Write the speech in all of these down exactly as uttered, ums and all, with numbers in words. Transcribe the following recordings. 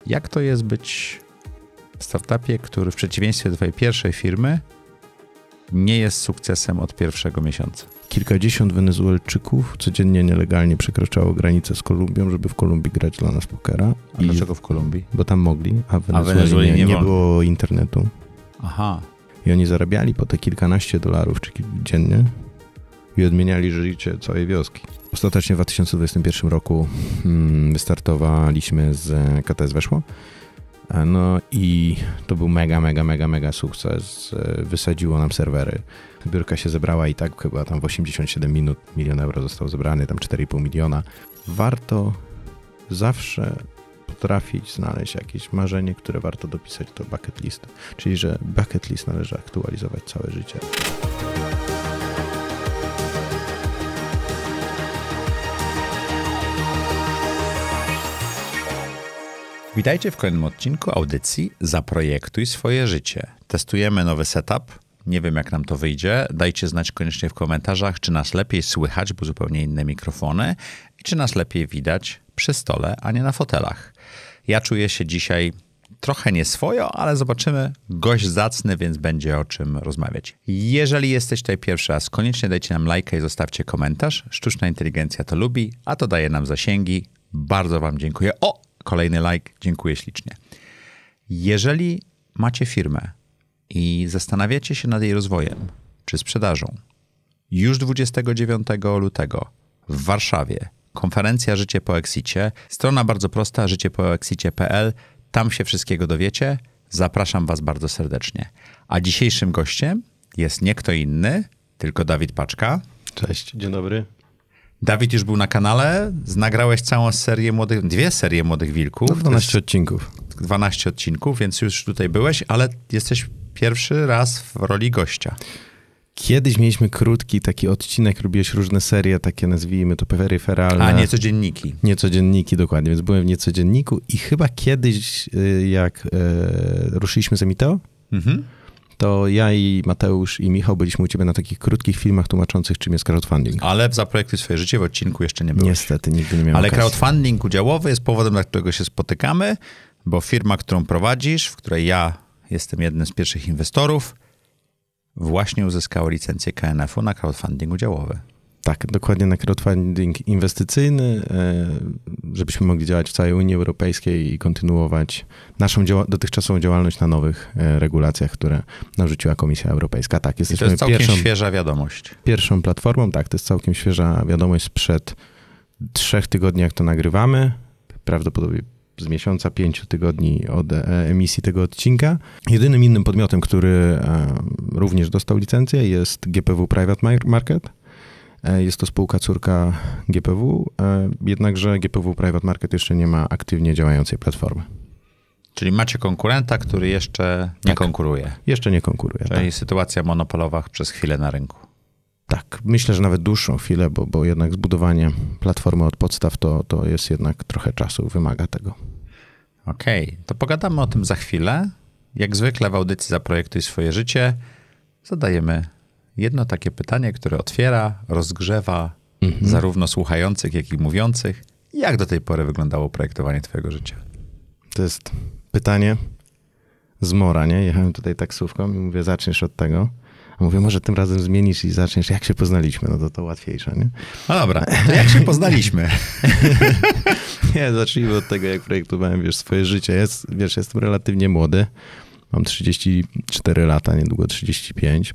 Jak to jest być w startupie, który w przeciwieństwie do twojej pierwszej firmy nie jest sukcesem od pierwszego miesiąca? Kilkadziesiąt Wenezuelczyków codziennie nielegalnie przekraczało granicę z Kolumbią, żeby w Kolumbii grać dla nas pokera. A I dlaczego w Kolumbii? Bo tam mogli, a w Wenezueli, a Wenezueli nie, nie, nie wolno. było internetu. Aha. I oni zarabiali po te kilkanaście dolarów czy kil- dziennie i odmieniali życie całej wioski. Ostatecznie w dwa tysiące dwudziestym pierwszym roku hmm, wystartowaliśmy z K T S Weszło. No i to był mega, mega, mega, mega sukces. Wysadziło nam serwery. Biurka się zebrała i tak chyba tam w osiemdziesiąt siedem minut milion euro został zebrany, tam cztery i pół miliona. Warto zawsze potrafić znaleźć jakieś marzenie, które warto dopisać do bucket listu. Czyli, że bucket list należy aktualizować całe życie. Witajcie w kolejnym odcinku audycji Zaprojektuj swoje życie. Testujemy nowy setup. Nie wiem, jak nam to wyjdzie. Dajcie znać koniecznie w komentarzach, czy nas lepiej słychać, bo zupełnie inne mikrofony, i czy nas lepiej widać przy stole, a nie na fotelach. Ja czuję się dzisiaj trochę nieswojo, ale zobaczymy. Gość zacny, więc będzie o czym rozmawiać. Jeżeli jesteś tutaj pierwszy raz, koniecznie dajcie nam lajka i zostawcie komentarz. Sztuczna inteligencja to lubi, a to daje nam zasięgi. Bardzo wam dziękuję. O! Kolejny like, dziękuję ślicznie. Jeżeli macie firmę i zastanawiacie się nad jej rozwojem czy sprzedażą, już dwudziestego dziewiątego lutego w Warszawie konferencja Życie po Exicie, strona bardzo prosta, życie po exicie kropka p l, tam się wszystkiego dowiecie. Zapraszam was bardzo serdecznie. A dzisiejszym gościem jest nie kto inny, tylko Dawid Paczka. Cześć, dzień dobry. Dawid już był na kanale, nagrałeś całą serię młodych, dwie serie Młodych Wilków. No dwanaście odcinków. dwanaście odcinków, więc już tutaj byłeś, ale jesteś pierwszy raz w roli gościa. Kiedyś mieliśmy krótki taki odcinek, robiłeś różne serie, takie nazwijmy to peryferalne. A, niecodzienniki. Niecodzienniki, dokładnie, więc byłem w niecodzienniku i chyba kiedyś, jak e, ruszyliśmy z Emiteo, mhm. to ja i Mateusz i Michał byliśmy u ciebie na takich krótkich filmach tłumaczących, czym jest crowdfunding. Ale w Zaprojektuj swoje życie w odcinku jeszcze nie było. Niestety, nigdy nie miałem Ale okazji. crowdfunding udziałowy jest powodem, dla którego się spotykamy, bo firma, którą prowadzisz, w której ja jestem jednym z pierwszych inwestorów, właśnie uzyskała licencję K N F u na crowdfunding udziałowy. Tak, dokładnie na crowdfunding inwestycyjny, żebyśmy mogli działać w całej Unii Europejskiej i kontynuować naszą działa- dotychczasową działalność na nowych regulacjach, które narzuciła Komisja Europejska. Tak, jesteśmy I to jest całkiem pierwszą, świeża wiadomość. Pierwszą platformą, tak, to jest całkiem świeża wiadomość sprzed trzech tygodni, jak to nagrywamy, prawdopodobnie z miesiąca, pięciu tygodni od emisji tego odcinka. Jedynym innym podmiotem, który również dostał licencję, jest G P W Private Market. Jest to spółka córka G P W, jednakże G P W Private Market jeszcze nie ma aktywnie działającej platformy. Czyli macie konkurenta, który jeszcze nie tak, konkuruje. Jeszcze nie konkuruje. Czyli tak. sytuacja monopolowa przez chwilę na rynku. Tak, myślę, że nawet dłuższą chwilę, bo, bo jednak zbudowanie platformy od podstaw to, to jest jednak trochę czasu, wymaga tego. Okej, okay, to pogadamy o tym za chwilę. Jak zwykle w audycji Zaprojektuj swoje życie zadajemy jedno takie pytanie, które otwiera, rozgrzewa mhm. zarówno słuchających, jak i mówiących. Jak do tej pory wyglądało projektowanie twojego życia? To jest pytanie z mora, nie? Jechałem tutaj taksówką i mówię, zaczniesz od tego. A mówię, może tym razem zmienisz i zaczniesz, jak się poznaliśmy, no to to łatwiejsze, nie? No dobra, to jak się poznaliśmy? Nie, zacznijmy od tego, jak projektowałem, wiesz, swoje życie. Jest, wiesz, jestem relatywnie młody, mam trzydzieści cztery lata, niedługo trzydzieści pięć.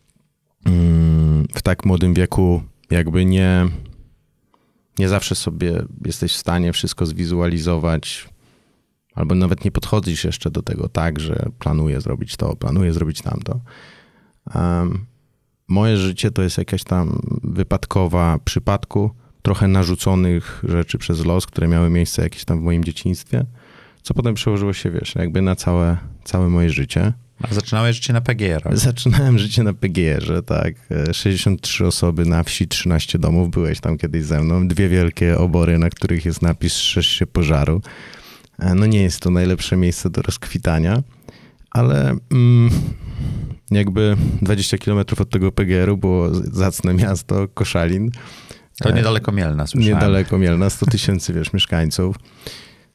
W tak młodym wieku jakby nie, nie zawsze sobie jesteś w stanie wszystko zwizualizować, albo nawet nie podchodzisz jeszcze do tego tak, że planuję zrobić to, planuję zrobić tamto. Um, moje życie to jest jakaś tam wypadkowa przypadku, trochę narzuconych rzeczy przez los, które miały miejsce jakieś tam w moim dzieciństwie, co potem przełożyło się, wiesz, jakby na całe, całe moje życie. A zaczynałeś życie na P G R. Zaczynałem życie na P G R-ze, tak. sześćdziesiąt trzy osoby na wsi, trzynaście domów. Byłeś tam kiedyś ze mną. Dwie wielkie obory, na których jest napis strzeż się pożaru. No nie jest to najlepsze miejsce do rozkwitania, ale mm, jakby dwadzieścia kilometrów od tego P G R-u było zacne miasto Koszalin. To niedaleko Mielna, słyszałem. Niedaleko Mielna, sto tysięcy, wiesz, mieszkańców.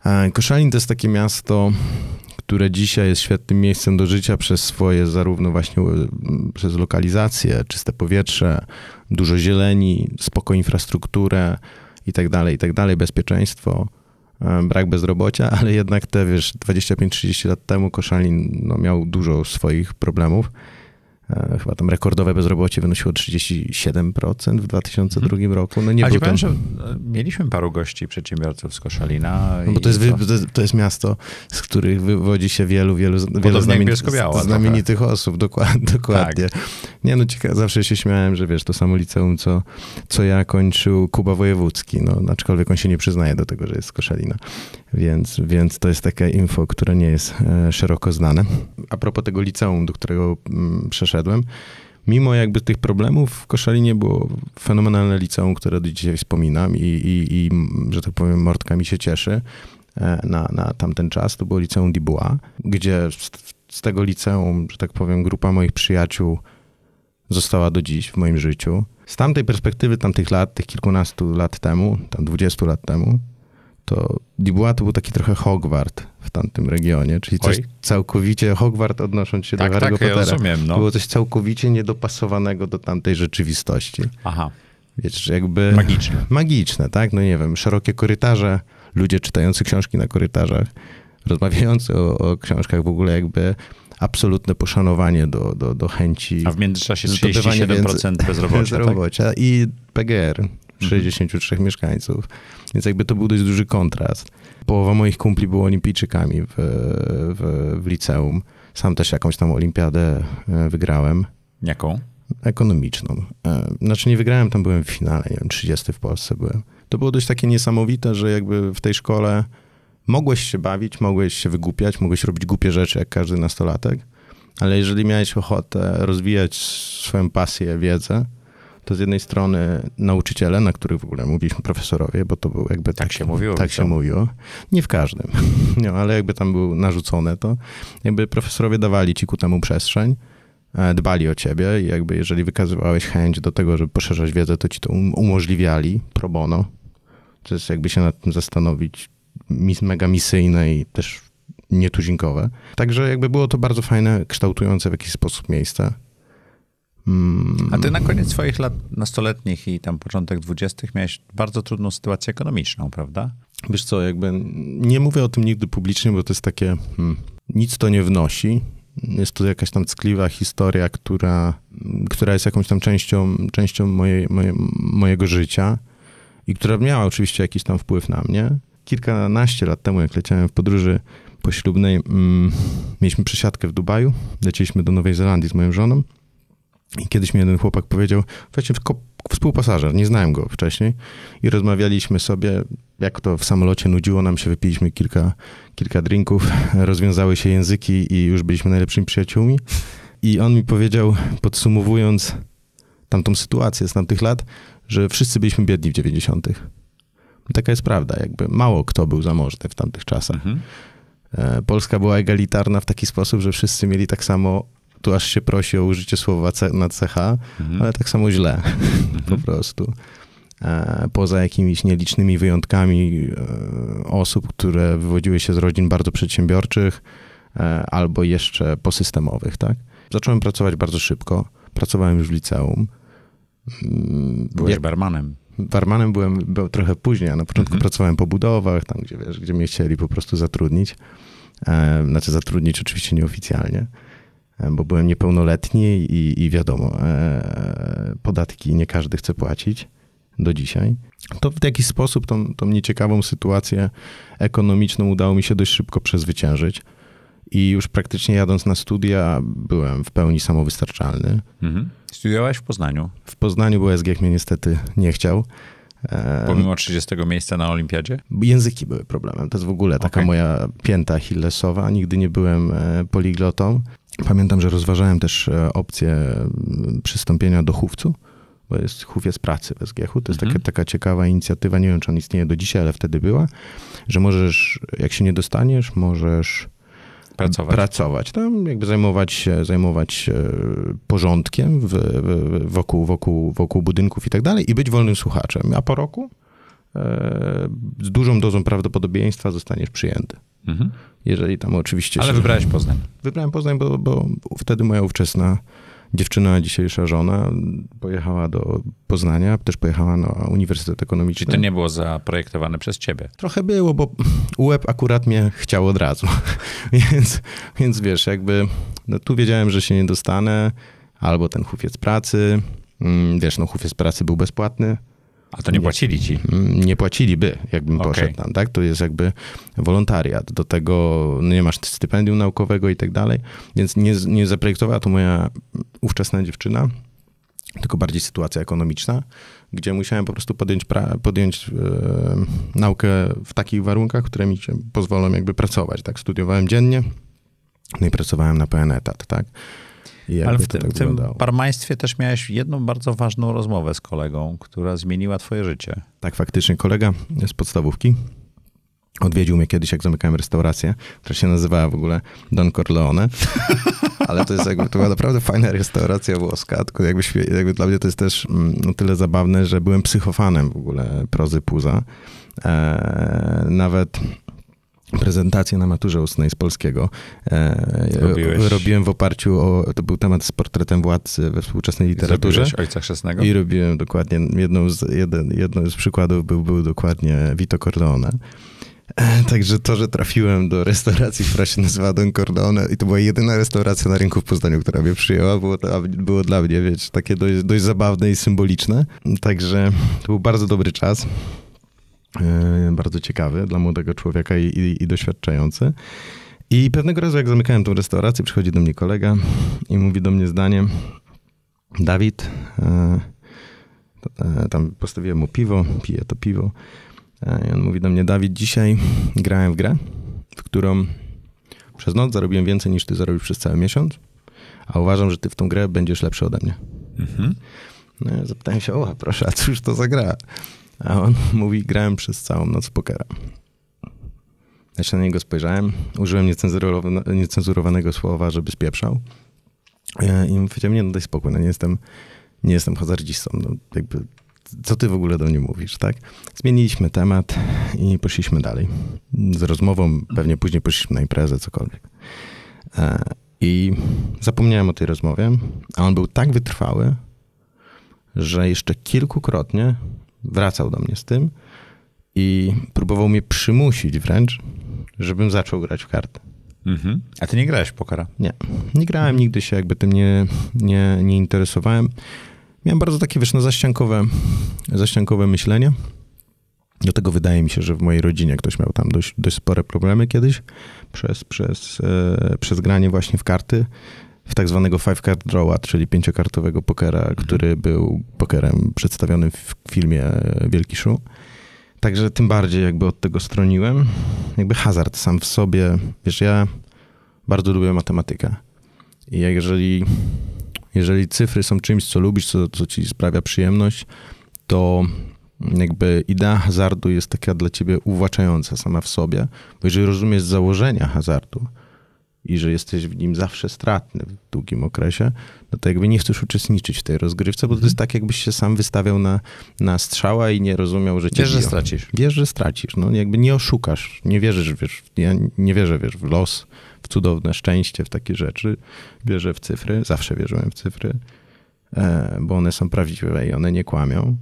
Koszalin to jest takie miasto, które dzisiaj jest świetnym miejscem do życia przez swoje zarówno właśnie przez lokalizację, czyste powietrze, dużo zieleni, spoko infrastrukturę i tak dalej, i tak dalej, bezpieczeństwo, brak bezrobocia, ale jednak te, wiesz, dwadzieścia pięć trzydzieści lat temu Koszalin no, miał dużo swoich problemów. Chyba tam rekordowe bezrobocie wynosiło trzydzieści siedem procent w dwa tysiące drugim hmm. roku. No nie A był powiem, tam... że mieliśmy paru gości, przedsiębiorców z Koszalina. No bo to jest, wy, to, jest, to jest miasto, z których wywodzi się wielu, wielu, wielu znamieni, znamienitych trochę. osób. Dokładnie. dokładnie. Tak. Nie no, ciekawe, zawsze się śmiałem, że wiesz, to samo liceum, co, co ja kończył Kuba Wojewódzki, no aczkolwiek on się nie przyznaje do tego, że jest z Koszalina. Więc, więc to jest takie info, które nie jest e, szeroko znane. A propos tego liceum, do którego mm, przeszedłem, mimo jakby tych problemów w Koszalinie było fenomenalne liceum, które do dzisiaj wspominam i, i, i że tak powiem, mordka mi się cieszy e, na, na tamten czas. To było liceum Dubois, gdzie z, z tego liceum, że tak powiem, grupa moich przyjaciół została do dziś w moim życiu. Z tamtej perspektywy, tamtych lat, tych kilkunastu lat temu, tam dwudziestu lat temu, to Dubois to był taki trochę Hogwart w tamtym regionie, czyli coś Oj. całkowicie, Hogwart odnosząc się tak, do Harry'ego tak, Pottera, ja rozumiem, no. to było coś całkowicie niedopasowanego do tamtej rzeczywistości. Aha. Wiesz, jakby... Magiczne. Magiczne, tak? No nie wiem, szerokie korytarze, ludzie czytający książki na korytarzach, rozmawiający o, o książkach, w ogóle jakby absolutne poszanowanie do, do, do chęci... A w międzyczasie trzydzieści siedem procent bezrobocia, bezrobocia tak? I P G R. sześćdziesięciu trzech mieszkańców. Więc jakby to był dość duży kontrast. Połowa moich kumpli było olimpijczykami w, w, w liceum. Sam też jakąś tam olimpiadę wygrałem. Jaką? Ekonomiczną. Znaczy nie wygrałem, tam byłem w finale, nie wiem, trzydziesty w Polsce byłem. To było dość takie niesamowite, że jakby w tej szkole mogłeś się bawić, mogłeś się wygłupiać, mogłeś robić głupie rzeczy jak każdy nastolatek, ale jeżeli miałeś ochotę rozwijać swoją pasję, wiedzę, to z jednej strony nauczyciele, na których w ogóle mówiliśmy profesorowie, bo to był jakby... Tak, tak się mówiło. Tak się mówiło. Nie w każdym. No, ale jakby tam było narzucone to, jakby profesorowie dawali ci ku temu przestrzeń, dbali o ciebie i jakby jeżeli wykazywałeś chęć do tego, żeby poszerzać wiedzę, to ci to um- umożliwiali pro bono. To jest jakby się nad tym zastanowić, mis- mega misyjne i też nietuzinkowe. Także jakby było to bardzo fajne, kształtujące w jakiś sposób miejsce. A ty na koniec swoich lat nastoletnich i tam początek dwudziestych miałeś bardzo trudną sytuację ekonomiczną, prawda? Wiesz co, jakby nie mówię o tym nigdy publicznie, bo to jest takie, hmm, nic to nie wnosi. Jest to jakaś tam ckliwa historia, która, która jest jakąś tam częścią, częścią mojej, moje, mojego życia i która miała oczywiście jakiś tam wpływ na mnie. Kilkanaście lat temu, jak leciałem w podróży poślubnej, mm, mieliśmy przesiadkę w Dubaju, leciliśmy do Nowej Zelandii z moją żoną. I kiedyś mi jeden chłopak powiedział, właściwie współpasażer, nie znałem go wcześniej i rozmawialiśmy sobie, jak to w samolocie nudziło nam się, wypiliśmy kilka, kilka drinków, rozwiązały się języki i już byliśmy najlepszymi przyjaciółmi. I on mi powiedział, podsumowując tamtą sytuację z tamtych lat, że wszyscy byliśmy biedni w dziewięćdziesiątych. Taka jest prawda, jakby mało kto był zamożny w tamtych czasach. Mhm. Polska była egalitarna w taki sposób, że wszyscy mieli tak samo. Tu aż się prosi o użycie słowa C na C H, mhm. ale tak samo źle mhm. po prostu. E, poza jakimiś nielicznymi wyjątkami e, osób, które wywodziły się z rodzin bardzo przedsiębiorczych e, albo jeszcze posystemowych, tak? Zacząłem pracować bardzo szybko. Pracowałem już w liceum. Byłeś ja, barmanem. Barmanem byłem, byłem trochę później, a na początku mhm. pracowałem po budowach, tam gdzie, wiesz, gdzie mnie chcieli po prostu zatrudnić. E, znaczy zatrudnić oczywiście nieoficjalnie, bo byłem niepełnoletni i, i wiadomo, e, podatki nie każdy chce płacić do dzisiaj. To w jakiś sposób tą, tą nieciekawą sytuację ekonomiczną udało mi się dość szybko przezwyciężyć i już praktycznie jadąc na studia byłem w pełni samowystarczalny. Mhm. Studiowałeś w Poznaniu? W Poznaniu, bo S G mnie niestety nie chciał. Pomimo trzydziestego miejsca na olimpiadzie? Języki były problemem. To jest w ogóle taka okay. moja pięta achillesowa. Nigdy nie byłem poliglotą. Pamiętam, że rozważałem też opcję przystąpienia do chówcu, bo jest chówiec pracy w S G H-u. To jest mhm. taka, taka ciekawa inicjatywa, nie wiem, czy on istnieje do dzisiaj, ale wtedy była, że możesz, jak się nie dostaniesz, możesz pracować, pracować tam jakby zajmować się, zajmować się porządkiem w, w, wokół, wokół, wokół budynków i tak dalej i być wolnym słuchaczem. A po roku z dużą dozą prawdopodobieństwa zostaniesz przyjęty. Mhm. Jeżeli tam oczywiście... Ale się... wybrałeś Poznań. Wybrałem Poznań, bo, bo wtedy moja ówczesna dziewczyna, dzisiejsza żona, pojechała do Poznania, też pojechała na Uniwersytet Ekonomiczny. Czyli to nie było zaprojektowane przez ciebie? Trochę było, bo U E P akurat mnie chciał od razu. więc, więc wiesz, jakby no, tu wiedziałem, że się nie dostanę, albo ten hufiec pracy. Wiesz, no hufiec pracy był bezpłatny. A to nie płacili ci? Nie płaciliby, jakbym okay. poszedł tam, tak? To jest jakby wolontariat. Do tego no nie masz stypendium naukowego i tak dalej, więc nie, nie zaprojektowała to moja ówczesna dziewczyna, tylko bardziej sytuacja ekonomiczna, gdzie musiałem po prostu podjąć, pra- podjąć e, naukę w takich warunkach, które mi pozwolą jakby pracować, tak? Studiowałem dziennie, no i pracowałem na pełen etat, tak? Ale w, tym, tak w tym barmaństwie też miałeś jedną bardzo ważną rozmowę z kolegą, która zmieniła twoje życie. Tak, faktycznie. Kolega z podstawówki odwiedził mnie kiedyś, jak zamykałem restaurację, która się nazywała w ogóle Don Corleone. Ale to jest jakby, to była naprawdę fajna restauracja włoska, tylko jakby, jakby dla mnie to jest też no, tyle zabawne, że byłem psychofanem w ogóle prozy Puza. E, nawet... prezentację na maturze ustnej z polskiego. E, robiłem w oparciu o, to był temat z portretem władcy we współczesnej literaturze. Zrobiłeś Ojca Chrzestnego? I robiłem dokładnie, jedną z, jeden, jedną z przykładów był, był dokładnie Vito Corleone. E, także to, że trafiłem do restauracji, która się nazywa Don Corleone i to była jedyna restauracja na rynku w Poznaniu, która mnie przyjęła, było, to, było dla mnie, wiecie, takie dość, dość zabawne i symboliczne. Także to był bardzo dobry czas. Bardzo ciekawy dla młodego człowieka i, i, i doświadczający. I pewnego razu, jak zamykałem tą restaurację, przychodzi do mnie kolega i mówi do mnie zdanie: Dawid, e, e, tam postawiłem mu piwo, piję to piwo. E, I on mówi do mnie: Dawid, dzisiaj grałem w grę, w którą przez noc zarobiłem więcej niż ty zarobisz przez cały miesiąc, a uważam, że ty w tą grę będziesz lepszy ode mnie. Mhm. No, ja zapytałem się: o, proszę, a cóż to za gra? A on mówi: grałem przez całą noc w pokera. Ja się na niego spojrzałem, użyłem niecenzurowane, niecenzurowanego słowa, żeby spieprzał. I powiedziałem: nie, no daj spokój, no nie jestem, nie jestem hazardzistą. No jakby, co ty w ogóle do mnie mówisz, tak? Zmieniliśmy temat i poszliśmy dalej. Z rozmową, pewnie później poszliśmy na imprezę, cokolwiek. I zapomniałem o tej rozmowie, a on był tak wytrwały, że jeszcze kilkukrotnie wracał do mnie z tym i próbował mnie przymusić wręcz, żebym zaczął grać w karty. Mhm. A ty nie grałeś w pokera? Nie. Nie grałem, nigdy się jakby tym nie, nie, nie interesowałem. Miałem bardzo takie, wiesz, no zaściankowe, zaściankowe myślenie. Do tego wydaje mi się, że w mojej rodzinie ktoś miał tam dość, dość spore problemy kiedyś przez, przez, e, przez granie właśnie w karty. W tak zwanego five card drawa, czyli pięciokartowego pokera, mhm. który był pokerem przedstawionym w filmie Wielki Szu. Także tym bardziej jakby od tego stroniłem. Jakby hazard sam w sobie, wiesz, ja bardzo lubię matematykę. I jeżeli, jeżeli cyfry są czymś, co lubisz, co, co ci sprawia przyjemność, to jakby idea hazardu jest taka dla ciebie uwłaczająca sama w sobie. Bo jeżeli rozumiesz założenia hazardu, i że jesteś w nim zawsze stratny w długim okresie, no to jakby nie chcesz uczestniczyć w tej rozgrywce, bo to jest tak, jakbyś się sam wystawiał na, na strzała i nie rozumiał, że cię Wiesz, biją. że stracisz. Wiesz, że stracisz. No jakby nie oszukasz. Nie wierzysz, wiesz, ja nie wierzę, wiesz, w los, w cudowne szczęście, w takie rzeczy. Wierzę w cyfry. Zawsze wierzyłem w cyfry, bo one są prawdziwe i one nie kłamią.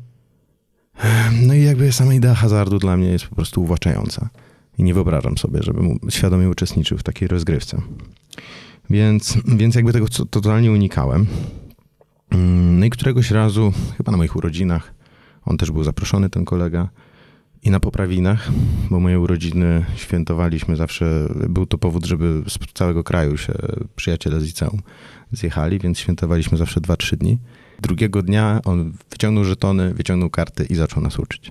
No i jakby sama idea hazardu dla mnie jest po prostu uwłaczająca. I nie wyobrażam sobie, żebym świadomie uczestniczył w takiej rozgrywce. Więc, więc jakby tego totalnie unikałem. No i któregoś razu, chyba na moich urodzinach, on też był zaproszony, ten kolega, i na poprawinach, bo moje urodziny świętowaliśmy zawsze, był to powód, żeby z całego kraju się przyjaciele z liceum zjechali, więc świętowaliśmy zawsze dwa, trzy dni. Drugiego dnia on wyciągnął żetony, wyciągnął karty i zaczął nas uczyć.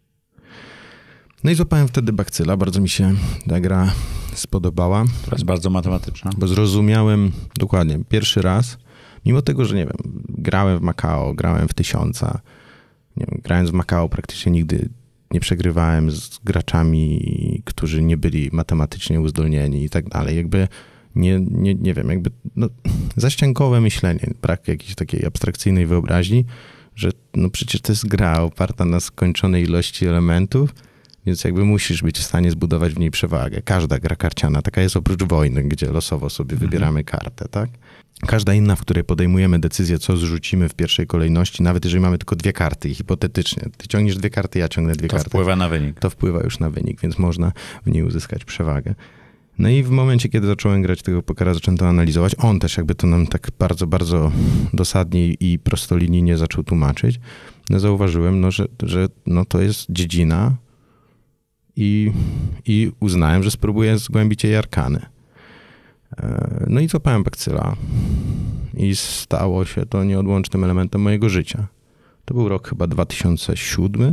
No i złapałem wtedy bakcyla, bardzo mi się ta gra spodobała. To jest bardzo matematyczna. Bo zrozumiałem dokładnie pierwszy raz, mimo tego, że nie wiem, grałem w Makao, grałem w Tysiąca, nie wiem, grając w Makao praktycznie nigdy nie przegrywałem z graczami, którzy nie byli matematycznie uzdolnieni i tak dalej. Jakby nie, nie, nie wiem, jakby no, zaściankowe myślenie, brak jakiejś takiej abstrakcyjnej wyobraźni że no przecież to jest gra oparta na skończonej ilości elementów, więc jakby musisz być w stanie zbudować w niej przewagę. Każda gra karciana, taka jest oprócz wojny, gdzie losowo sobie mhm. wybieramy kartę, tak? Każda inna, w której podejmujemy decyzję, co zrzucimy w pierwszej kolejności, nawet jeżeli mamy tylko dwie karty i hipotetycznie, ty ciągniesz dwie karty, ja ciągnę dwie to karty. To wpływa na wynik. To wpływa już na wynik, więc można w niej uzyskać przewagę. No i w momencie, kiedy zacząłem grać tego pokera, zacząłem to analizować. On też jakby to nam tak bardzo, bardzo dosadnie i prostolinijnie zaczął tłumaczyć. No zauważyłem, no, że, że no, to jest dziedzina i, i uznałem, że spróbuję zgłębić jej arkany. No i złapałem bakcyla i stało się to nieodłącznym elementem mojego życia. To był rok chyba dwa tysiące siódmy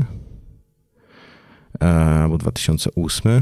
albo dwa tysiące ósmy.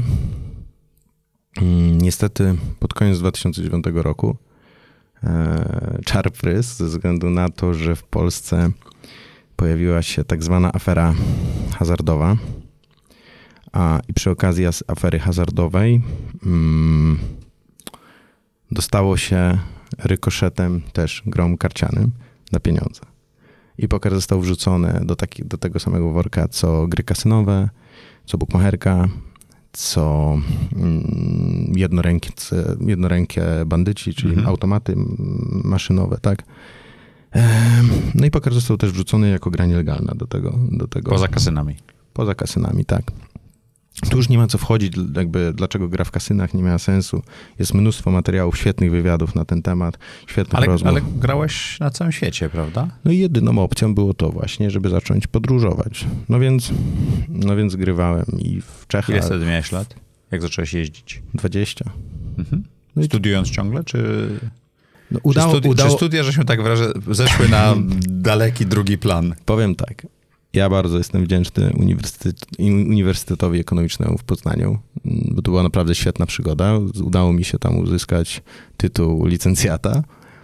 Niestety pod koniec dwa tysiące dziewiątego roku czar prysł ze względu na to, że w Polsce pojawiła się tak zwana afera hazardowa. A i przy okazji afery hazardowej mm, dostało się rykoszetem też grom karcianym na pieniądze. I poker został wrzucony do, taki, do tego samego worka, co gry kasynowe, co bukmacherka, co mm, jednorękie, jednorękie bandyci, czyli mhm. automaty maszynowe, tak? No i poker został też wrzucony jako gra nielegalna do tego. Do tego. Poza kasynami. Poza kasynami, tak. Tu już nie ma co wchodzić, jakby dlaczego gra w kasynach nie miała sensu. Jest mnóstwo materiałów, świetnych wywiadów na ten temat, świetnych ale, rozmów. Ale grałeś na całym świecie, prawda? No i jedyną opcją było to właśnie, żeby zacząć podróżować. No więc, no więc grywałem i w Czechach... Ile wtedy miałeś lat? Jak zacząłeś jeździć? dwadzieścia. Mhm. No i studiując ciągle, czy... No udało, czy, studi- udało... czy studia, żeśmy tak wrażę, zeszły na daleki drugi plan? Powiem tak. Ja bardzo jestem wdzięczny Uniwersytet, Uniwersytetowi Ekonomicznemu w Poznaniu, bo to była naprawdę świetna przygoda. Udało mi się tam uzyskać tytuł licencjata.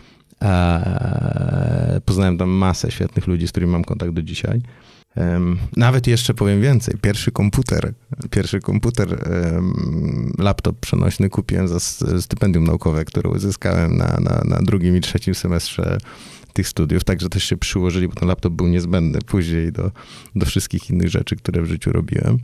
Poznałem tam masę świetnych ludzi, z którymi mam kontakt do dzisiaj. Nawet jeszcze powiem więcej. Pierwszy komputer, pierwszy komputer, laptop przenośny kupiłem za stypendium naukowe, które uzyskałem na, na, na drugim i trzecim semestrze tych studiów, także też się przyłożyli, bo ten laptop był niezbędny później do, do wszystkich innych rzeczy, które w życiu robiłem.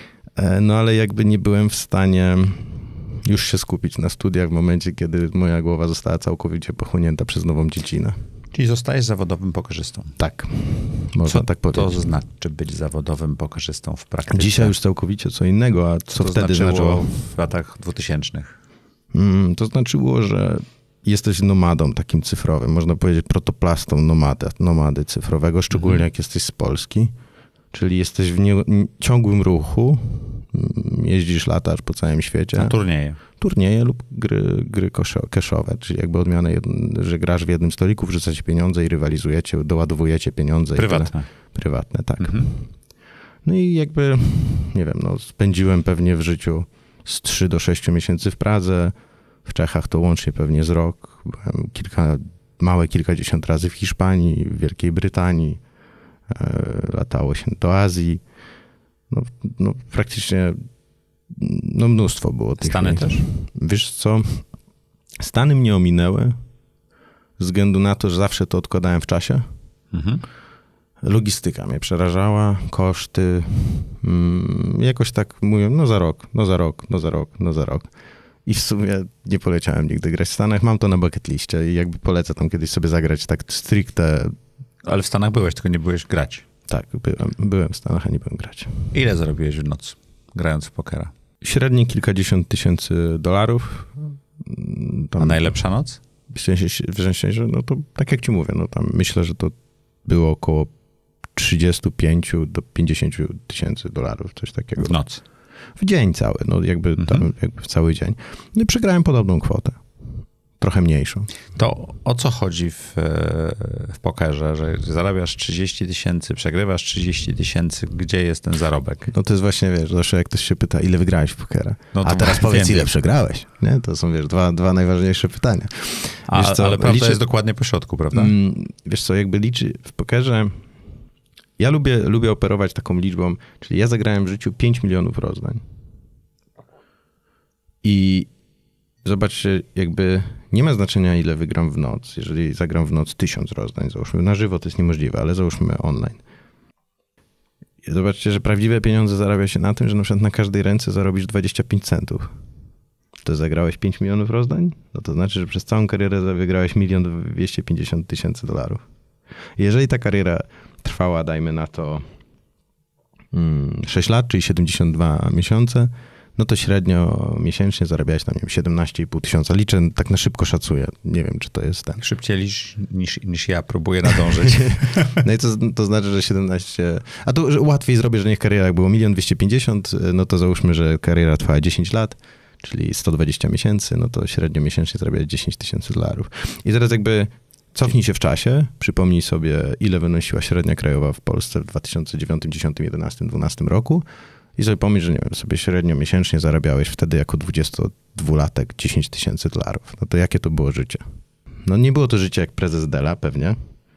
No ale jakby nie byłem w stanie już się skupić na studiach w momencie, kiedy moja głowa została całkowicie pochłonięta przez nową dziedzinę. Czyli zostajesz zawodowym pokerzystą. Tak, można co tak powiedzieć. To znaczy być zawodowym pokerzystą w praktyce? Dzisiaj już całkowicie co innego, a co, co to wtedy znaczyło, znaczyło? W latach dwutysięcznych? Mm, to znaczyło, że jesteś nomadą takim cyfrowym, można powiedzieć protoplastą nomady, nomady cyfrowego, szczególnie mhm. jak jesteś z Polski, czyli jesteś w nie, ciągłym ruchu, jeździsz, latasz po całym świecie. Na turnieje. Turnieje lub gry, gry cashowe, czyli jakby odmiana, że grasz w jednym stoliku, wrzucacie pieniądze i rywalizujecie, doładowujecie pieniądze. Prywatne. I prywatne, tak. Mhm. No i jakby, nie wiem, no spędziłem pewnie w życiu z trzy do sześciu miesięcy w Pradze, w Czechach to łącznie pewnie z rok. Byłem kilka, małe kilkadziesiąt razy w Hiszpanii, w Wielkiej Brytanii. Latało się do Azji. No, no praktycznie no mnóstwo było tych Stany miejsc. też? Wiesz co, Stany mnie ominęły ze względu na to, że zawsze to odkładałem w czasie. Mhm. Logistyka mnie przerażała, koszty. Mm, jakoś tak mówię, no za rok, no za rok, no za rok, no za rok. I w sumie nie poleciałem nigdy grać w Stanach. Mam to na bucket liście i jakby polecę tam kiedyś sobie zagrać tak stricte. Ale w Stanach byłeś, tylko nie byłeś grać. Tak, byłem, byłem w Stanach, a nie byłem grać. Ile zarobiłeś w noc, grając w pokera? Średnie kilkadziesiąt tysięcy dolarów. Tam, a najlepsza noc? W sensie, w sensie, no to tak jak ci mówię, no tam myślę, że to było około trzydzieści pięć do pięćdziesiąt tysięcy dolarów, coś takiego. W noc? W dzień cały, no jakby, mhm. tam, jakby w cały dzień. No i przegrałem podobną kwotę. Trochę mniejszą. To o co chodzi w, w pokerze, że zarabiasz trzydzieści tysięcy, przegrywasz trzydzieści tysięcy, gdzie jest ten zarobek? No to jest właśnie, wiesz, zawsze jak ktoś się pyta, ile wygrałeś w pokera? No a teraz powiedz, ile przegrałeś? Nie? To są, wiesz, dwa, dwa najważniejsze pytania. A, wiesz co, ale prawda liczy, jest dokładnie po środku, prawda? Mm, wiesz co, jakby liczy w pokerze, ja lubię, lubię operować taką liczbą, czyli ja zagrałem w życiu pięć milionów rozdań. I zobaczcie, jakby nie ma znaczenia, ile wygram w noc. Jeżeli zagram w noc tysiąc rozdań, załóżmy, na żywo to jest niemożliwe, ale załóżmy online. Zobaczcie, że prawdziwe pieniądze zarabia się na tym, że na przykład na każdej ręce zarobisz dwadzieścia pięć centów. To zagrałeś pięć milionów rozdań? No to znaczy, że przez całą karierę wygrałeś milion dwieście pięćdziesiąt tysięcy dolarów. Jeżeli ta kariera trwała, dajmy na to hmm, sześć lat, czyli siedemdziesiąt dwa miesiące, no to średnio miesięcznie zarabiałeś tam, nie wiem, siedemnaście i pół tysiąca. Liczę, tak na szybko szacuję. Nie wiem, czy to jest ten. Szybciej niż, niż, niż ja próbuję nadążyć. No i to, to znaczy, że siedemnaście... A to że łatwiej zrobię, że niech kariera jak było milion dwieście pięćdziesiąt, no to załóżmy, że kariera trwała dziesięć lat, czyli sto dwadzieścia miesięcy, no to średnio miesięcznie zarabiałeś dziesięć tysięcy dolarów. I teraz jakby cofnij się w czasie, przypomnij sobie, ile wynosiła średnia krajowa w Polsce w dwa tysiące dziewiątym, dziesiątym, jedenastym, dwunastym roku i sobie pomyśl, że nie wiem, sobie średnio miesięcznie zarabiałeś wtedy jako dwudziestodwulatek dziesięć tysięcy dolarów. No to jakie to było życie? No nie było to życie jak prezes Della pewnie,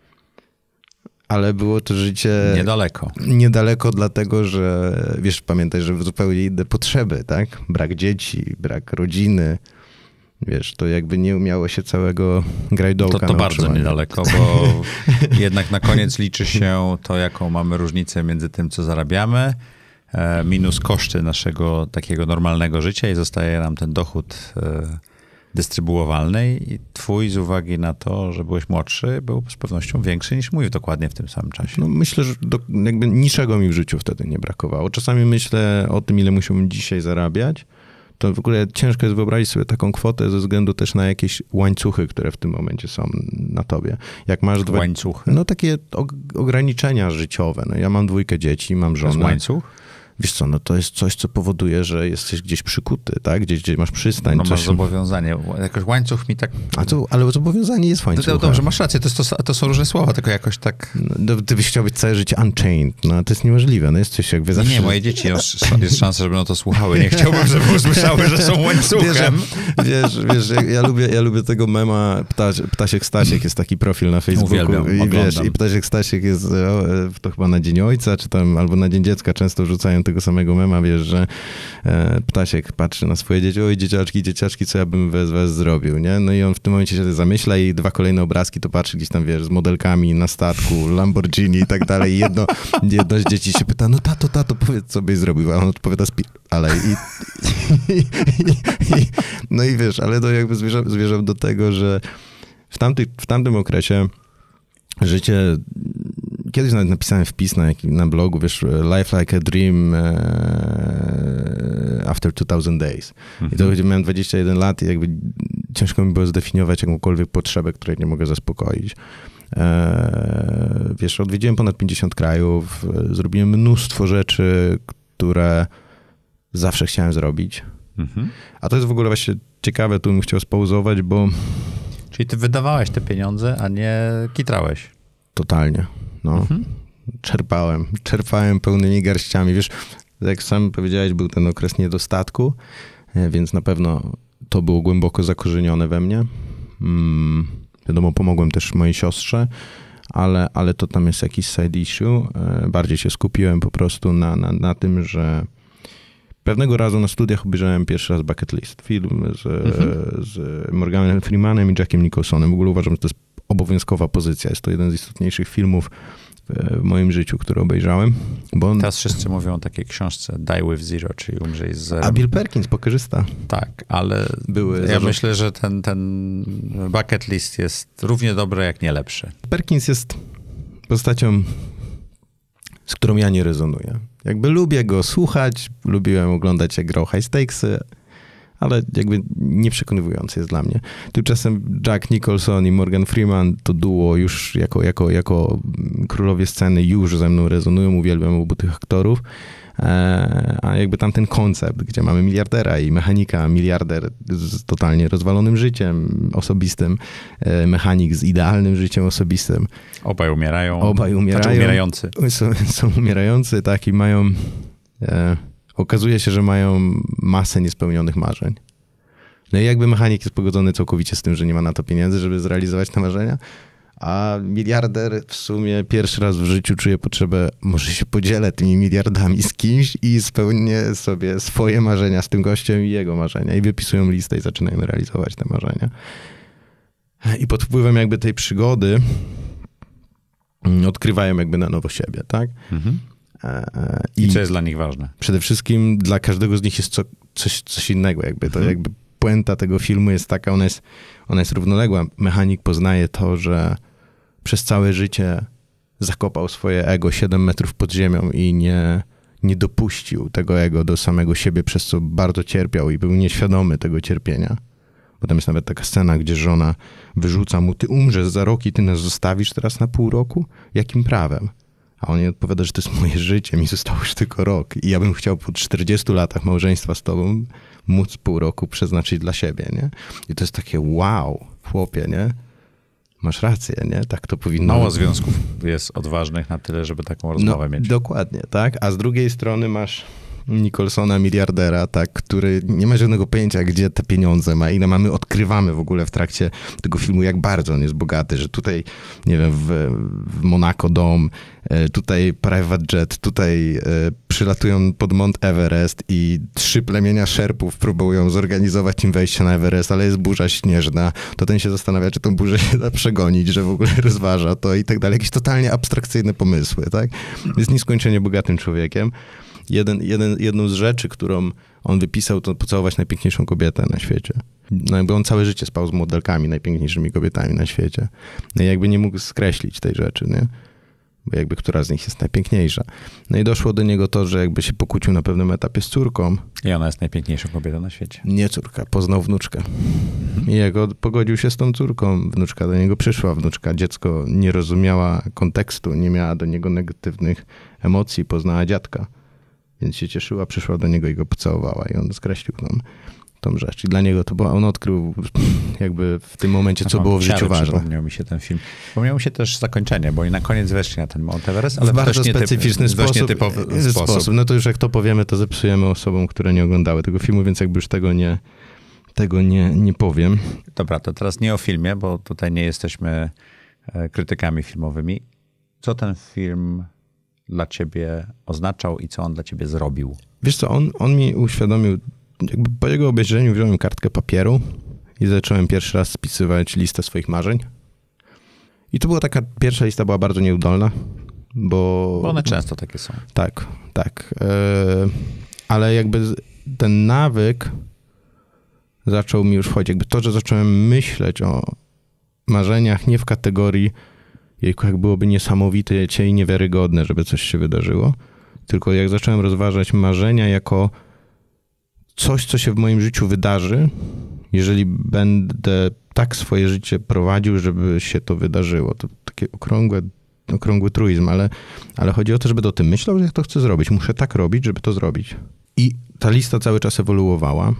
ale było to życie... Niedaleko. Niedaleko dlatego, że wiesz, pamiętaj, że zupełnie inne potrzeby, tak? Brak dzieci, brak rodziny. Wiesz, to jakby nie umiało się całego grajdołka. To, to bardzo niedaleko, bo jednak na koniec liczy się to, jaką mamy różnicę między tym, co zarabiamy, minus koszty naszego takiego normalnego życia i zostaje nam ten dochód dystrybuowalny i twój z uwagi na to, że byłeś młodszy, był z pewnością większy niż mój dokładnie w tym samym czasie. No myślę, że do, jakby niczego mi w życiu wtedy nie brakowało. Czasami myślę o tym, ile musiałbym dzisiaj zarabiać, to w ogóle ciężko jest wyobrazić sobie taką kwotę ze względu też na jakieś łańcuchy, które w tym momencie są na tobie. Jak masz dwa... Łańcuchy? No takie ograniczenia życiowe. No, ja mam dwójkę dzieci, mam żonę. To jest łańcuch? Wiesz co, no to jest coś, co powoduje, że jesteś gdzieś przykuty, tak? Gdzieś, gdzie masz przystań. No coś... masz zobowiązanie. Jakoś łańcuch mi tak... A to, ale zobowiązanie jest łańcuchem. Dobrze, masz rację, to, jest to, to są różne słowa, tylko jakoś tak... No, ty byś chciał być całe życie unchained, no to jest niemożliwe, no jesteś jakby zawsze... Nie, moje dzieci, jest szansa, żeby no to słuchały. Nie chciałbym, żeby usłyszały, że są łańcuchem. Wiesz, wiesz, wiesz ja, ja, lubię, ja lubię tego mema, Ptaś, Ptasiek Stasiek jest taki profil na Facebooku. Uwielbiam, i, wiesz, I Ptasiek Stasiek jest, to chyba na Dzień Ojca, czy tam, albo na Dzień Dziecka często rzucają tego samego mema, wiesz, że e, Ptasiek patrzy na swoje dzieci, oj dzieciaczki, dzieciaczki, co ja bym bez was zrobił, nie? No i on w tym momencie się zamyśla i dwa kolejne obrazki to patrzy gdzieś tam, wiesz, z modelkami na statku, Lamborghini i tak dalej i jedno, jedno z dzieci się pyta, no tato, tato, powiedz, co byś zrobił, a on odpowiada, spi- ale i, i, i, i no i wiesz, ale to jakby zmierzam, zmierzam do tego, że w, tamty, w tamtym okresie życie, kiedyś nawet napisałem wpis na, na blogu, wiesz, Life Like a Dream After two thousand Days. Mhm. I to gdzie miałem dwadzieścia jeden lat i jakby ciężko mi było zdefiniować jakąkolwiek potrzebę, której nie mogę zaspokoić. Wiesz, odwiedziłem ponad pięćdziesiąt krajów, zrobiłem mnóstwo rzeczy, które zawsze chciałem zrobić. Mhm. A to jest w ogóle właśnie ciekawe, tu bym chciał spauzować, bo... Czyli ty wydawałeś te pieniądze, a nie kitrałeś. Totalnie, no. Mhm. Czerpałem, czerpałem pełnymi garściami. Wiesz, jak sam powiedziałeś, był ten okres niedostatku, więc na pewno to było głęboko zakorzenione we mnie. Hmm, wiadomo, pomogłem też mojej siostrze, ale, ale to tam jest jakiś side issue. Bardziej się skupiłem po prostu na, na, na tym, że pewnego razu na studiach obejrzałem pierwszy raz Bucket List. Film z, mhm. z Morganem Freemanem i Jackiem Nicholsonem. W ogóle uważam, że to jest obowiązkowa pozycja. Jest to jeden z istotniejszych filmów w moim życiu, który obejrzałem. Bo on... Teraz wszyscy mówią o takiej książce Die with Zero, czyli umrzej z zerem. A Bill Perkins, pokerzysta. Tak, ale Były ja zarząd... myślę, że ten, ten Bucket List jest równie dobry, jak nie lepszy. Perkins jest postacią, z którą ja nie rezonuję. Jakby lubię go słuchać, lubiłem oglądać, jak grał High Stakesy, ale jakby nieprzekonywujący jest dla mnie. Tymczasem Jack Nicholson i Morgan Freeman to duo już jako, jako, jako królowie sceny już ze mną rezonują, uwielbiam obu tych aktorów. A jakby tam ten koncept, gdzie mamy miliardera i mechanika, miliarder z totalnie rozwalonym życiem osobistym, mechanik z idealnym życiem osobistym. Obaj umierają. Obaj umierają. Znaczy umierający. Są, są umierający, tak, i mają... E, okazuje się, że mają masę niespełnionych marzeń. No i jakby mechanik jest pogodzony całkowicie z tym, że nie ma na to pieniędzy, żeby zrealizować te marzenia, A miliarder w sumie pierwszy raz w życiu czuje potrzebę, może się podzielę tymi miliardami z kimś i spełnię sobie swoje marzenia z tym gościem i jego marzenia. I wypisują listę i zaczynają realizować te marzenia. I pod wpływem jakby tej przygody odkrywają jakby na nowo siebie, tak? Mhm. I, I co jest dla nich ważne? Przede wszystkim dla każdego z nich jest co, coś, coś innego. Jakby to mhm. jakby puenta tego filmu jest taka, ona jest, ona jest równoległa. Mechanik poznaje to, że przez całe życie zakopał swoje ego siedem metrów pod ziemią i nie, nie dopuścił tego ego do samego siebie, przez co bardzo cierpiał i był nieświadomy tego cierpienia. Bo tam jest nawet taka scena, gdzie żona wyrzuca mu, ty umrzesz za rok i ty nas zostawisz teraz na pół roku? Jakim prawem? A on jej odpowiada, że to jest moje życie, mi zostało już tylko rok i ja bym chciał po czterdziestu latach małżeństwa z tobą móc pół roku przeznaczyć dla siebie, nie? I to jest takie wow, chłopie, nie? Masz rację, nie? Tak to powinno Mało związków jest odważnych na tyle, żeby taką rozmowę no, mieć. Dokładnie, tak? A z drugiej strony masz Nicholsona, miliardera, tak, który nie ma żadnego pojęcia, gdzie te pieniądze ma, ile mamy, odkrywamy w ogóle w trakcie tego filmu, jak bardzo on jest bogaty, że tutaj, nie wiem, w, w Monako dom, tutaj private jet, tutaj przylatują pod Mount Everest i trzy plemienia Szerpów próbują zorganizować im wejście na Everest, ale jest burza śnieżna, to ten się zastanawia, czy tą burzę się da przegonić, że w ogóle rozważa to i tak dalej. Jakieś totalnie abstrakcyjne pomysły, tak? Jest nieskończenie bogatym człowiekiem. Jeden, jeden, jedną z rzeczy, którą on wypisał, to pocałować najpiękniejszą kobietę na świecie. No jakby on całe życie spał z modelkami, najpiękniejszymi kobietami na świecie. No i jakby nie mógł skreślić tej rzeczy, nie? Bo jakby która z nich jest najpiękniejsza. No i doszło do niego to, że jakby się pokłócił na pewnym etapie z córką. I ona jest najpiękniejszą kobietą na świecie. Nie córka, poznał wnuczkę. I jego pogodził się z tą córką. Wnuczka do niego przyszła. Wnuczka, dziecko nie rozumiała kontekstu, nie miała do niego negatywnych emocji, poznała dziadka. Więc się cieszyła, przyszła do niego i go pocałowała i on skreślił tą, tą rzecz. I dla niego to było, on odkrył jakby w tym momencie, co było w życiu ważne. Przypomniał mi się ten film. Przypomniał mi się też zakończenie, bo i na koniec weszli na ten Mount Everest, ale w bardzo nie specyficzny typ, sposób, nietypowy sposób. sposób. No to już jak to powiemy, to zepsujemy osobom, które nie oglądały tego filmu, więc jakby już tego nie, tego nie, nie powiem. Dobra, to teraz nie o filmie, bo tutaj nie jesteśmy krytykami filmowymi. Co ten film dla ciebie oznaczał i co on dla ciebie zrobił? Wiesz co, on, on mi uświadomił, jakby po jego obejrzeniu wziąłem kartkę papieru i zacząłem pierwszy raz spisywać listę swoich marzeń. I to była taka, pierwsza lista była bardzo nieudolna, bo... Bo one często takie są. Tak, tak. Yy, ale jakby ten nawyk zaczął mi już wchodzić. Jakby to, że zacząłem myśleć o marzeniach nie w kategorii jejku, jak byłoby niesamowite i niewiarygodne, żeby coś się wydarzyło. Tylko jak zacząłem rozważać marzenia jako coś, co się w moim życiu wydarzy, jeżeli będę tak swoje życie prowadził, żeby się to wydarzyło. To takie okrągłe, okrągły truizm, ale, ale chodzi o to, żeby o tym myślał, że ja to chcę zrobić. Muszę tak robić, żeby to zrobić. I ta lista cały czas ewoluowała.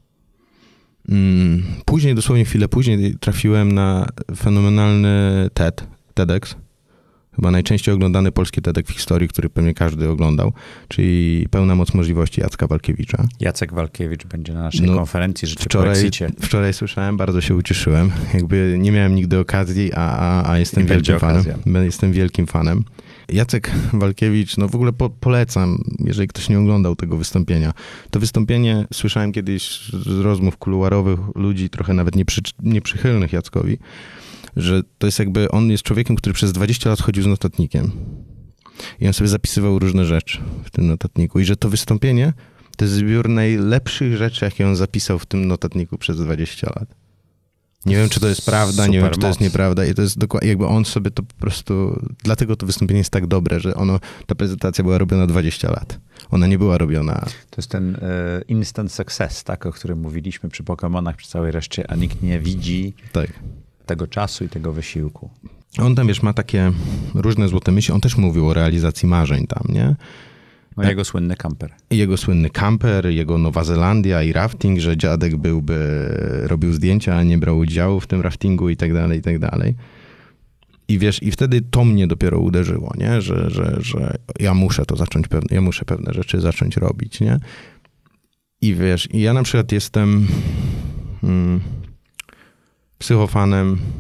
Później, dosłownie chwilę później trafiłem na fenomenalny TED, TEDx, chyba najczęściej oglądany polski TEDx w historii, który pewnie każdy oglądał, czyli Pełna moc możliwości Jacka Walkiewicza. Jacek Walkiewicz będzie na naszej no, konferencji Życie wczoraj, po Exicie. Wczoraj słyszałem, bardzo się ucieszyłem. Jakby nie miałem nigdy okazji, a, a, a jestem wielkim fanem. Jestem wielkim fanem. Jacek Walkiewicz, no w ogóle po, polecam, jeżeli ktoś nie oglądał tego wystąpienia. To wystąpienie słyszałem kiedyś z rozmów kuluarowych ludzi, trochę nawet nieprzy, nieprzychylnych Jackowi, że to jest jakby, on jest człowiekiem, który przez dwadzieścia lat chodził z notatnikiem. I on sobie zapisywał różne rzeczy w tym notatniku. I że to wystąpienie to jest zbiór najlepszych rzeczy, jakie on zapisał w tym notatniku przez dwadzieścia lat. Nie wiem, czy to jest prawda, Super nie wiem, czy to moc. jest nieprawda. I to jest dokładnie, jakby on sobie to po prostu, dlatego to wystąpienie jest tak dobre, że ono, ta prezentacja była robiona dwadzieścia lat. Ona nie była robiona... To jest ten e, instant success, tak, o którym mówiliśmy przy Pokemonach, przy całej reszcie, a nikt nie widzi tak. tego czasu i tego wysiłku. On tam, wiesz, ma takie różne złote myśli. On też mówił o realizacji marzeń tam, nie? No jego słynny kamper. Jego słynny kamper, jego Nowa Zelandia i rafting, że dziadek byłby, robił zdjęcia, a nie brał udziału w tym raftingu i tak dalej, i tak dalej. I wiesz, i wtedy to mnie dopiero uderzyło, nie? Że, że, że ja muszę to zacząć, pewne, ja muszę pewne rzeczy zacząć robić, nie? I wiesz, i ja na przykład jestem hmm, psychofanem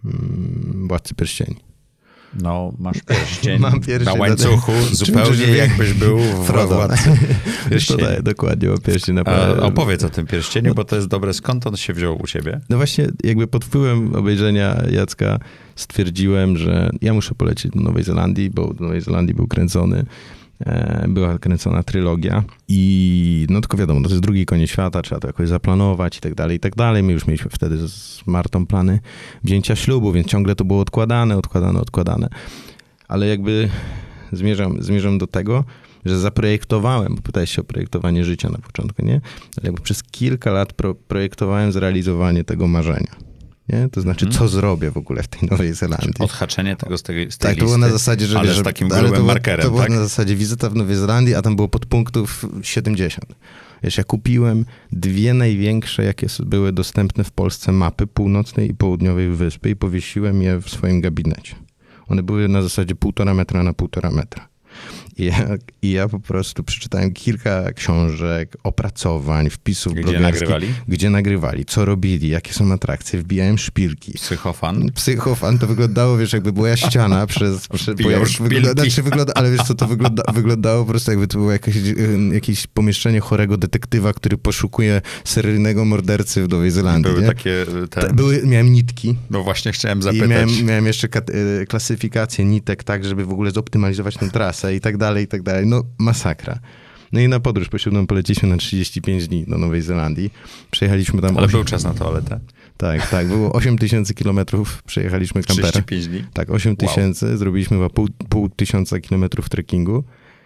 mm, Władcy Pierścieni. No, masz pierścień, Mam pierścień na łańcuchu, na zupełnie jakbyś był w Władcy Pierścieni. Podaję, dokładnie o pierścień. A, opowiedz o tym pierścieniu, bo to jest dobre. Skąd on się wziął u ciebie? No właśnie, jakby pod wpływem obejrzenia Jacka stwierdziłem, że ja muszę polecieć do Nowej Zelandii, bo do Nowej Zelandii był kręcony, e, była kręcona trylogia i no tylko wiadomo, to jest drugi koniec świata, trzeba to jakoś zaplanować i tak dalej, i tak dalej. My już mieliśmy wtedy z Martą plany wzięcia ślubu, więc ciągle to było odkładane, odkładane, odkładane. Ale jakby zmierzam, zmierzam do tego, że zaprojektowałem, bo pytałeś się o projektowanie życia na początku, nie? Ale jakby przez kilka lat pro, projektowałem zrealizowanie tego marzenia. Nie? To znaczy, hmm. co zrobię w ogóle w tej Nowej Zelandii. Odhaczenie tego z tej, z tej tak, listy. To było na zasadzie, że... Ale wiesz, z takim ale grubym to, markerem, To było tak? na zasadzie wizyta w Nowej Zelandii, a tam było podpunktów siedemdziesiąt. Wiesz, ja kupiłem dwie największe, jakie były dostępne w Polsce mapy północnej i południowej wyspy i powiesiłem je w swoim gabinecie. One były na zasadzie półtora metra na półtora metra. I ja, I ja po prostu przeczytałem kilka książek, opracowań, wpisów gdzie blogerskich. Nagrywali? Gdzie nagrywali, co robili, jakie są atrakcje, wbijałem szpilki. Psychofan? Psychofan to wyglądało, wiesz, jakby była ściana przez... przez bo ja, wygląda, znaczy wygląda, ale wiesz co, to wygląda, wyglądało po prostu jakby to było jakieś, jakieś pomieszczenie chorego detektywa, który poszukuje seryjnego mordercy w Nowej Zelandii. Były nie? takie... Ten... Były, miałem nitki. No właśnie chciałem zapytać. I miałem, miałem jeszcze klasyfikację nitek tak, żeby w ogóle zoptymalizować tę trasę i tak dalej, i tak dalej. No masakra. No i na podróż poślubną poleciliśmy na trzydzieści pięć dni do Nowej Zelandii. Przejechaliśmy tam... Ale osiem... był czas na toaletę. Tak, tak. Było osiem tysięcy kilometrów, przejechaliśmy kamperem. trzydzieści pięć dni? Tak, osiem tysięcy. Wow. Zrobiliśmy chyba pół, pół tysiąca kilometrów trekkingu.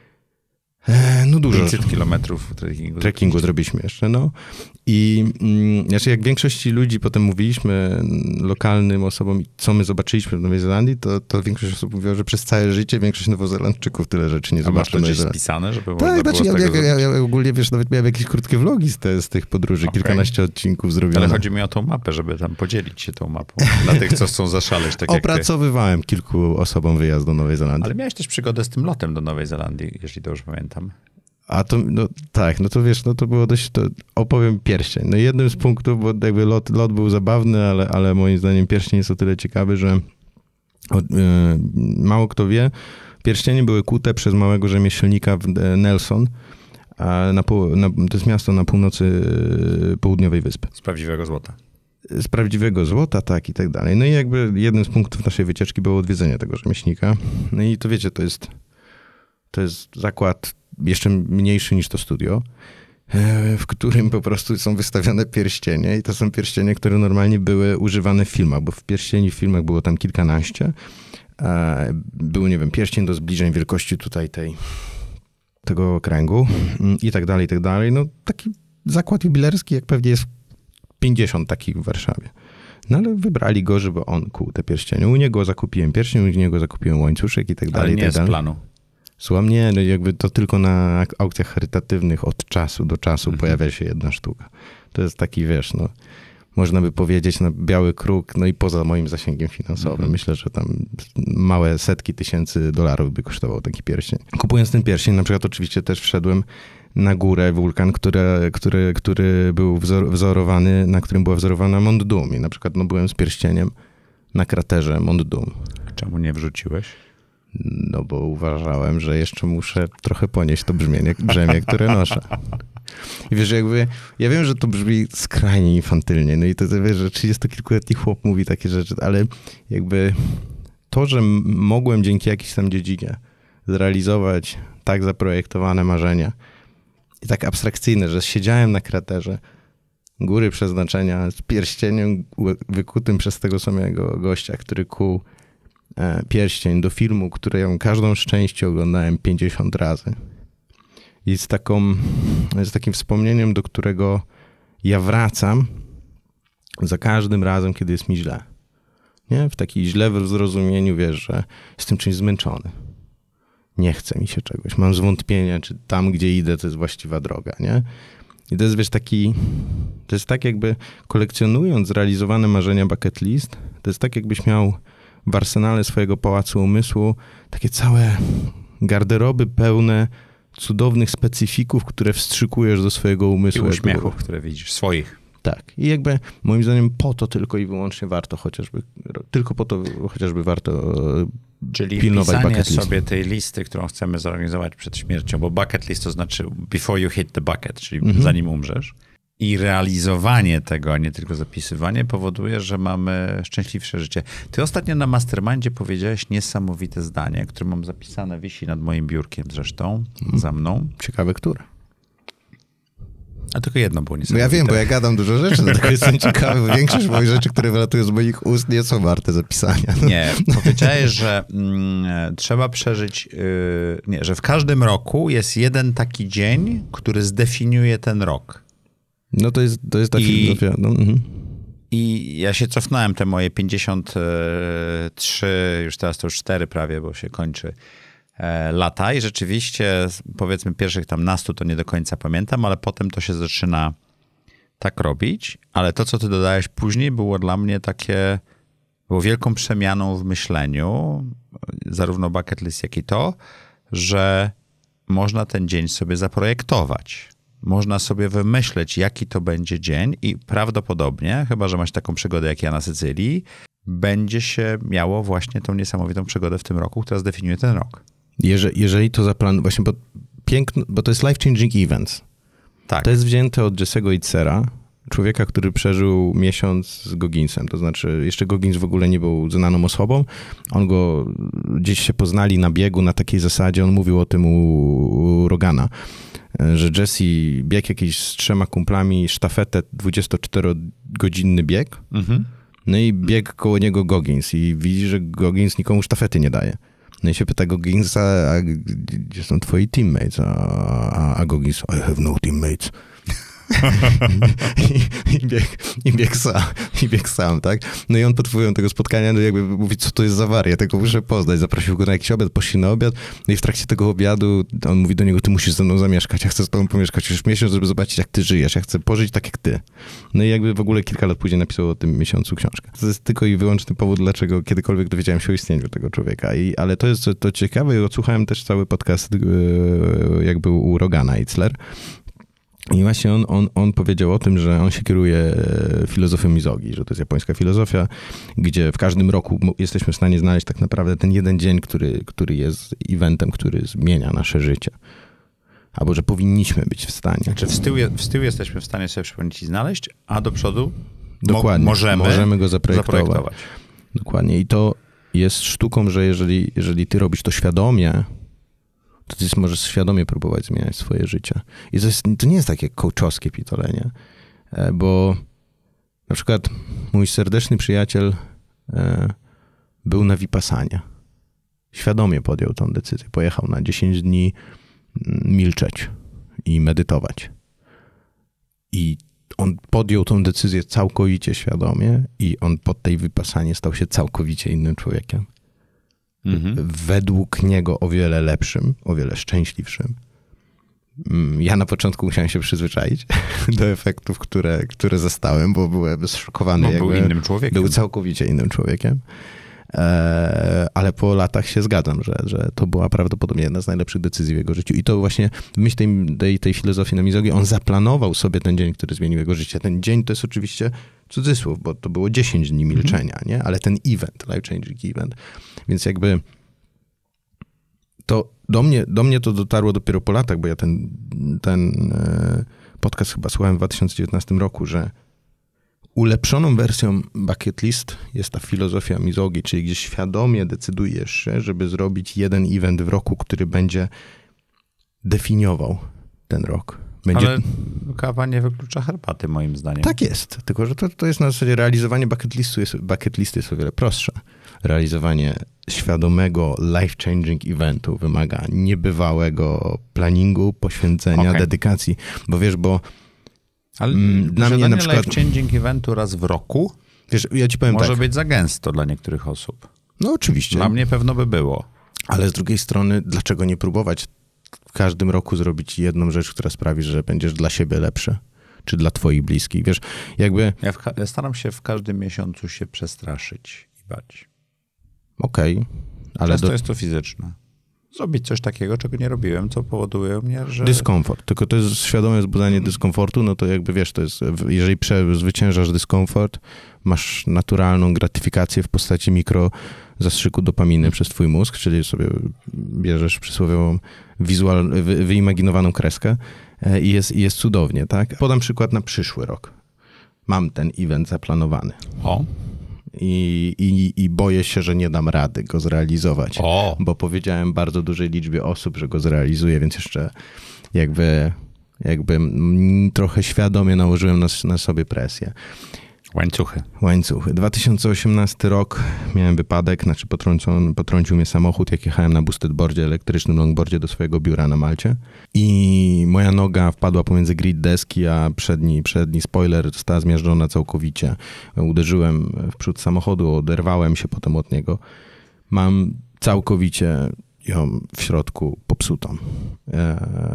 E, no dużo. pięćset kilometrów trekkingu. Trekkingu zrobiliśmy jeszcze, no. I mm, znaczy jak większości ludzi potem mówiliśmy lokalnym osobom, co my zobaczyliśmy w Nowej Zelandii, to, to większość osób mówiła, że przez całe życie większość Nowozelandczyków tyle rzeczy nie zobaczyła. A masz to gdzieś spisane, żeby tak, można znaczy, było ja, z tego ja, ja, ja ogólnie, wiesz, nawet miałem jakieś krótkie vlogi z, te, z tych podróży, okay. Kilkanaście odcinków zrobione. Ale chodzi mi o tą mapę, żeby tam podzielić się tą mapą. Dla tych, co chcą zaszaleć, tak Opracowywałem jak kilku osobom wyjazd do Nowej Zelandii. Ale miałeś też przygodę z tym lotem do Nowej Zelandii, jeśli to już pamiętam. A to, no tak, no to wiesz, no to było dość, to opowiem pierścień. No jednym z punktów, bo jakby lot, lot był zabawny, ale, ale moim zdaniem pierścień jest o tyle ciekawy, że o, yy, mało kto wie, pierścienie były kute przez małego rzemieślnika w Nelson, a na, na, to jest miasto na północy południowej wyspy. Z prawdziwego złota. Z prawdziwego złota, tak i tak dalej. No i jakby jednym z punktów naszej wycieczki było odwiedzenie tego rzemieślnika. No i to wiecie, to jest, to jest zakład jeszcze mniejszy niż to studio, w którym po prostu są wystawione pierścienie i to są pierścienie, które normalnie były używane w filmach, bo w pierścieni w filmach było tam kilkanaście. Był, nie wiem, pierścień do zbliżeń wielkości tutaj tej, tego okręgu i tak dalej, i tak dalej. No taki zakład jubilerski, jak pewnie jest pięćdziesiąt takich w Warszawie. No ale wybrali go, żeby on kuł te pierścienie. U niego zakupiłem pierścień, u niego zakupiłem łańcuszek i tak dalej. Ale nie tak z dalej. planu. Słucham, nie, no jakby to tylko na aukcjach charytatywnych od czasu do czasu mhm. pojawia się jedna sztuka. To jest taki, wiesz, no, można by powiedzieć, no, biały kruk, no i poza moim zasięgiem finansowym. Mhm. Myślę, że tam małe setki tysięcy dolarów by kosztował taki pierścień. Kupując ten pierścień, na przykład oczywiście też wszedłem na górę, wulkan, który, który, który był wzor, wzorowany, na którym była wzorowana Mont Doom. I na przykład no, byłem z pierścieniem na kraterze Mont Doom. Czemu nie wrzuciłeś? No bo uważałem, że jeszcze muszę trochę ponieść to brzmienie, brzemię, które noszę. I wiesz, jakby, ja wiem, że to brzmi skrajnie infantylnie, no i to, to wiesz, że trzydziestokilkuletni chłop mówi takie rzeczy, ale jakby to, że mogłem dzięki jakiejś tam dziedzinie zrealizować tak zaprojektowane marzenia i tak abstrakcyjne, że siedziałem na kraterze góry przeznaczenia z pierścieniem wykutym przez tego samego gościa, który kuł pierścień do filmu, który ja każdą z części oglądałem pięćdziesiąt razy. I z taką, z takim wspomnieniem, do którego ja wracam za każdym razem, kiedy jest mi źle. Nie? W takiej źle w zrozumieniu, wiesz, że jestem czymś zmęczony. Nie chce mi się czegoś. Mam zwątpienia, czy tam, gdzie idę, to jest właściwa droga, nie? I to jest, wiesz, taki... To jest tak jakby kolekcjonując zrealizowane marzenia bucket list, to jest tak jakbyś miał w arsenale swojego pałacu umysłu takie całe garderoby pełne cudownych specyfików, które wstrzykujesz do swojego umysłu. I uśmiechów, które widzisz, swoich. Tak. I jakby moim zdaniem po to tylko i wyłącznie warto chociażby, tylko po to chociażby warto Czyli pilnować wpisanie bucket list. sobie tej listy, którą chcemy zorganizować przed śmiercią, bo bucket list to znaczy before you hit the bucket, czyli Mhm. zanim umrzesz. I realizowanie tego, a nie tylko zapisywanie, powoduje, że mamy szczęśliwsze życie. Ty ostatnio na Mastermindzie powiedziałeś niesamowite zdanie, które mam zapisane, wisi nad moim biurkiem zresztą, Mhm. za mną. Ciekawe, które. A tylko jedno było Bo niesamowite. ja wiem, bo ja gadam dużo rzeczy, dlatego jestem ciekawy, bo większość moich rzeczy, które wylatują z moich ust, nie są warte zapisania. Nie, powiedziałeś, że mm, trzeba przeżyć, yy, nie, że w każdym roku jest jeden taki dzień, który zdefiniuje ten rok. No to jest, to jest ta I- filozofia. No, mhm. I ja się cofnąłem te moje pięćdziesiąt trzy, już teraz to już cztery prawie, bo się kończy e, lata i rzeczywiście powiedzmy pierwszych tam nastu to nie do końca pamiętam, ale potem to się zaczyna tak robić, ale to, co ty dodałeś później, było dla mnie takie, było wielką przemianą w myśleniu, zarówno bucket list, jak i to, że można ten dzień sobie zaprojektować. Można sobie wymyśleć, jaki to będzie dzień i prawdopodobnie, chyba że masz taką przygodę jak ja na Sycylii, będzie się miało właśnie tą niesamowitą przygodę w tym roku, która zdefiniuje ten rok. Jeżeli, jeżeli to zaplanujesz, właśnie bo, piękno, bo to jest life-changing events. Tak. To jest wzięte od Jesse'ego Itzera, człowieka, który przeżył miesiąc z Gogginsem. To znaczy, jeszcze Goggins w ogóle nie był znaną osobą. On go, gdzieś się poznali na biegu na takiej zasadzie, on mówił o tym u, u Rogana, że Jesse biegł jakiś z trzema kumplami sztafetę dwudziestoczterogodzinny bieg, Mhm. no i biegł koło niego Goggins i widzi, że Goggins nikomu sztafety nie daje. No i się pyta Gogginsa, a gdzie są twoi teammates? A, a, a Goggins, I have no teammates. I, i, biegł, i, biegł sam, I biegł sam, tak? No i on pod wpływem tego spotkania, no jakby mówi, co to jest za wariat, tego muszę poznać. Zaprosił go na jakiś obiad, poszli na obiad, no i w trakcie tego obiadu on mówi do niego, ty musisz ze mną zamieszkać, ja chcę z tobą pomieszkać już miesiąc, żeby zobaczyć, jak ty żyjesz, ja chcę pożyć tak jak ty. No i jakby w ogóle kilka lat później napisał o tym miesiącu książkę. To jest tylko i wyłączny powód, dlaczego kiedykolwiek dowiedziałem się o istnieniu tego człowieka. I, ale to jest to ciekawe i odsłuchałem też cały podcast, jak był u Rogana Itzler. I właśnie on, on, on powiedział o tym, że on się kieruje filozofią Mizogi, że to jest japońska filozofia, gdzie w każdym roku jesteśmy w stanie znaleźć tak naprawdę ten jeden dzień, który, który jest eventem, który zmienia nasze życie. Albo że powinniśmy być w stanie. Znaczy w tył, w tył jesteśmy w stanie sobie przypomnieć i znaleźć, a do przodu Dokładnie. Mo- możemy, możemy go zaprojektować. zaprojektować. Dokładnie. I to jest sztuką, że jeżeli, jeżeli ty robisz to świadomie, to ty możesz świadomie próbować zmieniać swoje życie. I to, jest, to nie jest takie coachowskie pitolenie, bo na przykład mój serdeczny przyjaciel był na Vipassanie. Świadomie podjął tą decyzję. Pojechał na dziesięć dni milczeć i medytować. I on podjął tą decyzję całkowicie świadomie i on po tej Vipassanie stał się całkowicie innym człowiekiem. Mhm. Według niego o wiele lepszym, o wiele szczęśliwszym. Ja na początku musiałem się przyzwyczaić do efektów, które, które zastałem, bo byłem zszokowany. No, był innym człowiekiem. Był całkowicie innym człowiekiem. Ale po latach się zgadzam, że, że to była prawdopodobnie jedna z najlepszych decyzji w jego życiu. I to właśnie w myśl tej, tej, tej filozofii na Mizogi, on zaplanował sobie ten dzień, który zmienił jego życie. Ten dzień to jest oczywiście cudzysłów, bo to było dziesięć dni milczenia, mm-hmm. nie? Ale ten event, life-changing event. Więc jakby to do mnie, do mnie to dotarło dopiero po latach, bo ja ten, ten podcast chyba słuchałem w dwa tysiące dziewiętnastym roku, że ulepszoną wersją bucket list jest ta filozofia Mizogi, czyli gdzie świadomie decydujesz się, żeby zrobić jeden event w roku, który będzie definiował ten rok. Będzie... Ale kawa nie wyklucza herbaty, moim zdaniem. Tak jest, tylko że to, to jest na zasadzie realizowanie bucket listu, jest, bucket listy jest o wiele prostsze. Realizowanie świadomego, life-changing eventu wymaga niebywałego planningu, poświęcenia, okay. dedykacji, bo wiesz, bo ale mm, dla mnie na przykład life-changing eventu raz w roku wiesz, ja ci powiem może tak. być za gęsto dla niektórych osób. No oczywiście. Dla mnie pewno by było. Ale z drugiej strony, dlaczego nie próbować w każdym roku zrobić jedną rzecz, która sprawi, że będziesz dla siebie lepszy, czy dla twoich bliskich, wiesz, jakby... Ja, w, ja staram się w każdym miesiącu się przestraszyć i bać. Okej. Okay, ale Często do... jest to fizyczne. zrobić coś takiego, czego nie robiłem, co powoduje mnie, że... Dyskomfort. Tylko to jest świadome wzbudzanie dyskomfortu, no to jakby wiesz, to jest, jeżeli przezwyciężasz dyskomfort, masz naturalną gratyfikację w postaci mikro zastrzyku dopaminy hmm. przez twój mózg, czyli sobie bierzesz przysłowiową wizual, wy, wyimaginowaną kreskę i jest, i jest cudownie, tak? Podam przykład na przyszły rok. Mam ten event zaplanowany. O. I, i, i boję się, że nie dam rady go zrealizować, o. bo powiedziałem bardzo dużej liczbie osób, że go zrealizuję, więc jeszcze jakby, jakby trochę świadomie nałożyłem na, na sobie presję. Łańcuchy. Łańcuchy. dwa tysiące osiemnasty rok, miałem wypadek, znaczy potrącił, potrącił mnie samochód, jak jechałem na boosted boardzie, elektrycznym longboardzie do swojego biura na Malcie i moja noga wpadła pomiędzy grid deski, a przedni, przedni spoiler została zmiażdżona całkowicie. Uderzyłem w przód samochodu, oderwałem się potem od niego. Mam całkowicie ją w środku popsutą. Eee,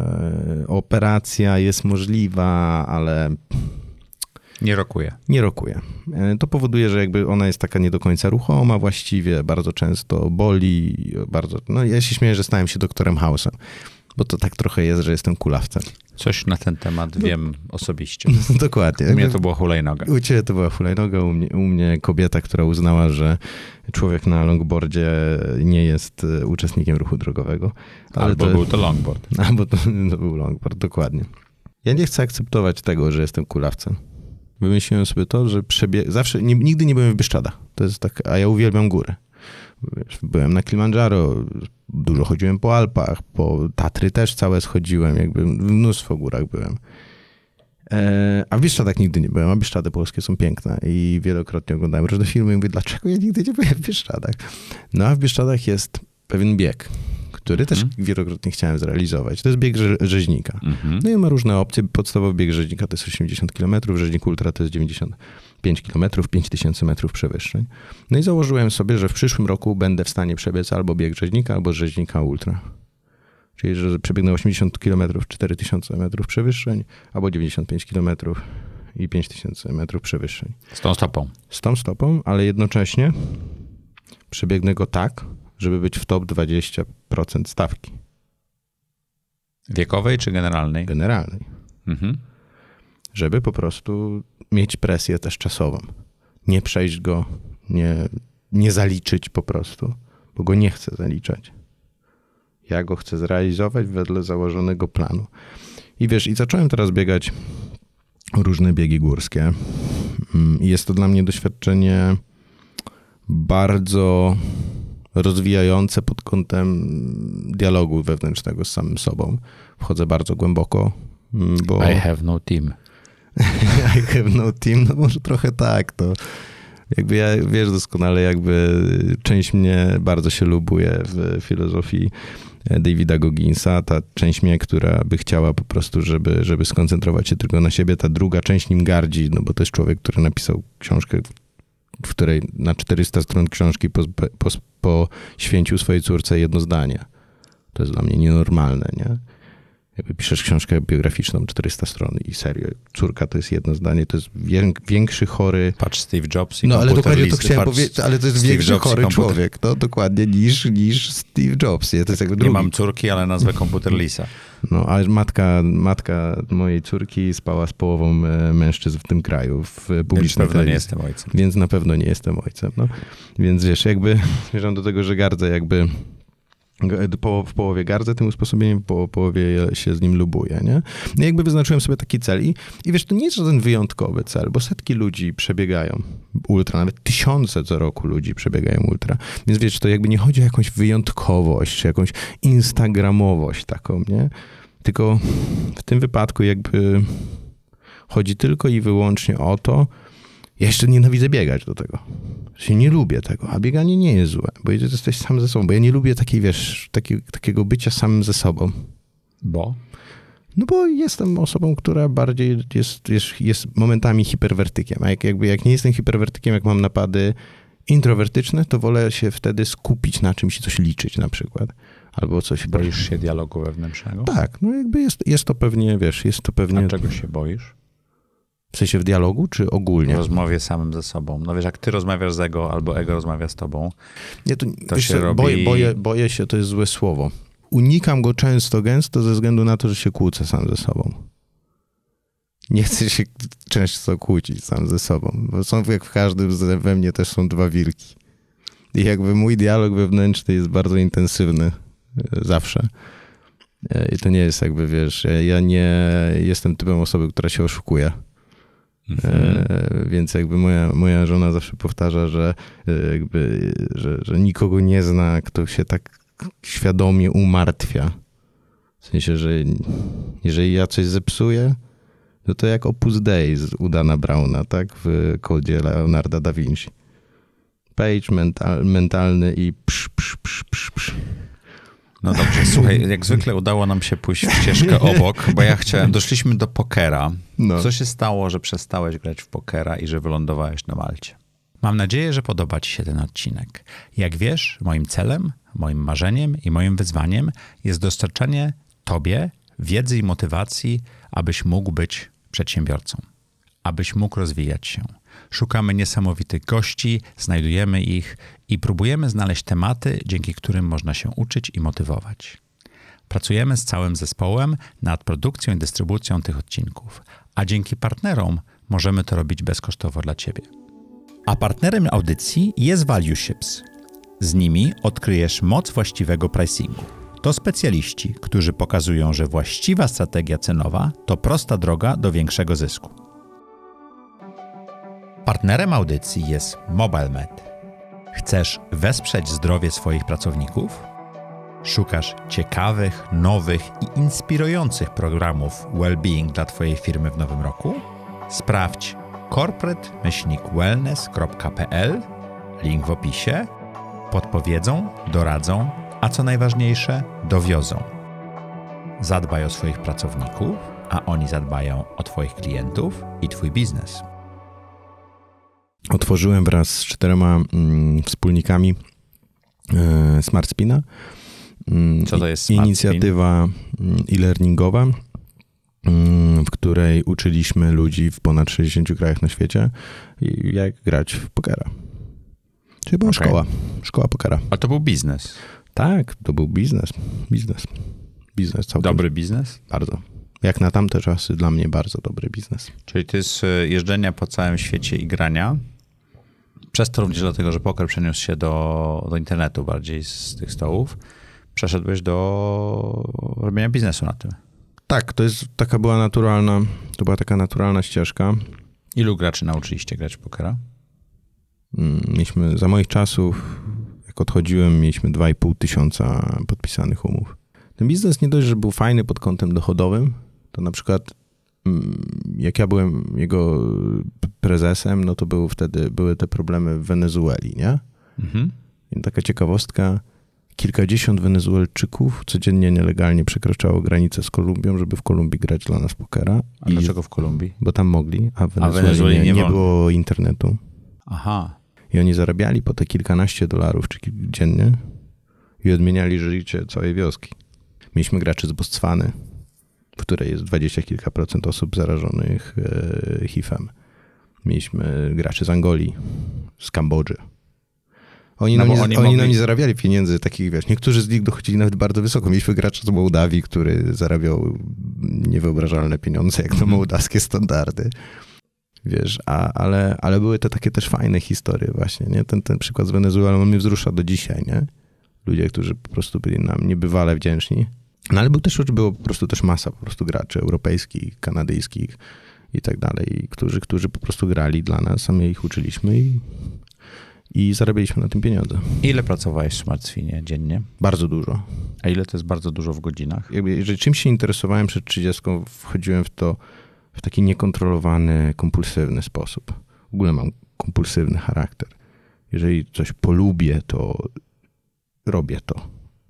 operacja jest możliwa, ale... Nie rokuje. Nie rokuje. To powoduje, że jakby ona jest taka nie do końca ruchoma właściwie, bardzo często boli, bardzo... No ja się śmieję, że stałem się doktorem House'em, bo to tak trochę jest, że jestem kulawcem. Coś na ten temat no, wiem osobiście. No, dokładnie. U mnie to była hulajnoga. U ciebie to była hulajnoga, u mnie, u mnie kobieta, która uznała, że człowiek na longboardzie nie jest uczestnikiem ruchu drogowego. Ale albo to, był to longboard. Albo to, to był longboard, dokładnie. Ja nie chcę akceptować tego, że jestem kulawcem. Wymyśliłem sobie to, że przebie... zawsze, nie, nigdy nie byłem w Bieszczadach. To jest tak, a ja uwielbiam góry. Byłem na Kilimandżaro, dużo chodziłem po Alpach, po Tatry też całe schodziłem, jakby w mnóstwo górach byłem. E, a w Bieszczadach nigdy nie byłem, a Bieszczady polskie są piękne i wielokrotnie oglądałem różne filmy i mówię, dlaczego ja nigdy nie byłem w Bieszczadach? No a w Bieszczadach jest pewien bieg, który też mm. wielokrotnie chciałem zrealizować. To jest bieg rze- rzeźnika. Mm-hmm. No i ma różne opcje. Podstawowy bieg rzeźnika to jest osiemdziesiąt kilometrów, rzeźnik ultra to jest dziewięćdziesiąt pięć kilometrów, pięć tysięcy metrów przewyższeń. No i założyłem sobie, że w przyszłym roku będę w stanie przebiec albo bieg rzeźnika, albo rzeźnika ultra. Czyli, że przebiegnę osiemdziesiąt kilometrów, cztery tysiące metrów przewyższeń, albo dziewięćdziesiąt pięć kilometrów i pięć tysięcy metrów przewyższeń. Z tą stopą. Z tą stopą, ale jednocześnie przebiegnę go tak, żeby być w top dwadzieścia procent stawki. Wiekowej czy generalnej? Generalnej. Mhm. Żeby po prostu mieć presję też czasową. Nie przejść go, nie, nie zaliczyć po prostu, bo go nie chcę zaliczać. Ja go chcę zrealizować wedle założonego planu. I wiesz, i zacząłem teraz biegać różne biegi górskie. I jest to dla mnie doświadczenie bardzo rozwijające pod kątem dialogu wewnętrznego z samym sobą. Wchodzę bardzo głęboko, bo... I have no team. I have no team, no może trochę tak, to jakby ja, wiesz doskonale, jakby część mnie bardzo się lubuje w filozofii Davida Gogginsa, ta część mnie, która by chciała po prostu, żeby, żeby skoncentrować się tylko na siebie, ta druga część nim gardzi, no bo to jest człowiek, który napisał książkę, w której na czterysta stron książki poświęcił swojej córce jedno zdanie. To jest dla mnie nienormalne, nie? Jakby piszesz książkę biograficzną, czterysta stron i serio, córka to jest jedno zdanie, to jest większy chory... Patrz Steve Jobs i No ale dokładnie listy. to chciałem powiedzieć, ale to jest Steve większy Jobs chory człowiek, no dokładnie, niż, niż Steve Jobs. Nie, to jest jakby drugi. Nie mam córki, ale nazwę komputer Lisa. No, ale matka, matka mojej córki spała z połową mężczyzn w tym kraju, w publicznej Więc na pewno telewizji. nie jestem ojcem. Więc na pewno nie jestem ojcem, no. Więc wiesz, jakby zmierzam do tego, że gardzę jakby... w połowie gardzę tym usposobieniem, w połowie się z nim lubuję, nie? No jakby wyznaczyłem sobie taki cel i, i wiesz, to nie jest żaden wyjątkowy cel, bo setki ludzi przebiegają ultra, nawet tysiące co roku ludzi przebiegają ultra, więc wiesz, to jakby nie chodzi o jakąś wyjątkowość, czy jakąś instagramowość taką, nie? Tylko w tym wypadku jakby chodzi tylko i wyłącznie o to, ja jeszcze nienawidzę biegać do tego. Się nie lubię tego, a bieganie nie jest złe, bo jesteś sam ze sobą, bo ja nie lubię takiej, wiesz, taki, takiego bycia samym ze sobą. Bo? No bo jestem osobą, która bardziej jest, jest, jest momentami hiperwertykiem, a jak, jakby jak nie jestem hiperwertykiem, jak mam napady introwertyczne, to wolę się wtedy skupić na czymś i coś liczyć na przykład. Albo coś... Boisz się dialogu wewnętrznego? Tak, no jakby jest, jest to pewnie, wiesz, jest to pewnie... A czego się boisz? W sensie w dialogu, czy ogólnie? W rozmowie samym ze sobą. No wiesz, jak ty rozmawiasz z ego, albo ego rozmawia z tobą, Nie, to, to wiesz, się robi... boję, boję, boję się, to jest złe słowo. unikam go często, gęsto ze względu na to, że się kłócę sam ze sobą. Nie chcę się często kłócić sam ze sobą, bo są jak w każdym we mnie też są dwa wilki. I jakby mój dialog wewnętrzny jest bardzo intensywny zawsze. I to nie jest jakby, wiesz, ja nie jestem typem osoby, która się oszukuje. Mhm. Więc jakby moja, moja żona zawsze powtarza, że jakby, że, że nikogo nie zna, kto się tak świadomie umartwia. W sensie, że jeżeli ja coś zepsuję, no to jak Opus Dei z u Dana Browna, tak? W kodzie Leonarda da Vinci. Page mental, mentalny i psz, psz, psz, psz, psz. No dobrze, słuchaj, jak zwykle udało nam się pójść w ścieżkę obok, bo ja chciałem, doszliśmy do pokera. No. Co się stało, że przestałeś grać w pokera i że wylądowałeś na Malcie? Mam nadzieję, że podoba ci się ten odcinek. Jak wiesz, moim celem, moim marzeniem i moim wyzwaniem jest dostarczanie tobie wiedzy i motywacji, abyś mógł być przedsiębiorcą, abyś mógł rozwijać się. Szukamy niesamowitych gości, znajdujemy ich i próbujemy znaleźć tematy, dzięki którym można się uczyć i motywować. Pracujemy z całym zespołem nad produkcją i dystrybucją tych odcinków, a dzięki partnerom możemy to robić bezkosztowo dla ciebie. A partnerem audycji jest ValueShips. Z nimi odkryjesz moc właściwego pricingu. To specjaliści, którzy pokazują, że właściwa strategia cenowa to prosta droga do większego zysku. Partnerem audycji jest MobileMed. Chcesz wesprzeć zdrowie swoich pracowników? Szukasz ciekawych, nowych i inspirujących programów well-being dla twojej firmy w nowym roku? Sprawdź corporate myślnik wellness kropka p l, link w opisie. Podpowiedzą, doradzą, a co najważniejsze, dowiozą. Zadbaj o swoich pracowników, a oni zadbają o twoich klientów i twój biznes. Otworzyłem wraz z czterema mm, wspólnikami e, SmartSpina. Mm, Co to jest Smart Inicjatywa mm, e-learningowa, mm, w której uczyliśmy ludzi w ponad sześćdziesięciu krajach na świecie, jak grać w pokera. Czyli była okay. szkoła. Szkoła pokera. A to był biznes? Tak, to był biznes. Biznes. Biznes całkiem. Dobry biznes? Bardzo. Jak na tamte czasy dla mnie bardzo dobry biznes. Czyli to jest jeżdżenia po całym świecie i grania. Przez to również dlatego, że poker przeniósł się do, do internetu bardziej z tych stołów. Przeszedłeś do robienia biznesu na tym. Tak, to jest taka była naturalna, to była taka naturalna ścieżka. Ilu graczy nauczyliście grać w pokera? Mieliśmy, za moich czasów, jak odchodziłem, mieliśmy dwa i pół tysiąca podpisanych umów. Ten biznes nie dość, że był fajny pod kątem dochodowym, to na przykład jak ja byłem jego prezesem, no to był wtedy, były te problemy w Wenezueli, nie? Mhm. I taka ciekawostka, kilkadziesiąt Wenezuelczyków codziennie nielegalnie przekraczało granicę z Kolumbią, żeby w Kolumbii grać dla nas pokera. A I, dlaczego w Kolumbii? Bo tam mogli, a w Wenezueli, a Wenezueli nie, nie, nie było internetu. Aha. I oni zarabiali po te kilkanaście dolarów czy kil- dziennie i odmieniali życie całej wioski. Mieliśmy graczy z Botswany, w której jest dwadzieścia kilka procent osób zarażonych e, H I V-em. Mieliśmy graczy z Angolii, z Kambodży. Oni, no nam, nie, oni, oni mogli... nam nie zarabiali pieniędzy takich, wiesz, niektórzy z nich dochodzili nawet bardzo wysoko. Mieliśmy gracza z Mołdawii, który zarabiał niewyobrażalne pieniądze, jak na mołdawskie standardy. Wiesz, a, ale, ale były to takie też fajne historie właśnie, nie? Ten, ten przykład z Wenezuelą mnie wzrusza do dzisiaj, nie? Ludzie, którzy po prostu byli nam niebywale wdzięczni. No ale był też, było po prostu też masa po prostu graczy europejskich, kanadyjskich i tak dalej, którzy, którzy po prostu grali dla nas, a my ich uczyliśmy i, i zarabialiśmy na tym pieniądze. Ile pracowałeś w SmartSpinie dziennie? Bardzo dużo. A ile to jest bardzo dużo w godzinach? Jakby, jeżeli czymś się interesowałem przed trzydziestką, wchodziłem w to w taki niekontrolowany, kompulsywny sposób. W ogóle mam kompulsywny charakter. Jeżeli coś polubię, to robię to.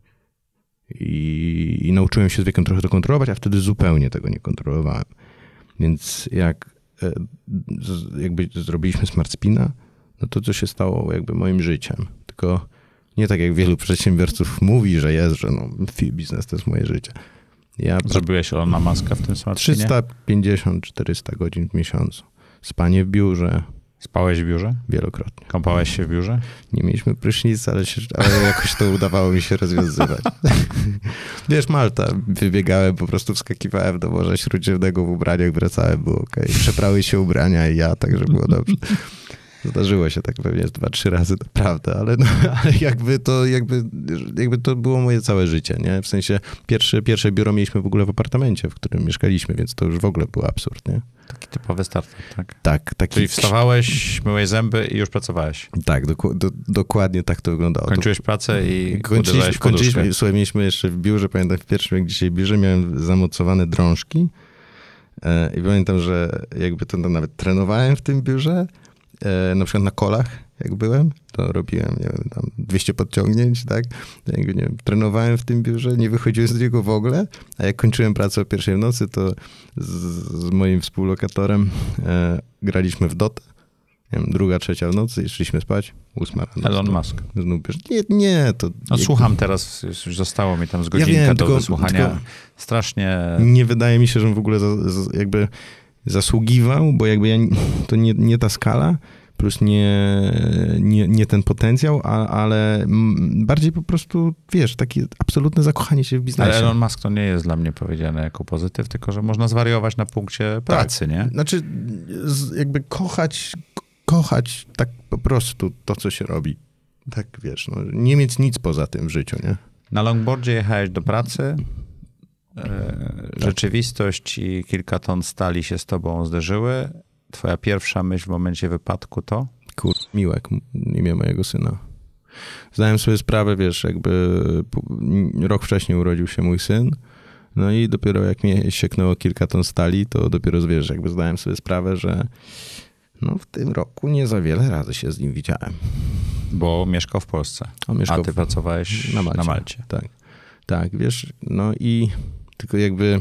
I, i nauczyłem się z wiekiem trochę to kontrolować, a wtedy zupełnie tego nie kontrolowałem. Więc jak e, z, jakby zrobiliśmy SmartSpina, no to co się stało jakby moim życiem. Tylko nie tak jak wielu przedsiębiorców mówi, że jest, że no, biznes to jest moje życie. Ja Zrobiłeś Elona Muska w tym SmartSpinie? trzysta pięćdziesiąt czterysta godzin w miesiącu. Spanie w biurze, Spałeś w biurze? Wielokrotnie. Kąpałeś się w biurze? Nie mieliśmy prysznic, ale, się, ale jakoś to udawało mi się rozwiązywać. Wiesz, Malta, wybiegałem, po prostu wskakiwałem do Morza Śródziemnego w ubraniach, wracałem, było okej. Okay. Przeprały się ubrania i ja, także było dobrze. Zdarzyło się tak pewnie dwa, trzy razy, naprawdę, ale, no, ale jakby, to, jakby, jakby to było moje całe życie, nie? W sensie pierwsze, pierwsze biuro mieliśmy w ogóle w apartamencie, w którym mieszkaliśmy, więc to już w ogóle był absurd, nie? Taki typowy startup, tak? Tak. Taki... Czyli wstawałeś, myłeś zęby i już pracowałeś. Tak, doku, do, dokładnie tak to wyglądało. Kończyłeś pracę i kończyliśmy, kończyliśmy, słuchaj, mieliśmy jeszcze w biurze, pamiętam w pierwszym, jak dzisiaj biurze, miałem zamocowane drążki e, i pamiętam, że jakby to nawet trenowałem w tym biurze, e, na przykład na kolach, jak byłem, to robiłem, nie wiem, tam dwieście podciągnięć, tak? Jakby, nie wiem, trenowałem w tym biurze, nie wychodziłem z niego w ogóle, a jak kończyłem pracę o pierwszej w nocy, to z, z moim współlokatorem e, graliśmy w Dotę. Nie wiem, druga, trzecia w nocy i szliśmy spać, ósma rano. Elon Musk. Znów bierz. Nie, nie, to... No słucham teraz, już zostało mi tam z godzinka ja wiem, do tylko, wysłuchania. Tylko Strasznie... Nie wydaje mi się, że on w ogóle za, za, jakby zasługiwał, bo jakby ja, to nie, nie ta skala, plus nie, nie, nie ten potencjał, a, ale bardziej po prostu, wiesz, takie absolutne zakochanie się w biznesie. Ale Elon Musk to nie jest dla mnie powiedziane jako pozytyw, tylko że można zwariować na punkcie pracy, tak, nie? Znaczy jakby kochać, kochać tak po prostu to, co się robi. Tak, wiesz, no, nie mieć nic poza tym w życiu, nie? Na longboardzie jechałeś do pracy, e, rzeczywistość i kilka ton stali się z tobą zderzyły. Twoja pierwsza myśl w momencie wypadku to? Kur... Miłek, imię mojego syna. Zdałem sobie sprawę, wiesz, jakby rok wcześniej urodził się mój syn, no i dopiero jak mnie sieknęło kilka ton stali, to dopiero, wiesz, jakby zdałem sobie sprawę, że no w tym roku nie za wiele razy się z nim widziałem. Bo mieszkał w Polsce, On mieszkał a ty w... pracowałeś na Malcie. na Malcie. Tak, tak, wiesz, no i tylko jakby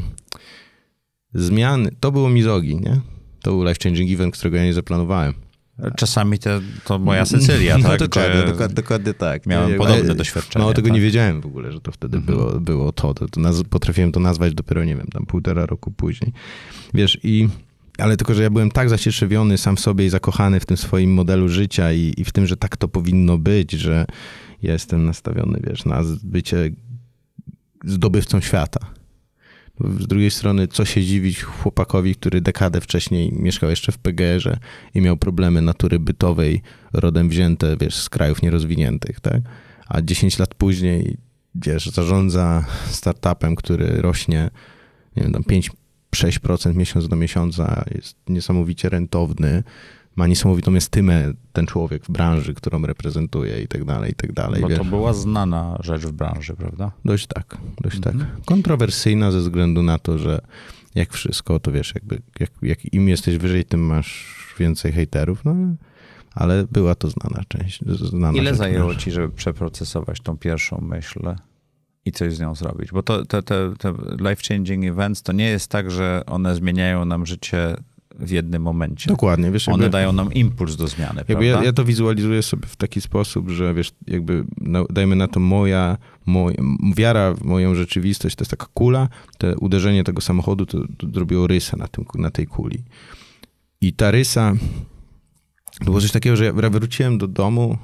zmiany, to było mizogi, nie? To był life-changing event, którego ja nie zaplanowałem. Czasami to, to moja Sycylia, no, tak? Dokładnie, dokładnie, dokładnie tak. Miałem ja, podobne ja, doświadczenie. Mało tego tak? nie wiedziałem w ogóle, że to wtedy mhm. było, było to. to, to naz- potrafiłem to nazwać dopiero, nie wiem, tam półtora roku później. Wiesz, i ale tylko, że ja byłem tak zacietrzewiony sam w sobie i zakochany w tym swoim modelu życia i, i w tym, że tak to powinno być, że ja jestem nastawiony, wiesz, na bycie zdobywcą świata. Z drugiej strony, co się dziwić chłopakowi, który dekadę wcześniej mieszkał jeszcze w P G R-ze i miał problemy natury bytowej, rodem wzięte, wiesz, z krajów nierozwiniętych, tak? A dziesięć lat później, wiesz, zarządza startupem, który rośnie, nie wiem, tam pięć sześć procent miesiąc do miesiąca, jest niesamowicie rentowny, ma niesamowitą estymę ten człowiek w branży, którą reprezentuje i tak dalej, i tak dalej. Bo wiesz. to była znana rzecz w branży, prawda? Dość tak, dość mhm. tak. Kontrowersyjna ze względu na to, że jak wszystko, to wiesz, jakby jak, jak im jesteś wyżej, tym masz więcej hejterów, no ale była to znana część. Znana Ile rzecz zajęło branży. ci, żeby przeprocesować tą pierwszą myśl i coś z nią zrobić? Bo to, te, te, te life-changing events to nie jest tak, że one zmieniają nam życie w jednym momencie. Dokładnie. Wiesz, One jakby, dają nam impuls do zmiany, jakby prawda? Ja, ja to wizualizuję sobie w taki sposób, że wiesz, jakby no, dajmy na to moja, moja wiara w moją rzeczywistość, to jest taka kula, to uderzenie tego samochodu to, to zrobiło rysę na, tym, na tej kuli. I ta rysa, to było coś takiego, że ja wróciłem do domu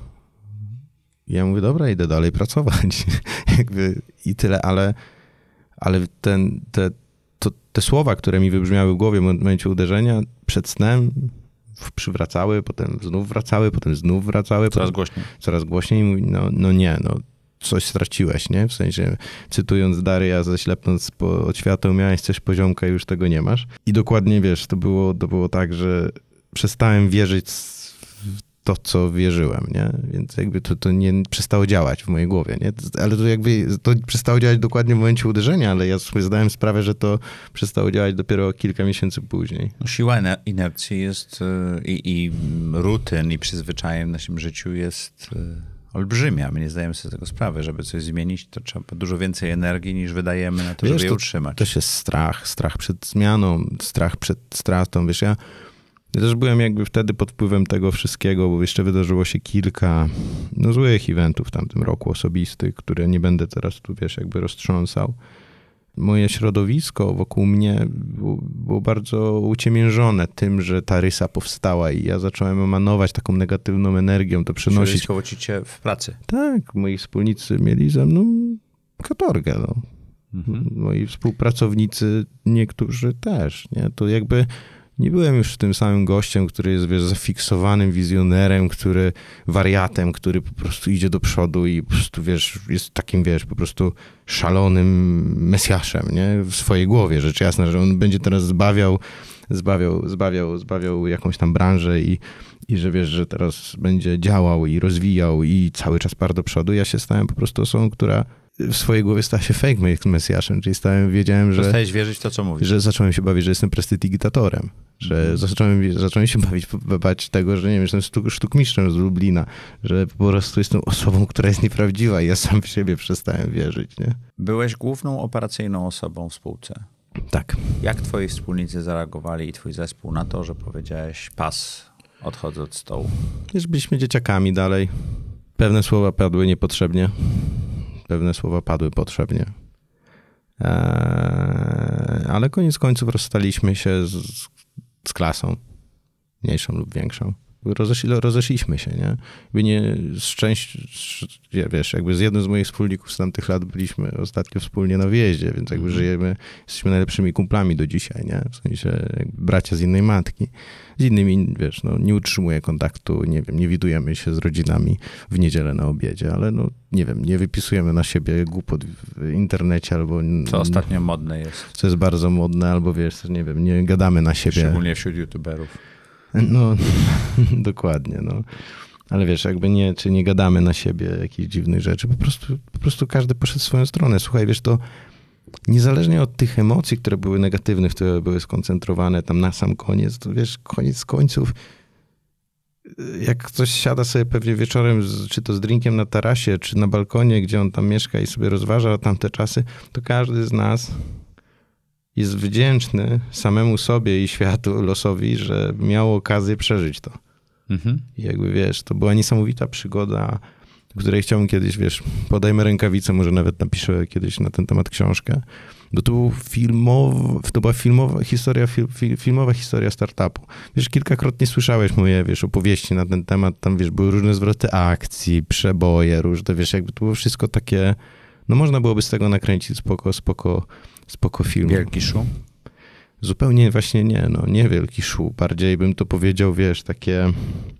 i ja mówię, dobra, idę dalej pracować. jakby i tyle, ale, ale ten, te, to, te słowa, które mi wybrzmiały w głowie w momencie uderzenia, przed snem przywracały, potem znów wracały, potem znów wracały. Coraz potem, głośniej. Coraz głośniej i mówi, no, no nie, no coś straciłeś, nie? W sensie, cytując Daria, zaślepnąc po, od świateł, miałeś coś poziomka i już tego nie masz. I dokładnie, wiesz, to było, to było tak, że przestałem wierzyć w to, co wierzyłem, nie? Więc jakby to, to nie przestało działać w mojej głowie, nie? Ale to jakby, to przestało działać dokładnie w momencie uderzenia, ale ja sobie zdałem sprawę, że to przestało działać dopiero kilka miesięcy później. No, siła inercji jest i, i rutyn, i przyzwyczajem w naszym życiu jest olbrzymia. My nie zdajemy sobie tego sprawy. Żeby coś zmienić, to trzeba dużo więcej energii niż wydajemy na to, wiesz, żeby je to, utrzymać. To też jest strach, strach przed zmianą, strach przed stratą, wiesz, ja Ja też byłem jakby wtedy pod wpływem tego wszystkiego, bo jeszcze wydarzyło się kilka no, złych eventów w tamtym roku osobistych, które nie będę teraz tu, wiesz, jakby roztrząsał. Moje środowisko wokół mnie było, było bardzo uciemiężone tym, że ta rysa powstała i ja zacząłem emanować taką negatywną energią, to przenosić. Środowisko cię w pracy. Tak, moi wspólnicy mieli ze mną katorgę, no. Mhm. Moi współpracownicy, niektórzy też, nie? To jakby nie byłem już tym samym gościem, który jest, wiesz, zafiksowanym wizjonerem, który wariatem, który po prostu idzie do przodu i po prostu, wiesz, jest takim, wiesz, po prostu szalonym mesjaszem, nie? W swojej głowie, rzecz jasna, że on będzie teraz zbawiał, zbawiał, zbawiał, zbawiał jakąś tam branżę i, i że, wiesz, że teraz będzie działał i rozwijał i cały czas parł do przodu. Ja się stałem po prostu osobą, która w swojej głowie stała się fake mesjaszem, czyli stałem, wiedziałem, że... Przestałeś wierzyć w to, co mówisz. Że zacząłem się bawić, że jestem prestidigitatorem, że mhm. zacząłem, zacząłem się bawić, bać tego, że nie wiem, jestem sztuk, sztukmistrzem z Lublina, że po prostu jestem osobą, która jest nieprawdziwa i ja sam w siebie przestałem wierzyć, nie? Byłeś główną operacyjną osobą w spółce. Tak. Jak twoi wspólnicy zareagowali i twój zespół na to, że powiedziałeś pas, odchodzę od stołu? Wiesz, byliśmy dzieciakami dalej. Pewne słowa padły niepotrzebnie. Pewne słowa padły potrzebnie. Eee, ale koniec końców rozstaliśmy się z, z klasą. Mniejszą lub większą. Rozeszli, rozeszliśmy się, nie? Jakby nie szczęść, wiesz, jakby z jednym z moich wspólników z tamtych lat byliśmy ostatnio wspólnie na wyjeździe, więc jakby żyjemy, jesteśmy najlepszymi kumplami do dzisiaj, nie? W sensie jakby bracia z innej matki. Z innymi, wiesz, no nie utrzymuję kontaktu, nie wiem, nie widujemy się z rodzinami w niedzielę na obiedzie, ale no nie wiem, nie wypisujemy na siebie głupot w internecie albo... Co ostatnio modne jest. Co jest bardzo modne, albo wiesz, nie wiem, nie gadamy na siebie. Szczególnie wśród youtuberów. No, dokładnie, no. Ale wiesz, jakby nie, czy nie gadamy na siebie jakichś dziwnych rzeczy, po prostu, po prostu każdy poszedł w swoją stronę. Słuchaj, wiesz, to niezależnie od tych emocji, które były negatywne, które były skoncentrowane tam na sam koniec, to wiesz, koniec końców, jak ktoś siada sobie pewnie wieczorem, z, czy to z drinkiem na tarasie, czy na balkonie, gdzie on tam mieszka i sobie rozważa tamte czasy, to każdy z nas jest wdzięczny samemu sobie i światu, losowi, że miał okazję przeżyć to. Mhm. I jakby, wiesz, to była niesamowita przygoda, w której chciałbym kiedyś, wiesz, podajmy rękawicę, może nawet napiszę kiedyś na ten temat książkę, bo to, był filmow, to była filmowa historia, fil, filmowa historia startupu. Wiesz, kilkakrotnie słyszałeś moje, wiesz, opowieści na ten temat, tam, wiesz, były różne zwroty akcji, przeboje, różne, wiesz, jakby to było wszystko takie, no można byłoby z tego nakręcić spoko, spoko, spoko film. Wielki szum? Zupełnie właśnie nie, no nie wielki szum. Bardziej bym to powiedział, wiesz, takie...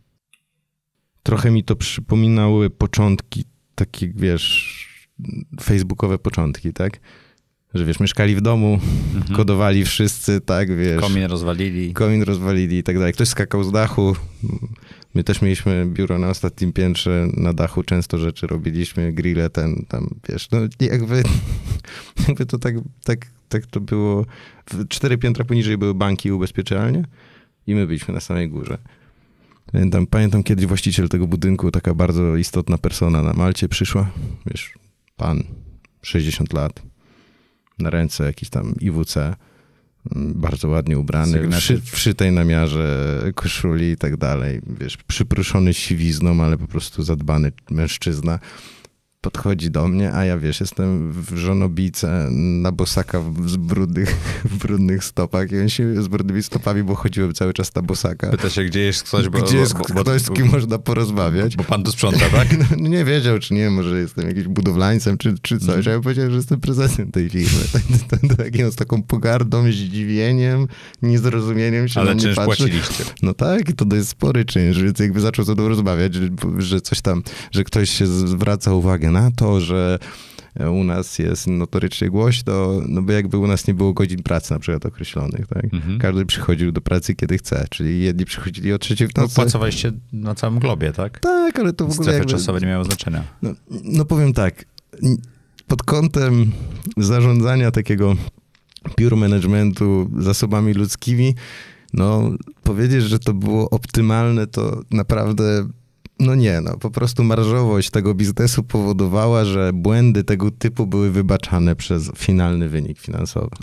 Trochę mi to przypominały początki, takie, wiesz, facebookowe początki, tak? Że, wiesz, mieszkali w domu, mhm. kodowali wszyscy, tak, wiesz. Komin rozwalili. Komin rozwalili i tak dalej. Ktoś skakał z dachu. My też mieliśmy biuro na ostatnim piętrze, na dachu często rzeczy robiliśmy, grille ten, tam, wiesz, no jakby, jakby to tak, tak, tak to było. Cztery piętra poniżej były banki i ubezpieczalnie i my byliśmy na samej górze. Pamiętam, pamiętam kiedyś właściciel tego budynku, taka bardzo istotna persona na Malcie przyszła, wiesz, pan, sześćdziesiąt lat, na ręce jakiś tam I W C, bardzo ładnie ubrany, wszy, wszytej na miarze koszuli i tak dalej, wiesz, przypruszony siwizną, ale po prostu zadbany mężczyzna. Podchodzi do mnie, a ja, wiesz, jestem w żonobijce na bosaka w, z brudnych, w brudnych stopach i on się z brudnymi stopami, bo chodziłem cały czas na bosaka. Pyta się, gdzie jest ktoś, bo... Gdzie jest bo, bo, ktoś, z kim bo, można porozmawiać. Bo pan tu sprząta, tak? No, nie wiedział, czy nie, może jestem jakimś budowlańcem, czy, czy coś. Mm. Ja powiedziałem, że jestem prezesem tej firmy. Tak, z taką pogardą, zdziwieniem, niezrozumieniem się ale na mnie patrzy. Ale czynsz płaciliście. No tak, to jest spory czynsz, więc jakby zaczął ze mną rozmawiać, że, że coś tam, że ktoś się zwraca uwagę na to, że u nas jest notorycznie głośno, no bo jakby u nas nie było godzin pracy na przykład określonych, tak? Mhm. Każdy przychodził do pracy kiedy chce, czyli jedni przychodzili o trzeciej w nocy. No, pracowaliście na całym globie, tak? Tak, ale to w ogóle strefy jakby... czasowe nie miały znaczenia. No, no powiem tak, pod kątem zarządzania takiego pure managementu zasobami ludzkimi, no powiedzieć, że to było optymalne, to naprawdę... No nie, no po prostu marżowość tego biznesu powodowała, że błędy tego typu były wybaczane przez finalny wynik finansowy. Okej. Okay.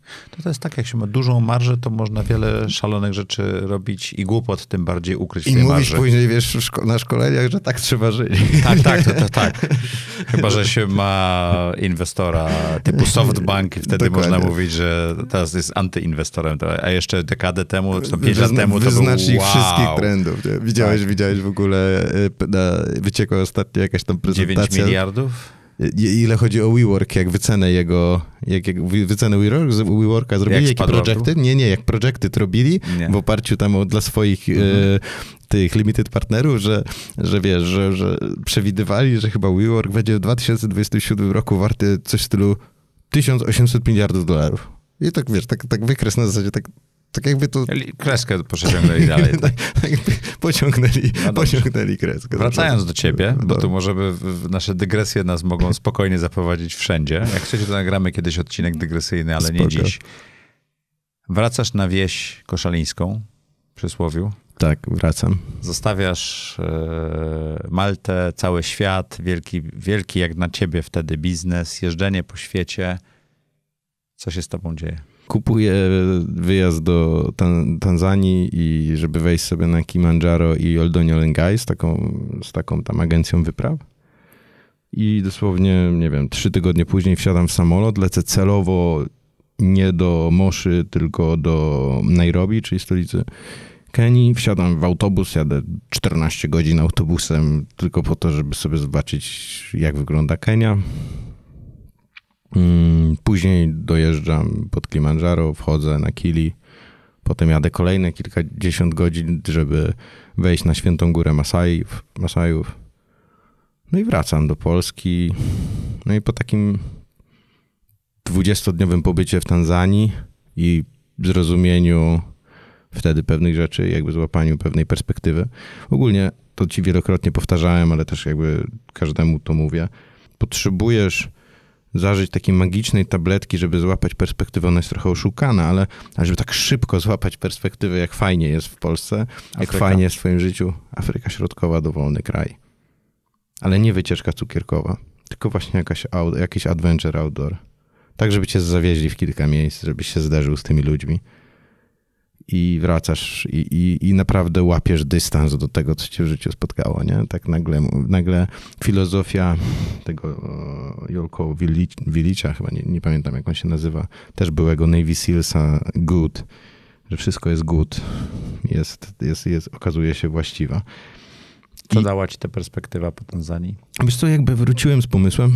To, to jest tak, jak się ma dużą marżę, to można wiele szalonych rzeczy robić i głupot tym bardziej ukryć w I tej mówisz marży. później, wiesz, szko- na szkoleniach, że tak trzeba żyć. Tak, tak, to, to tak. Chyba, że się ma inwestora typu SoftBank i wtedy Dokładnie. można mówić, że teraz jest antyinwestorem. A jeszcze dekadę temu, czy to pięć lat Wyzna- temu to był wyznacznik wow. wszystkich trendów. Nie? Widziałeś, tak. widziałeś w ogóle, na, wyciekła ostatnio jakaś tam prezentacja. dziewięć miliardów? Ile chodzi o WeWork, jak wycenę jego, jak, jak wycenę WeWork, WeWorka zrobili, jak jakie projekty? Nie, nie, jak projekty robili nie. w oparciu tam o, dla swoich mhm. e, tych limited partnerów, że, że wiesz, że, że przewidywali, że chyba WeWork będzie w dwa tysiące dwudziestym siódmym roku warty coś w stylu tysiąc osiemset miliardów dolarów. I tak wiesz, tak, tak wykres na zasadzie, tak Tak jakby to... Kreskę przeciągnęli dalej. tak, tak jakby pociągnęli, no pociągnęli kreskę. Wracając do ciebie, bo tu możemy, nasze dygresje nas mogą spokojnie zaprowadzić wszędzie. Jak chcecie, to nagramy kiedyś odcinek dygresyjny, ale Spoko. nie dziś. Wracasz na wieś koszalińską, przysłowiu. Tak, wracam. Zostawiasz e, Maltę, cały świat, wielki, wielki jak na ciebie wtedy biznes, jeżdżenie po świecie. Co się z tobą dzieje? Kupuję wyjazd do Tan- Tanzanii i żeby wejść sobie na Kilimandżaro i Oldonyo Lengai z taką, z taką tam agencją wypraw. I dosłownie, nie wiem, trzy tygodnie później wsiadam w samolot, lecę celowo nie do Moszy, tylko do Nairobi, czyli stolicy Kenii. Wsiadam w autobus, jadę czternaście godzin autobusem tylko po to, żeby sobie zobaczyć, jak wygląda Kenia. Później dojeżdżam pod Kilimandżaro, wchodzę na Kili, potem jadę kolejne kilkadziesiąt godzin, żeby wejść na Świętą Górę Masajów, Masajów. No i wracam do Polski. No i po takim dwudziestodniowym pobycie w Tanzanii i zrozumieniu wtedy pewnych rzeczy, jakby złapaniu pewnej perspektywy. Ogólnie to ci wielokrotnie powtarzałem, ale też jakby każdemu to mówię. Potrzebujesz zażyć takiej magicznej tabletki, żeby złapać perspektywę. Ona jest trochę oszukana, ale, ale żeby tak szybko złapać perspektywę, jak fajnie jest w Polsce, Afryka. Jak fajnie jest w twoim życiu. Afryka Środkowa, dowolny kraj. Ale nie wycieczka cukierkowa, tylko właśnie jakaś out, jakiś adventure outdoor. Tak, żeby cię zawieźli w kilka miejsc, żebyś się zderzył z tymi ludźmi. I wracasz i, i, i naprawdę łapiesz dystans do tego, co cię w życiu spotkało, nie? Tak nagle, nagle filozofia tego Jolko Willicza, chyba nie, nie pamiętam, jak on się nazywa, też byłego Navy Sealsa, good, że wszystko jest good, jest, jest, jest, okazuje się właściwa. Co I, dała ci ta perspektywa po Tanzanii? Wiesz co, jakby wróciłem z pomysłem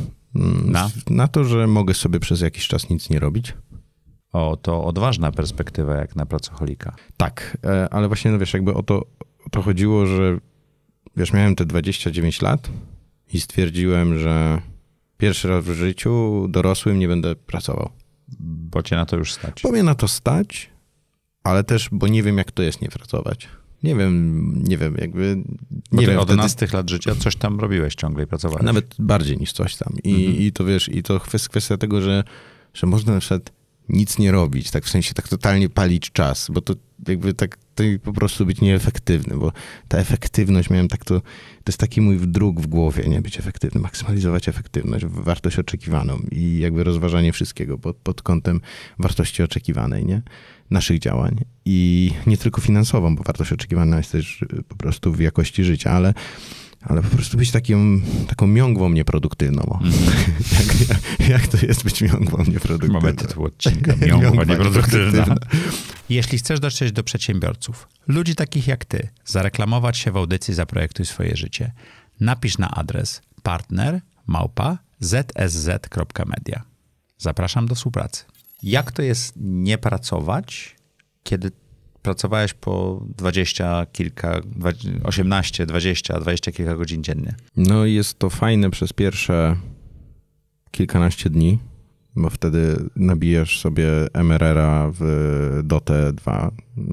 na? na to, że mogę sobie przez jakiś czas nic nie robić. O, to odważna perspektywa jak na pracoholika. Tak, ale właśnie, no wiesz, jakby o to, o to chodziło, że wiesz, miałem te dwadzieścia dziewięć lat i stwierdziłem, że pierwszy raz w życiu dorosłym nie będę pracował. Bo cię na to już stać. Bo mnie na to stać, ale też, bo nie wiem, jak to jest nie pracować. Nie wiem, nie wiem, jakby... Bo nie ty wiem, od jedenastych lat życia coś tam robiłeś ciągle i pracowałeś. Nawet bardziej niż coś tam. I, mhm. i to wiesz, i to jest kwestia tego, że, że można na przykład nic nie robić, tak w sensie tak totalnie palić czas, bo to jakby tak to po prostu być nieefektywny, bo ta efektywność, miałem tak to, to jest taki mój dróg w głowie, nie być efektywny, maksymalizować efektywność, wartość oczekiwaną i jakby rozważanie wszystkiego pod, pod kątem wartości oczekiwanej, nie? Naszych działań i nie tylko finansową, bo wartość oczekiwana jest też po prostu w jakości życia, ale ale po prostu być taką, taką miągwą nieproduktywną. Mm. jak, jak, jak to jest być miągwą nieproduktywną? Mamy tytuł odcinka, miągwa nieproduktywna. Jeśli chcesz dotrzeć do przedsiębiorców, ludzi takich jak ty, zareklamować się w audycji Zaprojektuj swoje życie, napisz na adres partner małpa zsz kropka media. Zapraszam do współpracy. Jak to jest nie pracować, kiedy pracowałeś po dwadzieścia kilka, osiemnaście, dwadzieścia, dwadzieścia kilka godzin dziennie? No jest to fajne przez pierwsze kilkanaście dni, bo wtedy nabijasz sobie M R R-a w Dotę dwa.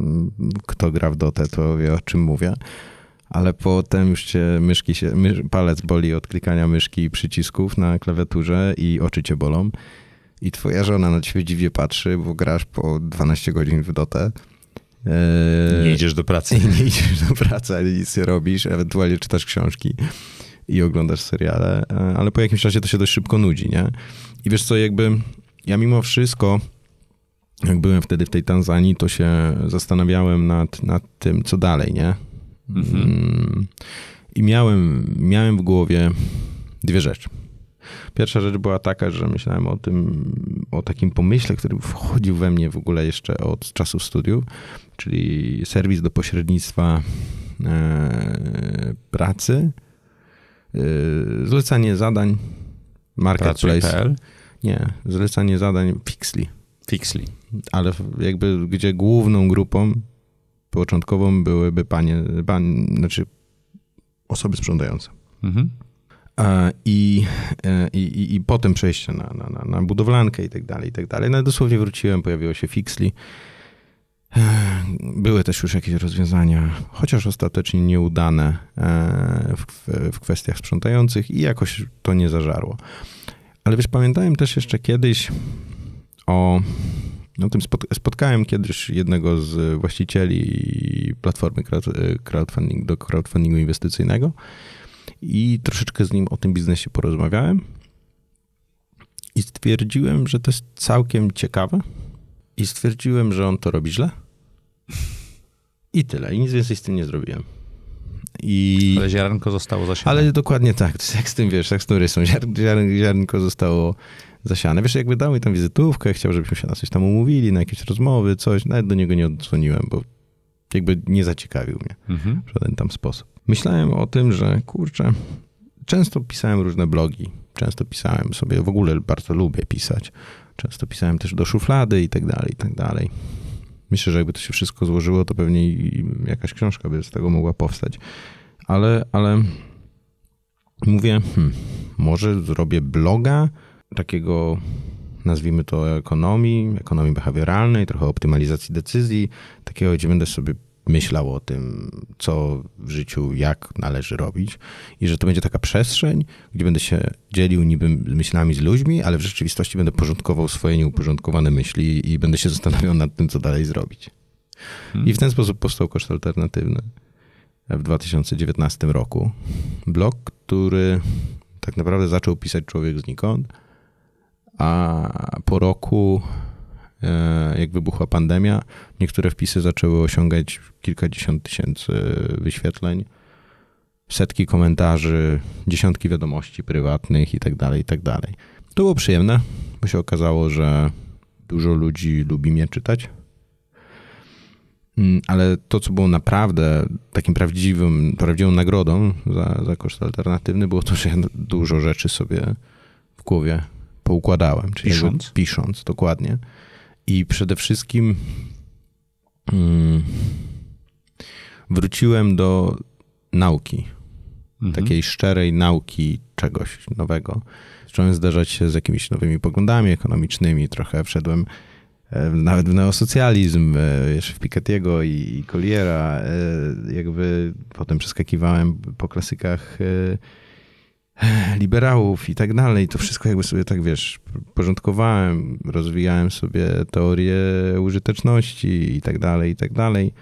Kto gra w Dotę, to wie, o czym mówię. Ale potem już cię myszki się, mysz, palec boli od klikania myszki i przycisków na klawiaturze i oczy cię bolą. I twoja żona na ciebie dziwnie patrzy, bo grasz po dwanaście godzin w Dotę. Nie idziesz do pracy. Nie idziesz do pracy, ale nic nie robisz, ewentualnie czytasz książki i oglądasz seriale, ale po jakimś czasie to się dość szybko nudzi, nie? I wiesz co, jakby ja mimo wszystko jak byłem wtedy w tej Tanzanii, to się zastanawiałem nad, nad tym, co dalej, nie? Mhm. I miałem, miałem w głowie dwie rzeczy. Pierwsza rzecz była taka, że myślałem o tym, o takim pomyśle, który wchodził we mnie w ogóle jeszcze od czasów studiów, czyli serwis do pośrednictwa e, pracy, e, zlecanie zadań, marketplace. Nie, zlecanie zadań Fixly. Fixly. Ale jakby, gdzie główną grupą początkową byłyby panie, pan, znaczy osoby sprzątające. Mhm. I, i, I potem przejście na, na, na budowlankę i tak dalej, i tak dalej. No dosłownie wróciłem, pojawiło się Fixly. Były też już jakieś rozwiązania, chociaż ostatecznie nieudane w, w kwestiach sprzątających i jakoś to nie zażarło. Ale wiesz, pamiętałem też jeszcze kiedyś o, o tym, spotkałem kiedyś jednego z właścicieli platformy crowdfunding, do crowdfundingu inwestycyjnego i troszeczkę z nim o tym biznesie porozmawiałem i stwierdziłem, że to jest całkiem ciekawe i stwierdziłem, że on to robi źle i tyle. I nic więcej z tym nie zrobiłem. I... Ale ziarnko zostało zasiane. Ale dokładnie tak. Jak z tym, wiesz, jak z tą rysą. Ziar- ziarnko zostało zasiane. Wiesz, jakby dał mi tam wizytówkę, chciał, żebyśmy się na coś tam umówili, na jakieś rozmowy, coś. Nawet do niego nie odzwoniłem, bo jakby nie zaciekawił mnie mhm. w żaden tam sposób. Myślałem o tym, że kurczę, często pisałem różne blogi. Często pisałem sobie, w ogóle bardzo lubię pisać. Często pisałem też do szuflady i tak dalej, i tak dalej. Myślę, że jakby to się wszystko złożyło, to pewnie i jakaś książka by z tego mogła powstać. Ale, ale mówię, hmm, może zrobię bloga takiego, nazwijmy to ekonomii, ekonomii behawioralnej, trochę optymalizacji decyzji, takiego, gdzie będę sobie myślał o tym, co w życiu, jak należy robić i że to będzie taka przestrzeń, gdzie będę się dzielił niby myślami z ludźmi, ale w rzeczywistości będę porządkował swoje nieuporządkowane myśli i będę się zastanawiał nad tym, co dalej zrobić. Hmm. I w ten sposób powstał Koszt Alternatywny w dwa tysiące dziewiętnastym roku. Blog, który tak naprawdę zaczął pisać człowiek znikąd, a po roku, jak wybuchła pandemia, niektóre wpisy zaczęły osiągać kilkadziesiąt tysięcy wyświetleń, setki komentarzy, dziesiątki wiadomości prywatnych i tak dalej, i tak dalej. To było przyjemne, bo się okazało, że dużo ludzi lubi mnie czytać, ale to, co było naprawdę takim prawdziwym, prawdziwą nagrodą za, za Koszt Alternatywny, było to, że ja dużo rzeczy sobie w głowie poukładałem. Czyli pisząc? Pisząc, dokładnie. I przede wszystkim hmm, wróciłem do nauki. Mhm. Takiej szczerej nauki czegoś nowego. Zacząłem zderzać się z jakimiś nowymi poglądami ekonomicznymi. Trochę wszedłem nawet w neosocjalizm, jeszcze w Piketty'ego i Colliera. Jakby potem przeskakiwałem po klasykach liberałów i tak dalej. To wszystko jakby sobie tak, wiesz, porządkowałem, rozwijałem sobie teorię użyteczności i tak dalej, i tak dalej.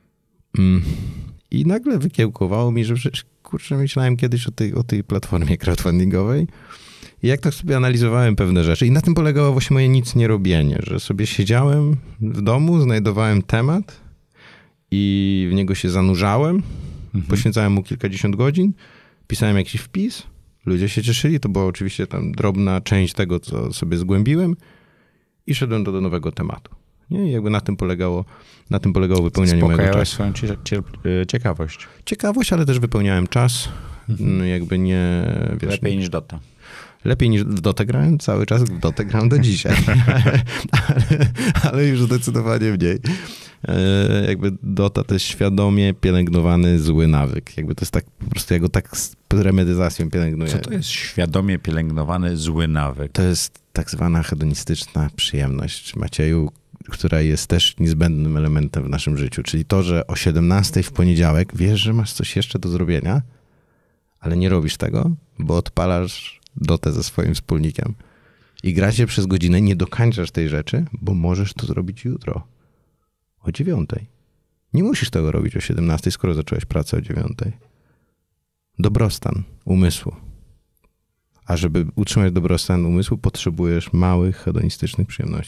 I nagle wykiełkowało mi, że przecież, kurczę, myślałem kiedyś o tej, o tej platformie crowdfundingowej i jak tak sobie analizowałem pewne rzeczy i na tym polegało właśnie moje nic nie robienie, że sobie siedziałem w domu, znajdowałem temat i w niego się zanurzałem, mhm. poświęcałem mu kilkadziesiąt godzin, pisałem jakiś wpis, ludzie się cieszyli, to była oczywiście tam drobna część tego, co sobie zgłębiłem i szedłem do, do nowego tematu. Nie? I jakby na tym polegało, na tym polegało wypełnianie mojego czasu. Swoją ciekawość. Ciekawość, ale też wypełniałem czas. Mhm. Jakby nie... Wiesz, lepiej niż Dota. Lepiej niż w Dotę grałem, cały czas w Dotę gram do dzisiaj. ale, ale już zdecydowanie mniej. E, jakby Dota to jest świadomie pielęgnowany zły nawyk. Jakby to jest tak, po prostu ja go tak z premedytacją pielęgnuję. Co to jest świadomie pielęgnowany zły nawyk? To jest tak zwana hedonistyczna przyjemność, Macieju, która jest też niezbędnym elementem w naszym życiu. Czyli to, że o siedemnastej w poniedziałek wiesz, że masz coś jeszcze do zrobienia, ale nie robisz tego, bo odpalasz Dotę ze swoim wspólnikiem i gracie przez godzinę, nie dokończasz tej rzeczy, bo możesz to zrobić jutro o dziewiątej. Nie musisz tego robić o siedemnastej, skoro zacząłeś pracę o dziewiątej. Dobrostan umysłu. A żeby utrzymać dobrostan umysłu, potrzebujesz małych, hedonistycznych przyjemności.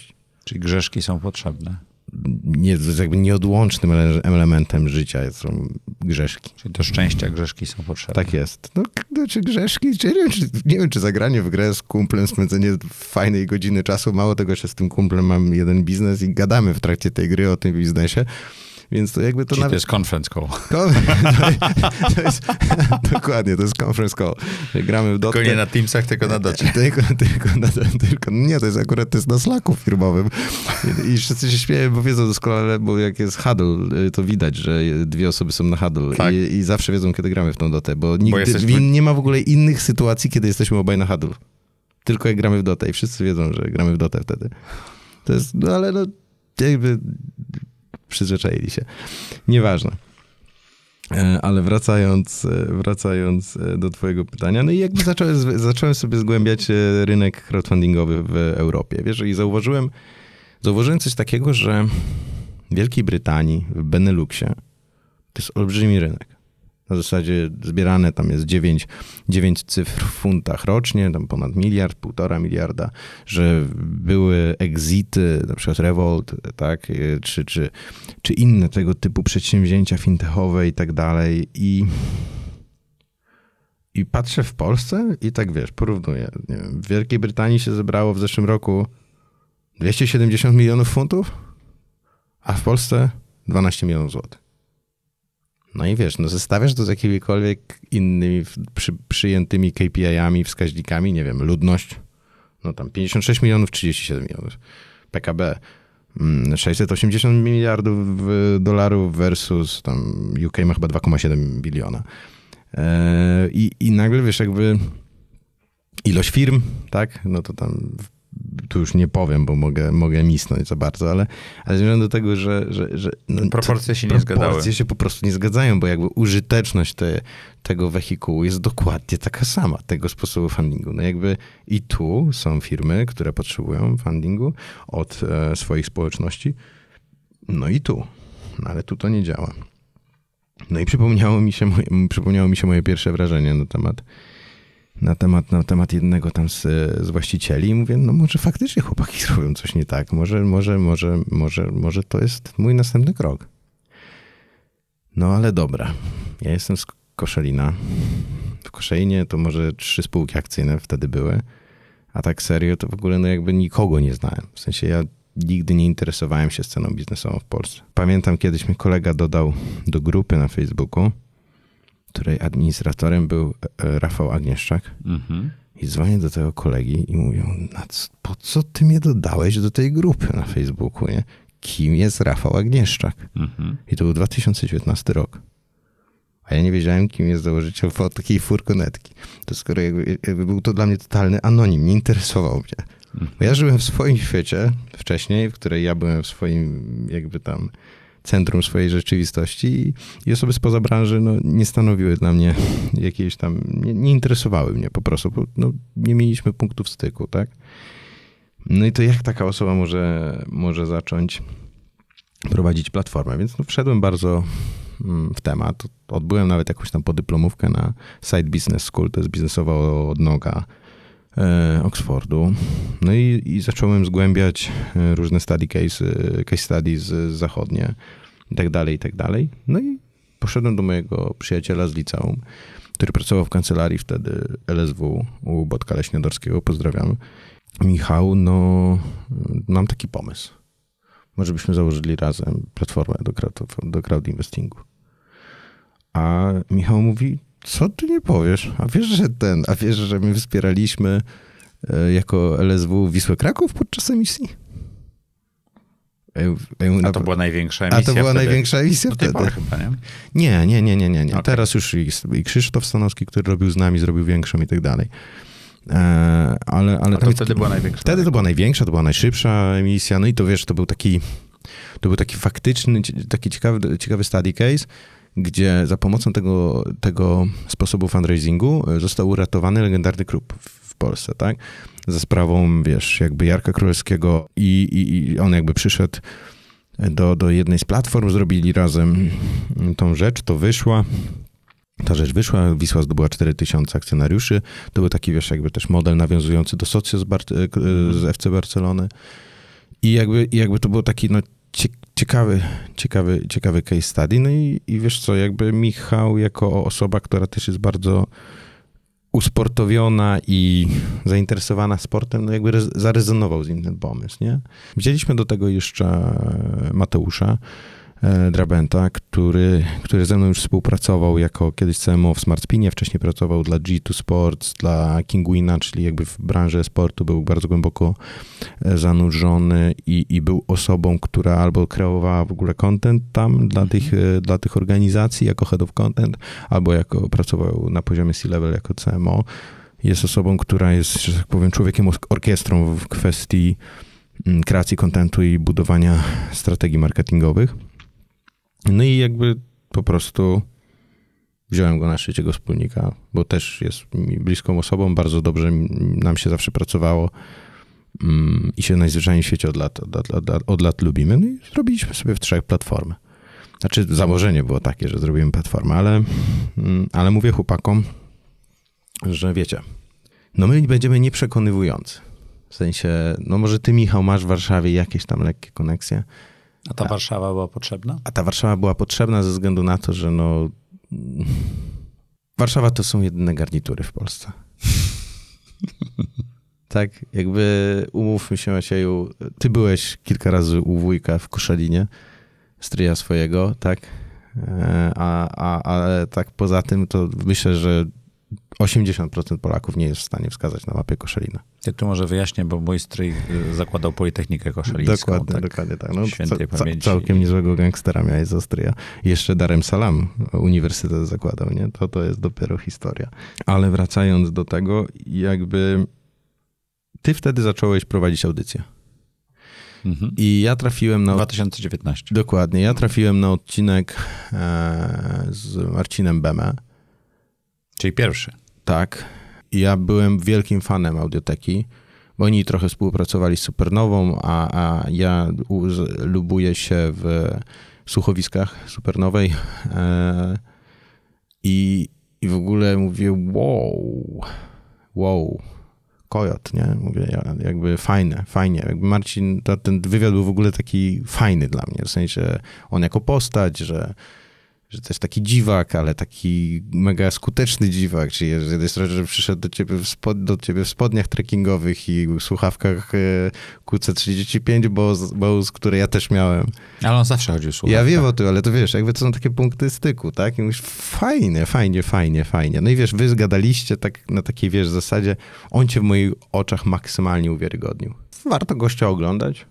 Czyli grzeszki są potrzebne. Nie, to jest jakby nieodłącznym elementem życia są grzeszki. Czyli do szczęścia grzeszki są potrzebne. Tak jest. No, czy grzeszki, czy nie, wiem, czy nie wiem, czy zagranie w grę z kumplem, spędzenie fajnej godziny czasu. Mało tego, że z tym kumplem mam jeden biznes i gadamy w trakcie tej gry o tym biznesie. Więc to jakby to Czyli nawet... to jest conference call. to jest, dokładnie, to jest conference call. Gramy w Dotę. Tylko nie na Teamsach, tylko na Docie. Tylko, tylko, na, tylko, nie, to jest akurat to jest na Slacku firmowym. I, I wszyscy się śmieją, bo wiedzą doskonale, bo jak jest huddle, to widać, że dwie osoby są na huddle. Tak. I, I zawsze wiedzą, kiedy gramy w tą Dotę, bo nigdy bo jesteśmy... nie ma w ogóle innych sytuacji, kiedy jesteśmy obaj na huddle. Tylko jak gramy w Dotę i wszyscy wiedzą, że gramy w Dotę wtedy. To jest, no ale no jakby... przyzwyczaili się. Nieważne. Ale wracając, wracając do twojego pytania, no i jakby zacząłem, zacząłem sobie zgłębiać rynek crowdfundingowy w Europie. Wiesz, i zauważyłem, zauważyłem coś takiego, że w Wielkiej Brytanii, w Beneluxie, to jest olbrzymi rynek. Na zasadzie zbierane tam jest dziewięć, dziewięć cyfr w funtach rocznie, tam ponad miliard, półtora miliarda, że były exity, na przykład Revolt, tak, czy, czy, czy inne tego typu przedsięwzięcia fintechowe i tak dalej. I, i patrzę w Polsce i tak wiesz, porównuję. Nie wiem, w Wielkiej Brytanii się zebrało w zeszłym roku dwieście siedemdziesiąt milionów funtów, a w Polsce dwanaście milionów złotych. No i wiesz, no zestawiasz to z jakimikolwiek innymi przy, przyjętymi K P I-ami, wskaźnikami, nie wiem, ludność, no tam pięćdziesiąt sześć milionów, trzydzieści siedem milionów, P K B sześćset osiemdziesiąt miliardów dolarów versus tam U K ma chyba dwa przecinek siedem biliona. I, I nagle wiesz, jakby ilość firm, tak, no to tam tu już nie powiem, bo mogę, mogę misnąć za bardzo, ale, ale ze względu do tego, że... że, że no, proporcje się nie proporcje zgadzały. Proporcje się po prostu nie zgadzają, bo jakby użyteczność te, tego wehikułu jest dokładnie taka sama, tego sposobu fundingu. No jakby i tu są firmy, które potrzebują fundingu od e, swoich społeczności, no i tu. No ale tu to nie działa. No i przypomniało mi się moje, przypomniało mi się moje pierwsze wrażenie na temat na temat, na temat jednego tam z, z właścicieli i mówię, no może faktycznie chłopaki robią coś nie tak, może, może, może, może, może to jest mój następny krok. No ale dobra, ja jestem z Koszalina. W Koszalinie to może trzy spółki akcyjne wtedy były, a tak serio to w ogóle no jakby nikogo nie znałem. W sensie ja nigdy nie interesowałem się sceną biznesową w Polsce. Pamiętam kiedyś mnie kolega dodał do grupy na Facebooku, której administratorem był Rafał Agnieszczak. Mhm. I dzwonię do tego kolegi i mówią, po co ty mnie dodałeś do tej grupy na Facebooku, nie? Kim jest Rafał Agnieszczak? Mhm. I to był dwa tysiące dziewiętnasty rok. A ja nie wiedziałem, kim jest założyciel takiej furgonetki. To skoro jakby, jakby był to dla mnie totalny anonim, nie interesował mnie. Mhm. Bo ja żyłem w swoim świecie wcześniej, w której ja byłem w swoim jakby tam centrum swojej rzeczywistości i osoby spoza branży no, nie stanowiły dla mnie jakiejś tam, nie, nie interesowały mnie po prostu, bo no, nie mieliśmy punktów styku, tak? No i to jak taka osoba może, może zacząć prowadzić platformę? Więc no, wszedłem bardzo w temat. Odbyłem nawet jakąś tam podyplomówkę na Side Business School, to jest biznesowa odnoga Oxfordu. No i, i zacząłem zgłębiać różne study case, case studies zachodnie i tak dalej, i tak dalej. No i poszedłem do mojego przyjaciela z liceum, który pracował w kancelarii wtedy L S W u Botka Leśniodorskiego. Pozdrawiam. Michał, no mam taki pomysł. Może byśmy założyli razem platformę do crowd, do crowd investingu. A Michał mówi, co ty nie powiesz? A wiesz, że ten, a wiesz, że my wspieraliśmy e, jako L S W Wisłę Kraków podczas emisji? E, e, a to była największa emisja A to była wtedy? największa emisja do tej wtedy. Pory chyba, nie? Nie, nie, nie, nie, nie. nie. Okay. Teraz już i, i Krzysztof Stanowski, który robił z nami, zrobił większą i tak dalej. E, ale, ale a to wtedy była największa? Wtedy to była największa, to była najszybsza emisja. No i to wiesz, to był taki, to był taki faktyczny, taki ciekawy, ciekawy study case, gdzie za pomocą tego, tego sposobu fundraisingu został uratowany legendarny klub w Polsce, tak? Za sprawą, wiesz, jakby Jarka Królewskiego i, i, i on jakby przyszedł do, do jednej z platform, zrobili razem tą rzecz, to wyszła. Ta rzecz wyszła, Wisła zdobyła cztery tysiące akcjonariuszy. To był taki, wiesz, jakby też model nawiązujący do Socio z, Bar- z F C Barcelony. I jakby, i jakby to był taki no, ciekawy, ciekawy, ciekawy case study. No i, i wiesz co, jakby Michał jako osoba, która też jest bardzo usportowiona i zainteresowana sportem, no jakby rez- zarezonował z nim ten pomysł, nie? Wzięliśmy do tego jeszcze Mateusza Drabenta, który, który ze mną już współpracował jako kiedyś C M O w SmartSpinie, wcześniej pracował dla G two Sports, dla Kingwina, czyli jakby w branży sportu był bardzo głęboko zanurzony i, i był osobą, która albo kreowała w ogóle content tam dla tych, dla tych organizacji jako head of content, albo jako pracował na poziomie C-level jako C M O. Jest osobą, która jest, że tak powiem, człowiekiem orkiestrą w kwestii kreacji contentu i budowania strategii marketingowych. No i jakby po prostu wziąłem go na trzeciego wspólnika, bo też jest mi bliską osobą, bardzo dobrze nam się zawsze pracowało i się najzwyczajniej w świecie od lat, od, lat, od, lat, od lat lubimy. No i zrobiliśmy sobie w trzech platformę. Znaczy założenie było takie, że zrobimy platformę, ale, ale mówię chłopakom, że wiecie, no my będziemy nieprzekonywujący. W sensie, no może ty, Michał, masz w Warszawie jakieś tam lekkie koneksje. A ta Warszawa była potrzebna? A ta Warszawa była potrzebna ze względu na to, że no... Warszawa to są jedyne garnitury w Polsce. Tak, jakby umówmy się, Macieju, ty byłeś kilka razy u wujka w Koszalinie, stryja swojego, tak? A, a, ale tak poza tym to myślę, że osiemdziesiąt procent Polaków nie jest w stanie wskazać na mapie Koszalina. Ja tu może wyjaśnię, bo mój stryj zakładał Politechnikę Koszalińską. Dokładnie, tak, dokładnie tak. No, świętej ca, pamięci. Całkiem niezłego gangstera miałeś z Ostryja. Jeszcze Darem Salam uniwersytet zakładał, nie? To to jest dopiero historia. Ale wracając do tego, jakby ty wtedy zacząłeś prowadzić audycję. Mhm. I ja trafiłem na... dwa tysiące dziewiętnasty. Dokładnie. Ja trafiłem na odcinek e, z Marcinem Bemę. Czyli pierwszy. Tak. Ja byłem wielkim fanem Audioteki, bo oni trochę współpracowali z Supernową, a, a ja u, z, lubuję się w słuchowiskach Supernowej e, i, i w ogóle mówię wow, wow, Kojot, nie? Mówię, ja, jakby fajne, fajnie. Jakby Marcin, to, ten wywiad był w ogóle taki fajny dla mnie, w sensie on jako postać, że że to jest taki dziwak, ale taki mega skuteczny dziwak, czyli z jednej strony, że przyszedł do ciebie w, spod, do ciebie w spodniach trekkingowych i w słuchawkach Q C trzydzieści pięć Bose, które ja też miałem. Ale on zawsze chodził w słuchawkach. Ja wiem o tym, ale to wiesz, jakby to są takie punkty styku, tak? I mówisz, fajnie, fajnie, fajnie, fajnie. No i wiesz, wy zgadaliście tak na takiej, wiesz, zasadzie, on cię w moich oczach maksymalnie uwiarygodnił. Warto gościa oglądać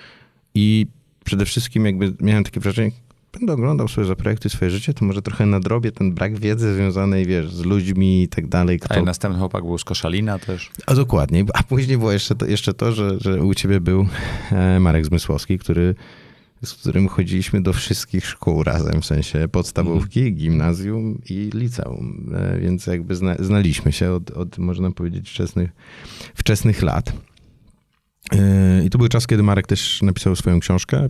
i przede wszystkim jakby miałem takie wrażenie, będę oglądał sobie Zaprojektuj swoje życie, to może trochę nadrobię ten brak wiedzy związanej, wiesz, z ludźmi i tak dalej. Kto... A następny chłopak był z Koszalina też. A dokładnie. A później było jeszcze to, jeszcze to że, że u ciebie był Marek Zmysłowski, który, z którym chodziliśmy do wszystkich szkół razem, w sensie podstawówki, mm. gimnazjum i liceum. Więc jakby zna, znaliśmy się od, od, można powiedzieć, wczesnych, wczesnych lat. I to był czas, kiedy Marek też napisał swoją książkę.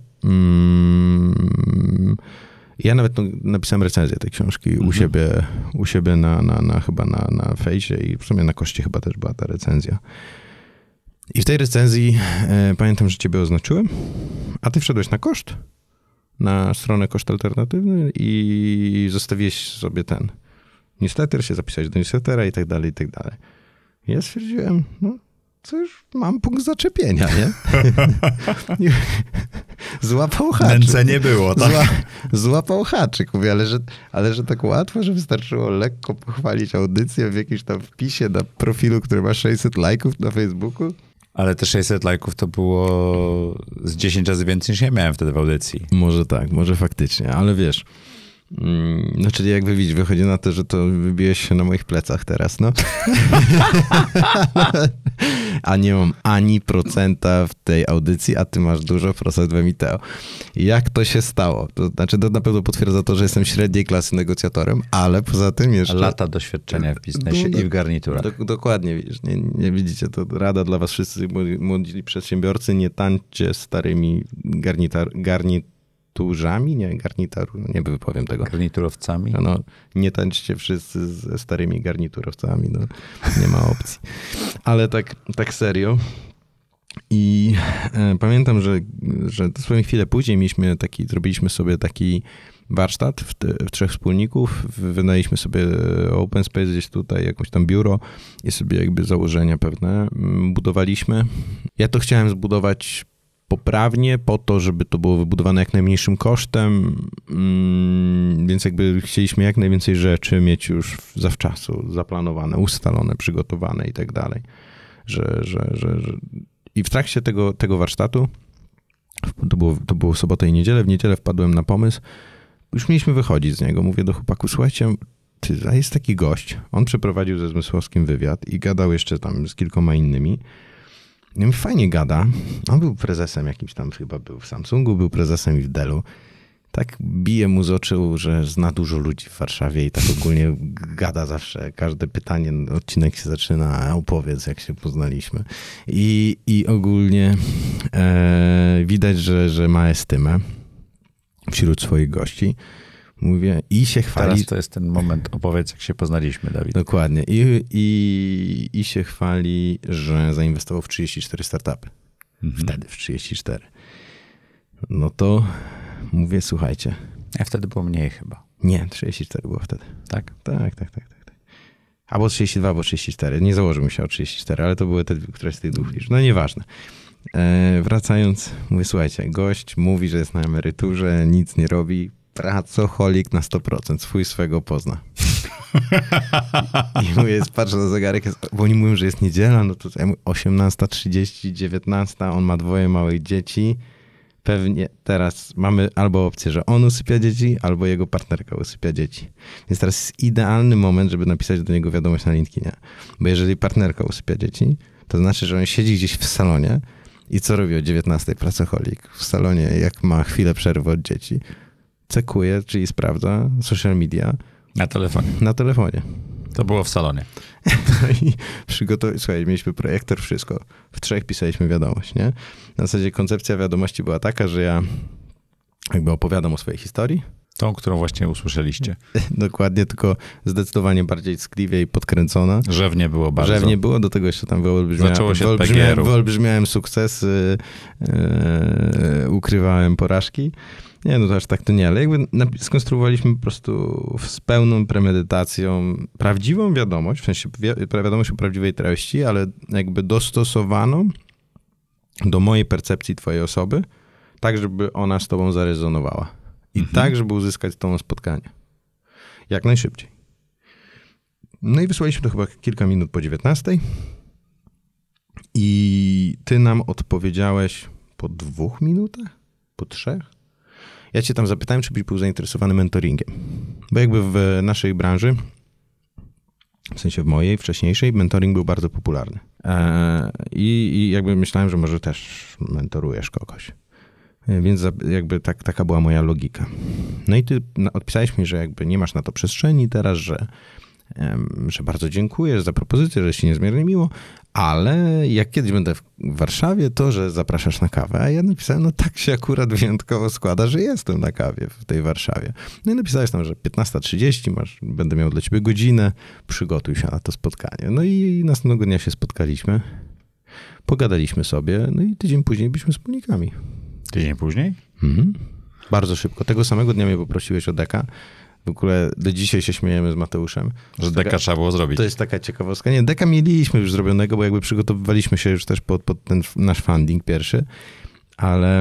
Ja nawet napisałem recenzję tej książki mhm. u siebie, u siebie na, na, na chyba na, na fejsie i w sumie na Koście chyba też była ta recenzja. I w tej recenzji e, pamiętam, że ciebie oznaczyłem, a ty wszedłeś na Koszt, na stronę Koszt Alternatywny i zostawiłeś sobie ten newsletter, się zapisałeś do newslettera i tak dalej, i tak dalej. I ja stwierdziłem, no to już mam punkt zaczepienia, nie? Złapał haczyk. Ręce nie było, tak? Zła, złapał haczyk. Mówię, ale że, ale że tak łatwo, że wystarczyło lekko pochwalić audycję w jakimś tam wpisie na profilu, który ma sześćset lajków na Facebooku. Ale te sześćset lajków to było z dziesięć razy więcej niż ja miałem wtedy w audycji. Może tak, może faktycznie, ale wiesz... No, czyli jakby widzisz, wychodzi na to, że to wybiłeś się na moich plecach teraz, no. A nie mam ani procenta w tej audycji, a ty masz dużo procent w Emiteo. Jak to się stało? To znaczy, to na pewno potwierdza to, że jestem średniej klasy negocjatorem, ale poza tym jeszcze... Lata doświadczenia w biznesie no, i w garniturach. Do, dokładnie, widzisz, nie, nie widzicie, to rada dla was wszyscy młodzi przedsiębiorcy, nie tańczcie starymi garnitar, garniturami. Turzami? Nie, garnitaru, nie wypowiem tego. Garniturowcami? No, nie tańczcie wszyscy ze starymi garniturowcami, no, nie ma opcji. Ale tak, tak serio, I e, pamiętam, że, że dosłownie chwilę później mieliśmy taki, zrobiliśmy sobie taki warsztat w, te, w trzech wspólników, wynajęliśmy sobie open space gdzieś tutaj, jakąś tam biuro i sobie jakby założenia pewne budowaliśmy. Ja to chciałem zbudować poprawnie po to, żeby to było wybudowane jak najmniejszym kosztem, więc jakby chcieliśmy jak najwięcej rzeczy mieć już zawczasu zaplanowane, ustalone, przygotowane i tak dalej. Że, że, że, że... I w trakcie tego, tego warsztatu, to było, to było sobotę i niedzielę, w niedzielę wpadłem na pomysł, już mieliśmy wychodzić z niego. Mówię do chłopaku, słuchajcie, ty, a jest taki gość, on przeprowadził ze Zmysłowskim wywiad i gadał jeszcze tam z kilkoma innymi. I on fajnie gada. On był prezesem jakimś tam, chyba był w Samsungu, był prezesem i w Dellu. Tak bije mu z oczu, że zna dużo ludzi w Warszawie i tak ogólnie gada zawsze. Każde pytanie, odcinek się zaczyna, opowiedz jak się poznaliśmy. I, i ogólnie e, widać, że, że ma estymę wśród swoich gości. Mówię i się chwali. Teraz to jest ten moment, opowiedz jak się poznaliśmy, Dawid. Dokładnie. I, i, i się chwali, że zainwestował w trzydzieści cztery startupy. Mhm. Wtedy w trzydzieści cztery. No to mówię, słuchajcie. A wtedy było mniej chyba. Nie, trzydzieści cztery było wtedy. Tak? Tak, tak, tak. tak, tak. Albo trzydzieści dwa, albo trzydzieści cztery. Nie założył się o trzydzieści cztery, ale to były te, któreś z tych dwóch liczb. No nieważne. E, wracając, mówię, słuchajcie, gość mówi, że jest na emeryturze, nic nie robi, pracoholik na sto procent, swój swego pozna. I mówię, patrzę na zegarek, bo oni mówią, że jest niedziela, no to osiemnasta trzydzieści, dziewiętnasta, on ma dwoje małych dzieci. Pewnie teraz mamy albo opcję, że on usypia dzieci, albo jego partnerka usypia dzieci. Więc teraz jest idealny moment, żeby napisać do niego wiadomość na LinkedInie. Bo jeżeli partnerka usypia dzieci, to znaczy, że on siedzi gdzieś w salonie i co robi o dziewiętnastej pracoholik w salonie, jak ma chwilę przerwy od dzieci. Cekuje, czyli sprawdza social media. Na telefonie. Na telefonie. To było w salonie. I przygotow... Słuchaj, mieliśmy projektor, wszystko. W trzech pisaliśmy wiadomość, nie? Na zasadzie koncepcja wiadomości była taka, że ja jakby opowiadam o swojej historii. Tą, którą właśnie usłyszeliście. Dokładnie, tylko zdecydowanie bardziej ckliwie i podkręcona. Rzewnie było bardzo. Rzewnie było, do tego jeszcze tam wyolbrzymiałem, Zaczęło się od wyolbrzymiałem, wyolbrzymiałem sukcesy, yy, ukrywałem porażki. Nie, no to aż tak to nie, ale jakby skonstruowaliśmy po prostu z pełną premedytacją prawdziwą wiadomość, w sensie wi- wiadomość o prawdziwej treści, ale jakby dostosowaną do mojej percepcji twojej osoby, tak żeby ona z tobą zarezonowała. I mhm. tak, żeby uzyskać z tobą spotkanie. Jak najszybciej. No i wysłaliśmy to chyba kilka minut po dziewiętnastej i ty nam odpowiedziałeś po dwóch minutach? Po trzech? Ja cię tam zapytałem, czy byś był zainteresowany mentoringiem. Bo jakby w naszej branży, w sensie w mojej, wcześniejszej, mentoring był bardzo popularny. Eee, i, I jakby myślałem, że może też mentorujesz kogoś. Więc jakby tak, taka była moja logika. No i ty odpisałeś mi, że jakby nie masz na to przestrzeni teraz, że, że bardzo dziękuję za propozycję, że się niezmiernie miło, ale jak kiedyś będę w Warszawie, to że zapraszasz na kawę. A ja napisałem, no tak się akurat wyjątkowo składa, że jestem na kawie w tej Warszawie. No i napisałeś tam, że piętnasta trzydzieści masz, będę miał dla ciebie godzinę, przygotuj się na to spotkanie. No i następnego dnia się spotkaliśmy, pogadaliśmy sobie, no i tydzień później byliśmy wspólnikami. Tydzień później? Mhm. Bardzo szybko. Tego samego dnia mnie poprosiłeś o deka. W ogóle do dzisiaj się śmiejemy z Mateuszem. Że deka taka, trzeba było zrobić. To jest taka ciekawostka. Nie, deka mieliśmy już zrobionego, bo jakby przygotowywaliśmy się już też pod, pod ten nasz funding pierwszy, ale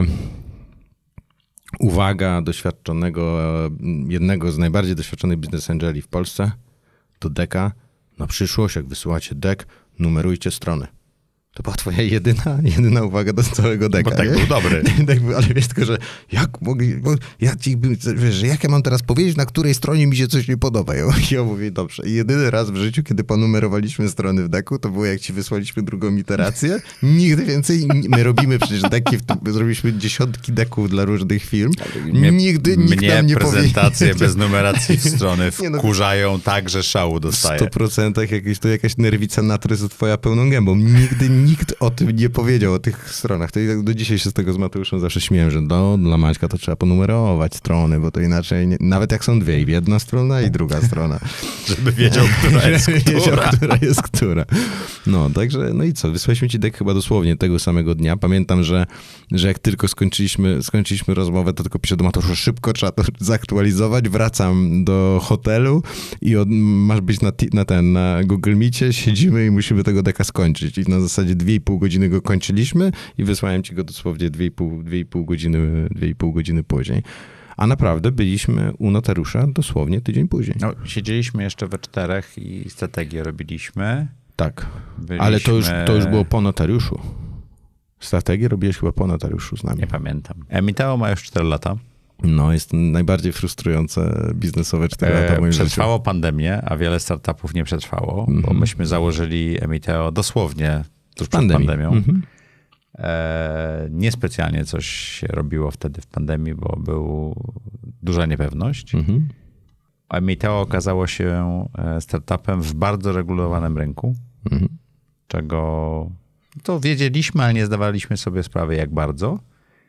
uwaga doświadczonego, jednego z najbardziej doświadczonych business angeli w Polsce, do deka. Na przyszłość, jak wysyłacie dek, numerujcie strony. To była twoja jedyna, jedyna uwaga do całego deka. Bo tak był dobry. Ale wiesz tylko, że jak mogli, bo ja ci, wiesz, że jak ja mam teraz powiedzieć, na której stronie mi się coś nie podoba. Ja, ja mówię, dobrze. I jedyny raz w życiu, kiedy ponumerowaliśmy strony w deku, to było jak ci wysłaliśmy drugą iterację. Nigdy więcej, my robimy przecież deki, zrobiliśmy dziesiątki deków dla różnych firm. Mnie, Nigdy nikt mnie nam nie prezentacje powiedział. bez numeracji w strony wkurzają no, tak, że szału dostaję. W sto procent jakieś, to jakaś nerwica natrysu twoja pełną gębą. Nigdy nikt o tym nie powiedział, o tych stronach. To do dzisiaj się z tego z Mateuszem zawsze śmieję, że do, dla Maćka to trzeba ponumerować strony, bo to inaczej, nie, nawet jak są dwie, jedna strona i druga strona. Żeby wiedział, która jest Żeby która. wiedział, która jest która. No, także, no i co, wysłaliśmy ci dek chyba dosłownie tego samego dnia. Pamiętam, że, że jak tylko skończyliśmy, skończyliśmy rozmowę, to tylko piszę do Mateusza, szybko trzeba to zaktualizować, wracam do hotelu i od, masz być na, na ten, na Google Meetie, siedzimy i musimy tego deka skończyć. I na zasadzie dwie i pół godziny go kończyliśmy i wysłałem ci go dosłownie dwie i pół, dwie i pół godziny, dwie i pół godziny później. A naprawdę byliśmy u notariusza dosłownie tydzień później. No, siedzieliśmy jeszcze we czterech i strategię robiliśmy. Tak, Byliśmy... ale to już, to już było po notariuszu. Strategię robiłeś chyba po notariuszu z nami. Nie pamiętam. Emiteo ma już cztery lata. No, jest najbardziej frustrujące biznesowe cztery lata w moim Przetrwało życiu. pandemię, a wiele startupów nie przetrwało, Mm-hmm. bo myśmy założyli Emiteo dosłownie tuż przed Pandemii. pandemią. Mm-hmm. E, niespecjalnie coś się robiło wtedy w pandemii, bo była duża niepewność. Mm-hmm. Emiteo okazało się startupem w bardzo regulowanym rynku, Mm-hmm. czego to wiedzieliśmy, ale nie zdawaliśmy sobie sprawy, jak bardzo.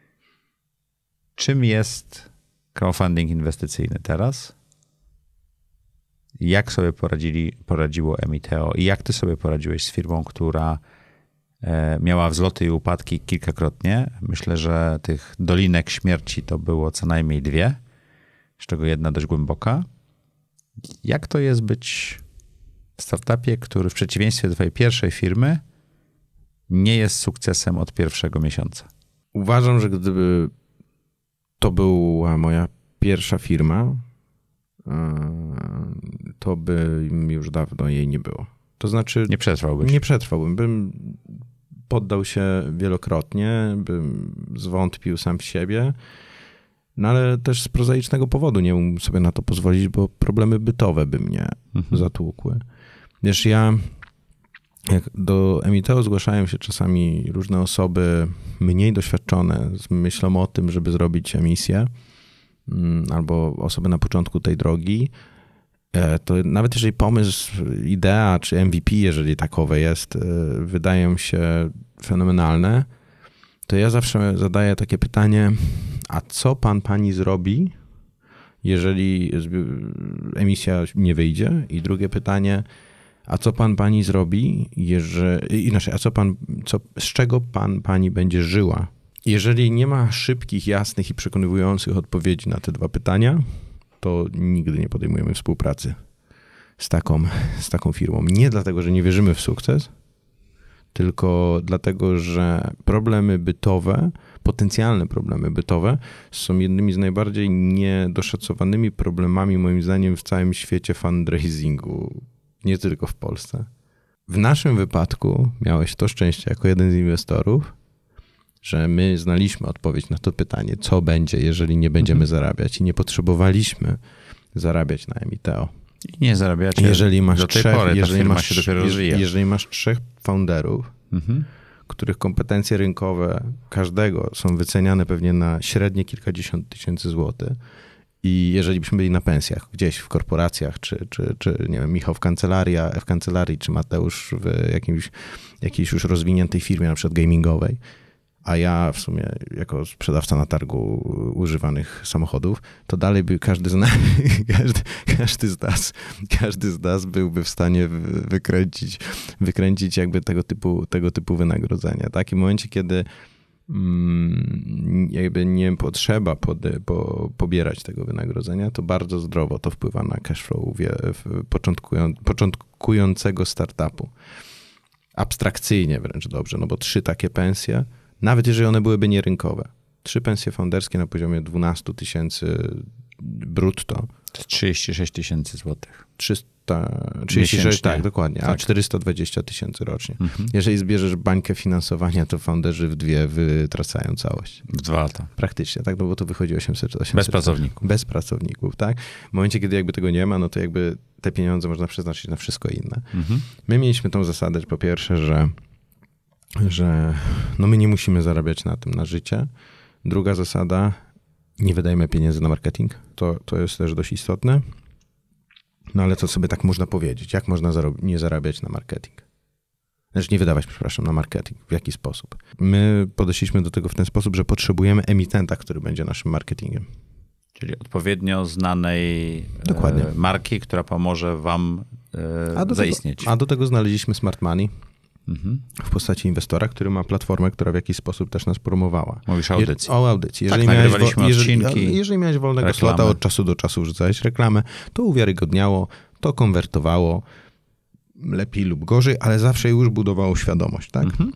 Czym jest crowdfunding inwestycyjny teraz? Jak sobie poradzili, poradziło Emiteo i jak ty sobie poradziłeś z firmą, która e, miała wzloty i upadki kilkakrotnie? Myślę, że tych dolinek śmierci to było co najmniej dwie, z czego jedna dość głęboka. Jak to jest być w startupie, który w przeciwieństwie do twojej pierwszej firmy nie jest sukcesem od pierwszego miesiąca? Uważam, że gdyby to była moja pierwsza firma, to by już dawno jej nie było. To znaczy... Nie przetrwałbyś. Nie przetrwałbym. Bym poddał się wielokrotnie, bym zwątpił sam w siebie, no ale też z prozaicznego powodu nie mógłbym sobie na to pozwolić, bo problemy bytowe by mnie mhm. zatłukły. Wiesz, ja... Jak do Emiteo zgłaszają się czasami różne osoby mniej doświadczone z myślą o tym, żeby zrobić emisję, albo osoby na początku tej drogi, to nawet jeżeli pomysł, idea czy M V P, jeżeli takowe jest, wydają się fenomenalne, to ja zawsze zadaję takie pytanie, a co pan, pani zrobi, jeżeli emisja nie wyjdzie? I drugie pytanie, a co pan, pani zrobi, jeżeli, inaczej, a co pan, co, z czego pan, pani będzie żyła? Jeżeli nie ma szybkich, jasnych i przekonywujących odpowiedzi na te dwa pytania, to nigdy nie podejmujemy współpracy z taką, z taką firmą. Nie dlatego, że nie wierzymy w sukces, tylko dlatego, że problemy bytowe, potencjalne problemy bytowe są jednymi z najbardziej niedoszacowanymi problemami, moim zdaniem, w całym świecie fundraisingu. Nie tylko w Polsce. W naszym wypadku miałeś to szczęście jako jeden z inwestorów, że my znaliśmy odpowiedź na to pytanie, co będzie, jeżeli nie będziemy mhm. zarabiać i nie potrzebowaliśmy zarabiać na Emiteo. I nie zarabiacie jeżeli masz do tej trzech, pory, jeżeli firma masz, się dopiero rozwija. Jeżeli, jeżeli masz trzech founderów, mhm. których kompetencje rynkowe każdego są wyceniane pewnie na średnie kilkadziesiąt tysięcy złotych, i jeżeli byśmy byli na pensjach, gdzieś w korporacjach, czy, czy, czy nie wiem, Michał w, kancelaria, w kancelarii, czy Mateusz w jakimś, jakiejś już rozwiniętej firmie, na przykład gamingowej, a ja w sumie jako sprzedawca na targu używanych samochodów, to dalej by każdy z nas, każdy, każdy z nas, każdy z nas byłby w stanie wykręcić, wykręcić jakby tego typu, tego typu wynagrodzenia. Tak? I w momencie, kiedy jakby nie potrzeba pod, po, pobierać tego wynagrodzenia, to bardzo zdrowo to wpływa na cash flow wie, początkują, początkującego startupu. Abstrakcyjnie wręcz dobrze, no bo trzy takie pensje, nawet jeżeli one byłyby nierynkowe, trzy pensje founderskie na poziomie dwanaście tysięcy brutto. To trzydzieści sześć tysięcy złotych. trzysta trzydzieści sześć, tak, dokładnie, tak. A czterysta dwadzieścia tysięcy rocznie. Mhm. Jeżeli zbierzesz bańkę finansowania, to founderzy w dwie wytracają całość. W dwa lata. Praktycznie, tak, no bo to wychodzi osiemset, osiemset. Bez pracowników. Bez pracowników, tak. W momencie, kiedy jakby tego nie ma, no to jakby te pieniądze można przeznaczyć na wszystko inne. Mhm. My mieliśmy tą zasadę, po pierwsze, że, że no my nie musimy zarabiać na tym, na życie. Druga zasada, nie wydajemy pieniędzy na marketing. To, to jest też dość istotne. No ale co sobie tak można powiedzieć? Jak można zarob- nie zarabiać na marketing? Znaczy nie wydawać, przepraszam, na marketing. W jaki sposób? My podeszliśmy do tego w ten sposób, że potrzebujemy emitenta, który będzie naszym marketingiem. Czyli odpowiednio znanej Dokładnie. marki, która pomoże wam a do zaistnieć. Tego, a do tego znaleźliśmy Smart Money mhm. w postaci inwestora, który ma platformę, która w jakiś sposób też nas promowała. Mówisz o audycji. O audycji. Jeżeli tak, miałeś, nagrywaliśmy jeżeli, odcinki, jeżeli miałeś wolnego reklamy. slota, od czasu do czasu wrzucałeś reklamę, to uwiarygodniało, to konwertowało, lepiej lub gorzej, ale zawsze już budowało świadomość, tak? Mhm.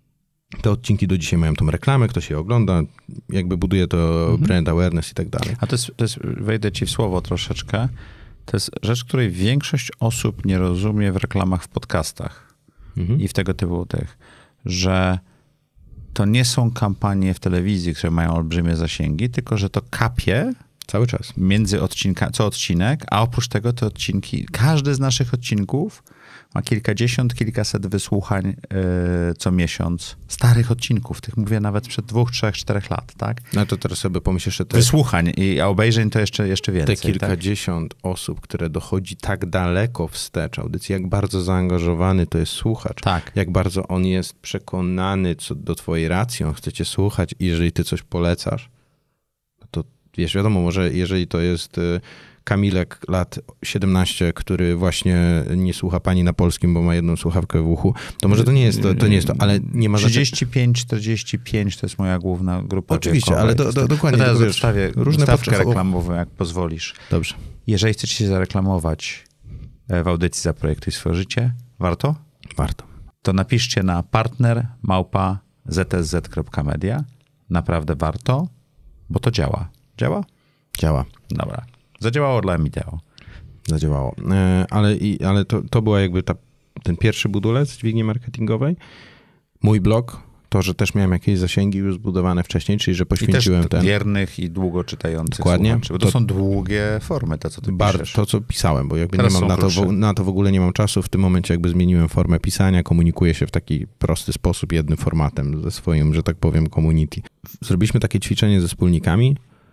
Te odcinki do dzisiaj mają tą reklamę, ktoś je ogląda, jakby buduje to mhm. brand awareness i tak dalej. A to jest, to jest, wejdę ci w słowo troszeczkę, to jest rzecz, której większość osób nie rozumie w reklamach w podcastach mhm. i w tego typu tych, że to nie są kampanie w telewizji, które mają olbrzymie zasięgi, tylko że to kapie cały czas między odcinkami, co odcinek, a oprócz tego te odcinki, każdy z naszych odcinków ma kilkadziesiąt, kilkaset wysłuchań yy, co miesiąc. Starych odcinków, tych mówię nawet przed dwóch, trzech, czterech lat, tak? No to teraz sobie pomyślisz, że to wysłuchań, i, a obejrzeń to jeszcze, jeszcze więcej. Te kilkadziesiąt tak? osób, które dochodzi tak daleko wstecz audycji, jak bardzo zaangażowany to jest słuchacz, tak. jak bardzo on jest przekonany co do twojej racji, on chce cię słuchać i jeżeli ty coś polecasz, to wiesz, wiadomo, może jeżeli to jest Kamilek lat siedemnaście, który właśnie nie słucha pani na polskim, bo ma jedną słuchawkę w uchu, to może to nie jest to, to, nie jest to ale nie ma trzydzieści pięć czterdzieści pięć to jest moja główna grupa Oczywiście, wiekowa. ale to, to, dokładnie. Teraz wiesz, wstawię różne stawkę podczas... reklamową, jak pozwolisz. Dobrze. Jeżeli chcecie się zareklamować w audycji Zaprojektuj swoje życie, warto? Warto. To napiszcie na partner małpa zsz kropka media. Naprawdę warto, bo to działa. Działa? Działa. Dobra. Zadziałało dla Emideo. Zadziałało. Ale, i, ale to, to była jakby ta, ten pierwszy budulec dźwigni marketingowej. Mój blog, to, że też miałem jakieś zasięgi już zbudowane wcześniej, czyli że poświęciłem I też ten... wiernych i długo czytających Dokładnie. słuchaczy, bo to, to są długie formy, to co ty bar, piszesz. To, co pisałem, bo jakby nie mam na to, na to w ogóle nie mam czasu. W tym momencie jakby zmieniłem formę pisania, komunikuję się w taki prosty sposób, jednym formatem ze swoim, że tak powiem, community. Zrobiliśmy takie ćwiczenie ze wspólnikami,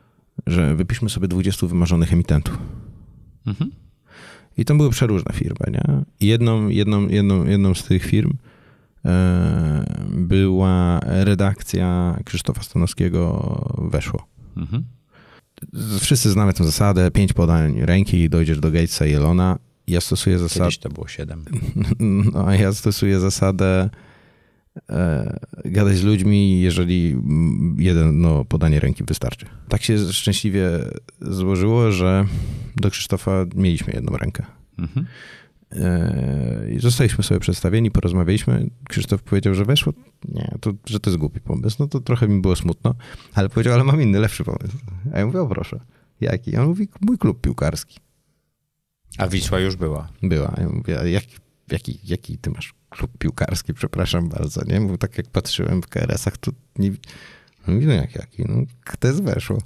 że wypiszmy sobie dwudziestu wymarzonych emitentów. Mhm. I to były przeróżne firmy, nie? I jedną, jedną, jedną, jedną z tych firm e, była redakcja Krzysztofa Stanowskiego Weszło. Mhm. Wszyscy znamy tę zasadę, pięć podań ręki, dojdziesz do Gatesa i Elona. Ja stosuję zasadę... Kiedyś to było siedem. No, a ja stosuję zasadę e, gadać z ludźmi, jeżeli jedno podanie ręki wystarczy. Tak się szczęśliwie złożyło, że do Krzysztofa mieliśmy jedną rękę. Mhm. E, I zostaliśmy sobie przedstawieni, porozmawialiśmy. Krzysztof powiedział, że weszło, nie, to, że to jest głupi pomysł. No to trochę mi było smutno, ale powiedział, ale mam inny, lepszy pomysł. A ja mówię, o proszę, jaki? On mówi, mój klub piłkarski. A Wisła już była. Była. Ja mówię, a jaki, jaki, jaki ty masz klub piłkarski? Przepraszam bardzo, nie? Bo tak jak patrzyłem w K R S-ach, to nie... Mówię, no jak jaki? No, K T S weszło.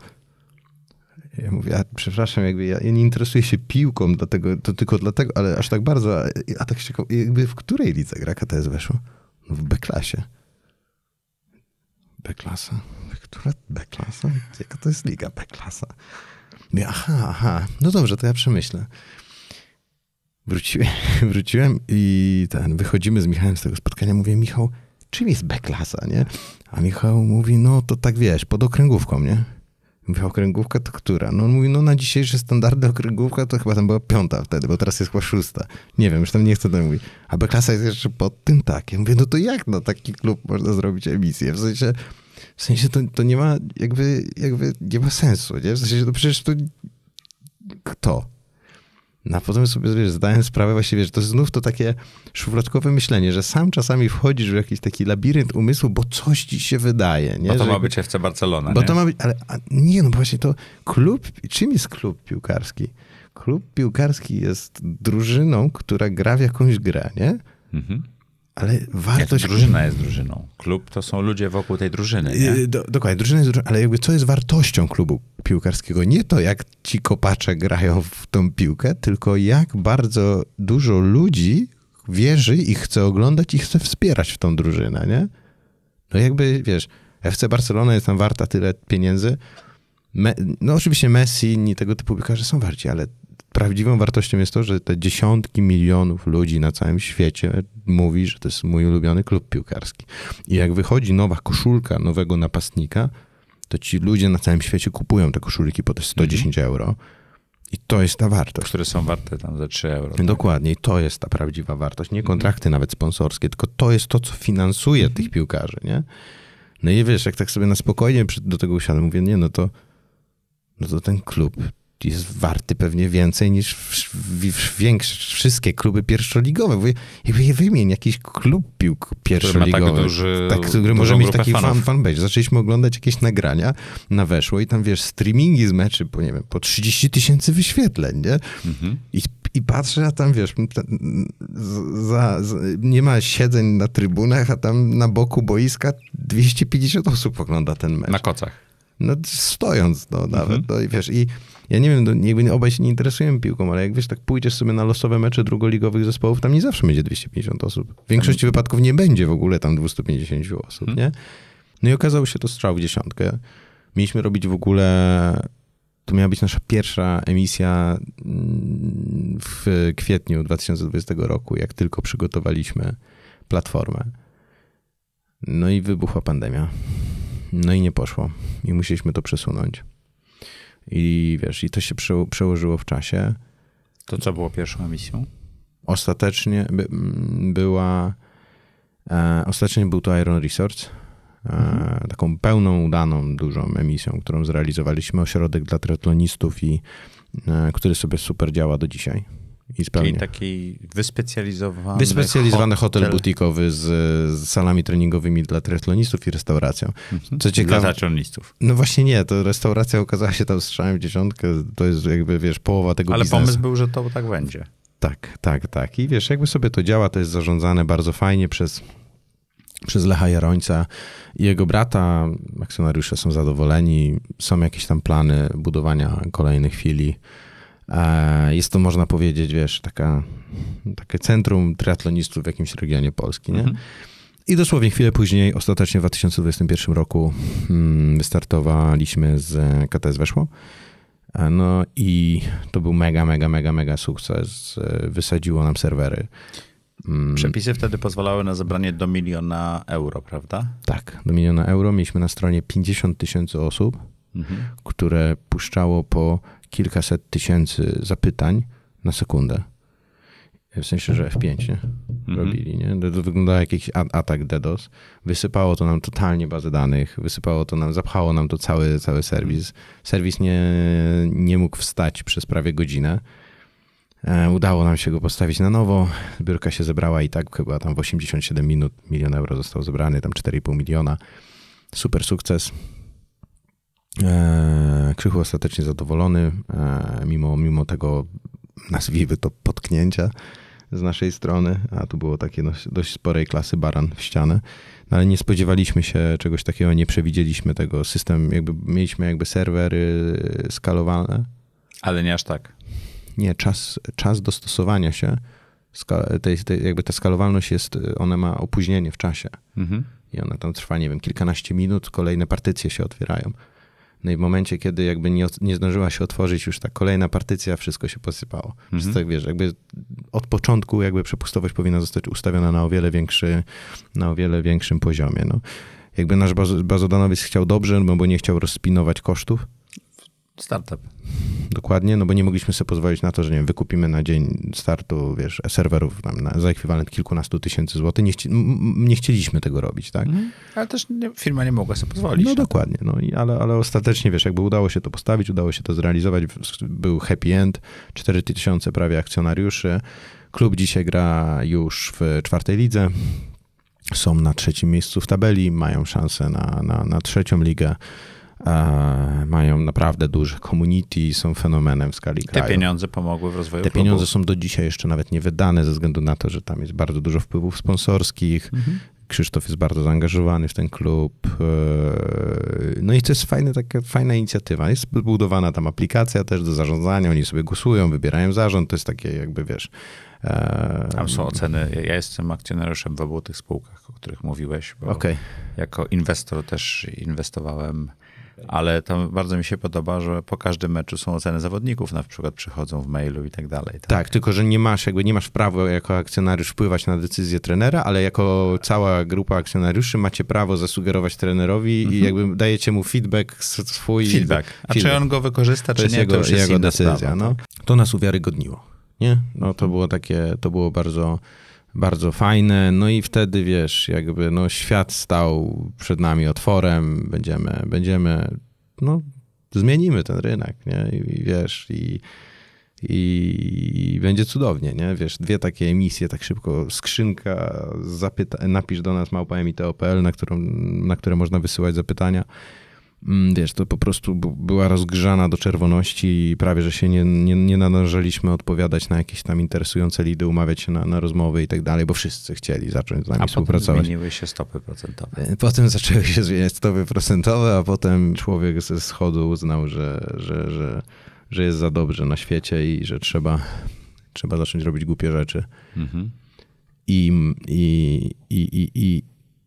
Ja mówię, a przepraszam, jakby ja, ja nie interesuję się piłką, dlatego, to tylko dlatego, ale aż tak bardzo, a, a tak się, jakby w której lidze gra K T S weszło? No w B-klasie. B-klasa? Która B-klasa? Jaka to jest liga B-klasa? Mówię, aha, aha, no dobrze, to ja przemyślę. Wróciłem, wróciłem i ten, wychodzimy z Michałem z tego spotkania, mówię, Michał, czym jest B-klasa, nie? A Michał mówi, no to tak wiesz, pod okręgówką, nie? Mówię, okręgówka to która? No on mówi, no na dzisiejsze standardy okręgówka to chyba tam była piąta wtedy, bo teraz jest chyba szósta. Nie wiem, już tam nie chcę tam mówić. A B-klasa jest jeszcze pod tym, tak. Ja mówię, no to jak na taki klub można zrobić emisję? W sensie, w sensie to, to nie ma jakby, jakby nie ma sensu, nie? W sensie to przecież to kto? No a potem sobie wiesz, zdałem sprawę właściwie, że to znów to takie szufladkowe myślenie, że sam czasami wchodzisz w jakiś taki labirynt umysłu, bo coś ci się wydaje. Nie? Bo to że, ma być F C Barcelona, Bo nie? to ma być, ale a, nie, no właśnie to klub, czym jest klub piłkarski? Klub piłkarski jest drużyną, która gra w jakąś grę, nie? Mhm. Ale wartość... Jak drużyna jest drużyną. Klub to są ludzie wokół tej drużyny, nie? Do, dokładnie, drużyna jest drużyną, ale jakby co jest wartością klubu piłkarskiego? Nie to, jak ci kopacze grają w tą piłkę, tylko jak bardzo dużo ludzi wierzy i chce oglądać i chce wspierać w tą drużynę, nie? No jakby, wiesz, F C Barcelona jest tam warta tyle pieniędzy. Me, no oczywiście Messi, inni tego typu piłkarze są warci, ale prawdziwą wartością jest to, że te dziesiątki milionów ludzi na całym świecie mówi, że to jest mój ulubiony klub piłkarski. I jak wychodzi nowa koszulka nowego napastnika, to ci ludzie na całym świecie kupują te koszulki po te sto dziesięć mhm. euro. I to jest ta wartość. Które są warte tam za trzy euro. Tak? Dokładnie. I to jest ta prawdziwa wartość. Nie kontrakty mhm. nawet sponsorskie, tylko to jest to, co finansuje mhm. tych piłkarzy, nie? No i wiesz, jak tak sobie na spokojnie do tego usiadłem, mówię, nie, no to, no to ten klub jest warty pewnie więcej niż w, w, w większe, wszystkie kluby pierwszoligowe. Mówię, jakby wymień jakiś klub piłk pierwszoligowy, który, tak duży, tak, który może mieć taki fan, fanbase. Zaczęliśmy oglądać jakieś nagrania na Weszło i tam, wiesz, streamingi z meczy, po, nie wiem, po trzydzieści tysięcy wyświetleń, nie? Mhm. I, I patrzę, a tam, wiesz, za, za, nie ma siedzeń na trybunach, a tam na boku boiska dwieście pięćdziesiąt osób ogląda ten mecz. Na kocach. No stojąc, no nawet, mhm. no i wiesz, i ja nie wiem, no, jakby obaj się nie interesujemy piłką, ale jak wiesz, tak pójdziesz sobie na losowe mecze drugoligowych zespołów, tam nie zawsze będzie dwieście pięćdziesiąt osób. W większości tam... wypadków nie będzie w ogóle tam dwieście pięćdziesiąt osób, hmm. nie? No i okazało się to strzał w dziesiątkę. Mieliśmy robić w ogóle, to miała być nasza pierwsza emisja w kwietniu dwa tysiące dwudziestego roku, jak tylko przygotowaliśmy platformę. No i wybuchła pandemia. No i nie poszło. I musieliśmy to przesunąć. I wiesz, i to się prze, przełożyło w czasie. To co było pierwszą emisją? Ostatecznie by, była, e, ostatecznie był to Iron Resorts, e, mhm. taką pełną, udaną, dużą emisją, którą zrealizowaliśmy, ośrodek dla triatlonistów i e, który sobie super działa do dzisiaj. I Czyli taki wyspecjalizowany Wyspecjalizowany hotel, hotel butikowy z, z salami treningowymi dla triatlonistów i restauracją. Mhm. Co ciekawe, dla triatlonistów. No właśnie nie, to restauracja okazała się tam strzałem w dziesiątkę, to jest jakby, wiesz, połowa tego Ale biznesu. pomysł był, że to tak będzie. Tak, tak, tak. I wiesz, jakby sobie to działa, to jest zarządzane bardzo fajnie przez, przez Lecha Jarońca i jego brata. Akcjonariusze są zadowoleni, są jakieś tam plany budowania kolejnych filii. Jest to, można powiedzieć, wiesz, taka, takie centrum triatlonistów w jakimś regionie Polski, nie? Mhm. I dosłownie chwilę później, ostatecznie w dwa tysiące dwudziestym pierwszym roku hmm, wystartowaliśmy z K T S Weszło. No i to był mega, mega, mega, mega sukces. Wysadziło nam serwery. Przepisy wtedy pozwalały na zebranie do miliona euro, prawda? Tak, do miliona euro. Mieliśmy na stronie pięćdziesiąt tysięcy osób, mhm. które puszczało po kilkaset tysięcy zapytań na sekundę. W sensie, że F pięć, nie? Robili, nie? To wyglądało jak jakiś atak DDoS. Wysypało to nam totalnie bazę danych, wysypało to nam, zapchało nam to cały, cały serwis. Serwis nie, nie mógł wstać przez prawie godzinę. Udało nam się go postawić na nowo. Zbiórka się zebrała i tak chyba tam w osiemdziesiąt siedem minut milion euro został zebrany, tam cztery i pół miliona. Super sukces. Krzychu ostatecznie zadowolony, mimo, mimo tego, nazwijmy to, potknięcia z naszej strony, a tu było takie dość, dość sporej klasy baran w ścianę, no ale nie spodziewaliśmy się czegoś takiego, nie przewidzieliśmy tego. System, jakby mieliśmy jakby serwery skalowalne. Ale nie aż tak. Nie, czas, czas dostosowania się, tej, tej, jakby ta skalowalność jest, ona ma opóźnienie w czasie mhm. i ona tam trwa, nie wiem, kilkanaście minut, kolejne partycje się otwierają. No i w momencie, kiedy jakby nie, nie zdążyła się otworzyć już ta kolejna partycja, wszystko się posypało. Mhm. Więc tak, wiesz, jakby od początku jakby przepustowość powinna zostać ustawiona na o wiele większy, na o wiele większym poziomie. No. Jakby nasz baz- bazodanowiec chciał dobrze, no bo nie chciał rozspinować kosztów. Startup. Dokładnie, no bo nie mogliśmy sobie pozwolić na to, że nie wiem, wykupimy na dzień startu, wiesz, serwerów tam na, za ekwiwalent kilkunastu tysięcy złotych. Nie, chci- m- nie chcieliśmy tego robić, tak? Mhm. Ale też nie, firma nie mogła sobie pozwolić. No dokładnie, no i, ale, ale ostatecznie, wiesz, jakby udało się to postawić, udało się to zrealizować, był happy end, cztery tysiące prawie akcjonariuszy. Klub dzisiaj gra już w czwartej lidze. Są na trzecim miejscu w tabeli, mają szansę na, na, na trzecią ligę. E, mają naprawdę duże community, są fenomenem w skali kraju. Te pieniądze pomogły w rozwoju Te klubu. pieniądze są do dzisiaj jeszcze nawet nie wydane ze względu na to, że tam jest bardzo dużo wpływów sponsorskich. Mhm. Krzysztof jest bardzo zaangażowany w ten klub. E, no i to jest fajna, taka fajna inicjatywa. Jest budowana tam aplikacja też do zarządzania, oni sobie głosują, wybierają zarząd, to jest takie jakby, wiesz... E, tam są oceny. Ja jestem akcjonariuszem w obu tych spółkach, o których mówiłeś, bo okay. jako inwestor też inwestowałem Ale to bardzo mi się podoba, że po każdym meczu są oceny zawodników, na przykład przychodzą w mailu i tak dalej. Tak, tak tylko że nie masz jakby nie masz prawa jako akcjonariusz wpływać na decyzję trenera, ale jako cała grupa akcjonariuszy macie prawo zasugerować trenerowi mhm. i jakby dajecie mu feedback swój. Feedback. A feedback. Czy on go wykorzysta, czy to nie, jego, to już jest jego decyzja. sprawa, no. tak? To nas uwiarygodniło. Nie? No to było takie, to było bardzo, bardzo fajne. No i wtedy, wiesz, jakby no świat stał przed nami otworem, będziemy, będziemy, no zmienimy ten rynek, nie? I, i wiesz, i, i, i będzie cudownie, nie? Wiesz, dwie takie emisje, tak szybko, skrzynka, zapyta, napisz do nas małpa emite kropka p l, na, którą, na które można wysyłać zapytania. Wiesz, to po prostu była rozgrzana do czerwoności i prawie, że się nie, nie, nie nadążaliśmy odpowiadać na jakieś tam interesujące lidy, umawiać się na, na rozmowy i tak dalej, bo wszyscy chcieli zacząć z nami a współpracować. Potem zmieniły się stopy procentowe. Potem zaczęły się zmieniać stopy procentowe, a potem człowiek ze schodu uznał, że, że, że, że jest za dobrze na świecie i że trzeba, trzeba zacząć robić głupie rzeczy. Mhm. I, i, i, i, i,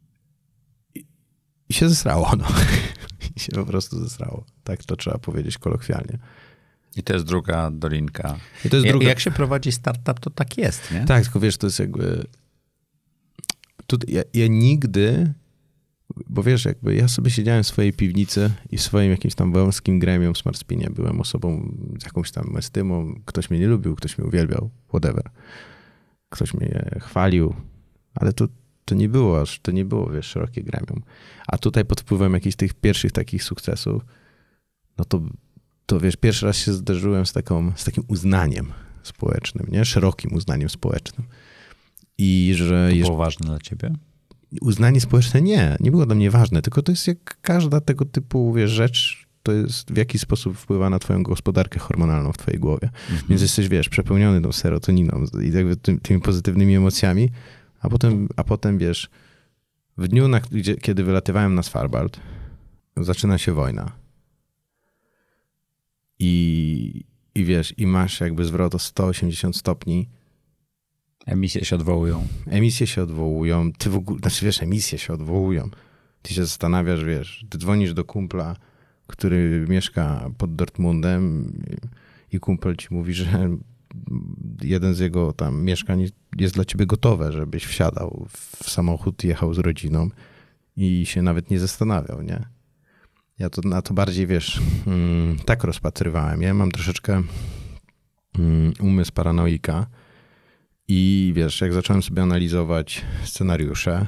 i się zesrało, no. I się po prostu zesrało. Tak to trzeba powiedzieć kolokwialnie. I to jest druga dolinka. I to jest ja, druga... Jak się prowadzi startup, to tak jest, nie? Tak, tylko wiesz, to jest jakby... Tutaj, ja, ja nigdy... Bo wiesz, jakby ja sobie siedziałem w swojej piwnicy i w swoim jakimś tam wąskim gremium w SmartSpinie. Byłem osobą z jakąś tam estymą. Ktoś mnie nie lubił, ktoś mnie uwielbiał. Whatever. Ktoś mnie chwalił. Ale to To nie było aż, to nie było, wiesz, szerokie gremium. A tutaj pod wpływem jakichś tych pierwszych takich sukcesów, no to, to wiesz, pierwszy raz się zderzyłem z, taką, z takim uznaniem społecznym, nie? Szerokim uznaniem społecznym. I że... To jest... było ważne dla ciebie? Uznanie społeczne nie, nie było dla mnie ważne, tylko to jest jak każda tego typu, wiesz, rzecz, to jest w jaki sposób wpływa na twoją gospodarkę hormonalną w twojej głowie. Mhm. Więc jesteś, wiesz, przepełniony tą serotoniną i jakby tym, tymi pozytywnymi emocjami. A potem, a potem wiesz, w dniu, na, gdzie, kiedy wylatywałem na Svalbard, zaczyna się wojna. I, I wiesz, i masz jakby zwrot o sto osiemdziesiąt stopni. Emisje się odwołują. Emisje się odwołują. Ty w ogóle, znaczy wiesz, emisje się odwołują. Ty się zastanawiasz, wiesz, ty dzwonisz do kumpla, który mieszka pod Dortmundem i kumpel ci mówi, że jeden z jego tam mieszkań jest dla ciebie gotowe, żebyś wsiadał w samochód, jechał z rodziną i się nawet nie zastanawiał, nie? Ja to na to bardziej, wiesz, mm, tak rozpatrywałem. Ja mam troszeczkę mm, umysł paranoika i wiesz, jak zacząłem sobie analizować scenariusze,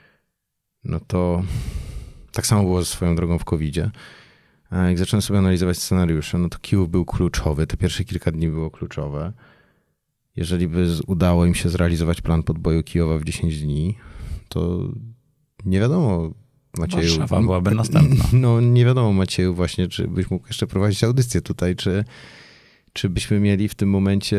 no to tak samo było swoją drogą w kowidzie. Jak zacząłem sobie analizować scenariusze, no to Kijów był kluczowy. Te pierwsze kilka dni było kluczowe. Jeżeli by udało im się zrealizować plan podboju Kijowa w dziesięć dni, to nie wiadomo, Macieju... Warszawa byłaby następna. No nie wiadomo, Macieju, właśnie, czy byś mógł jeszcze prowadzić audycję tutaj, czy, czy byśmy mieli w tym momencie,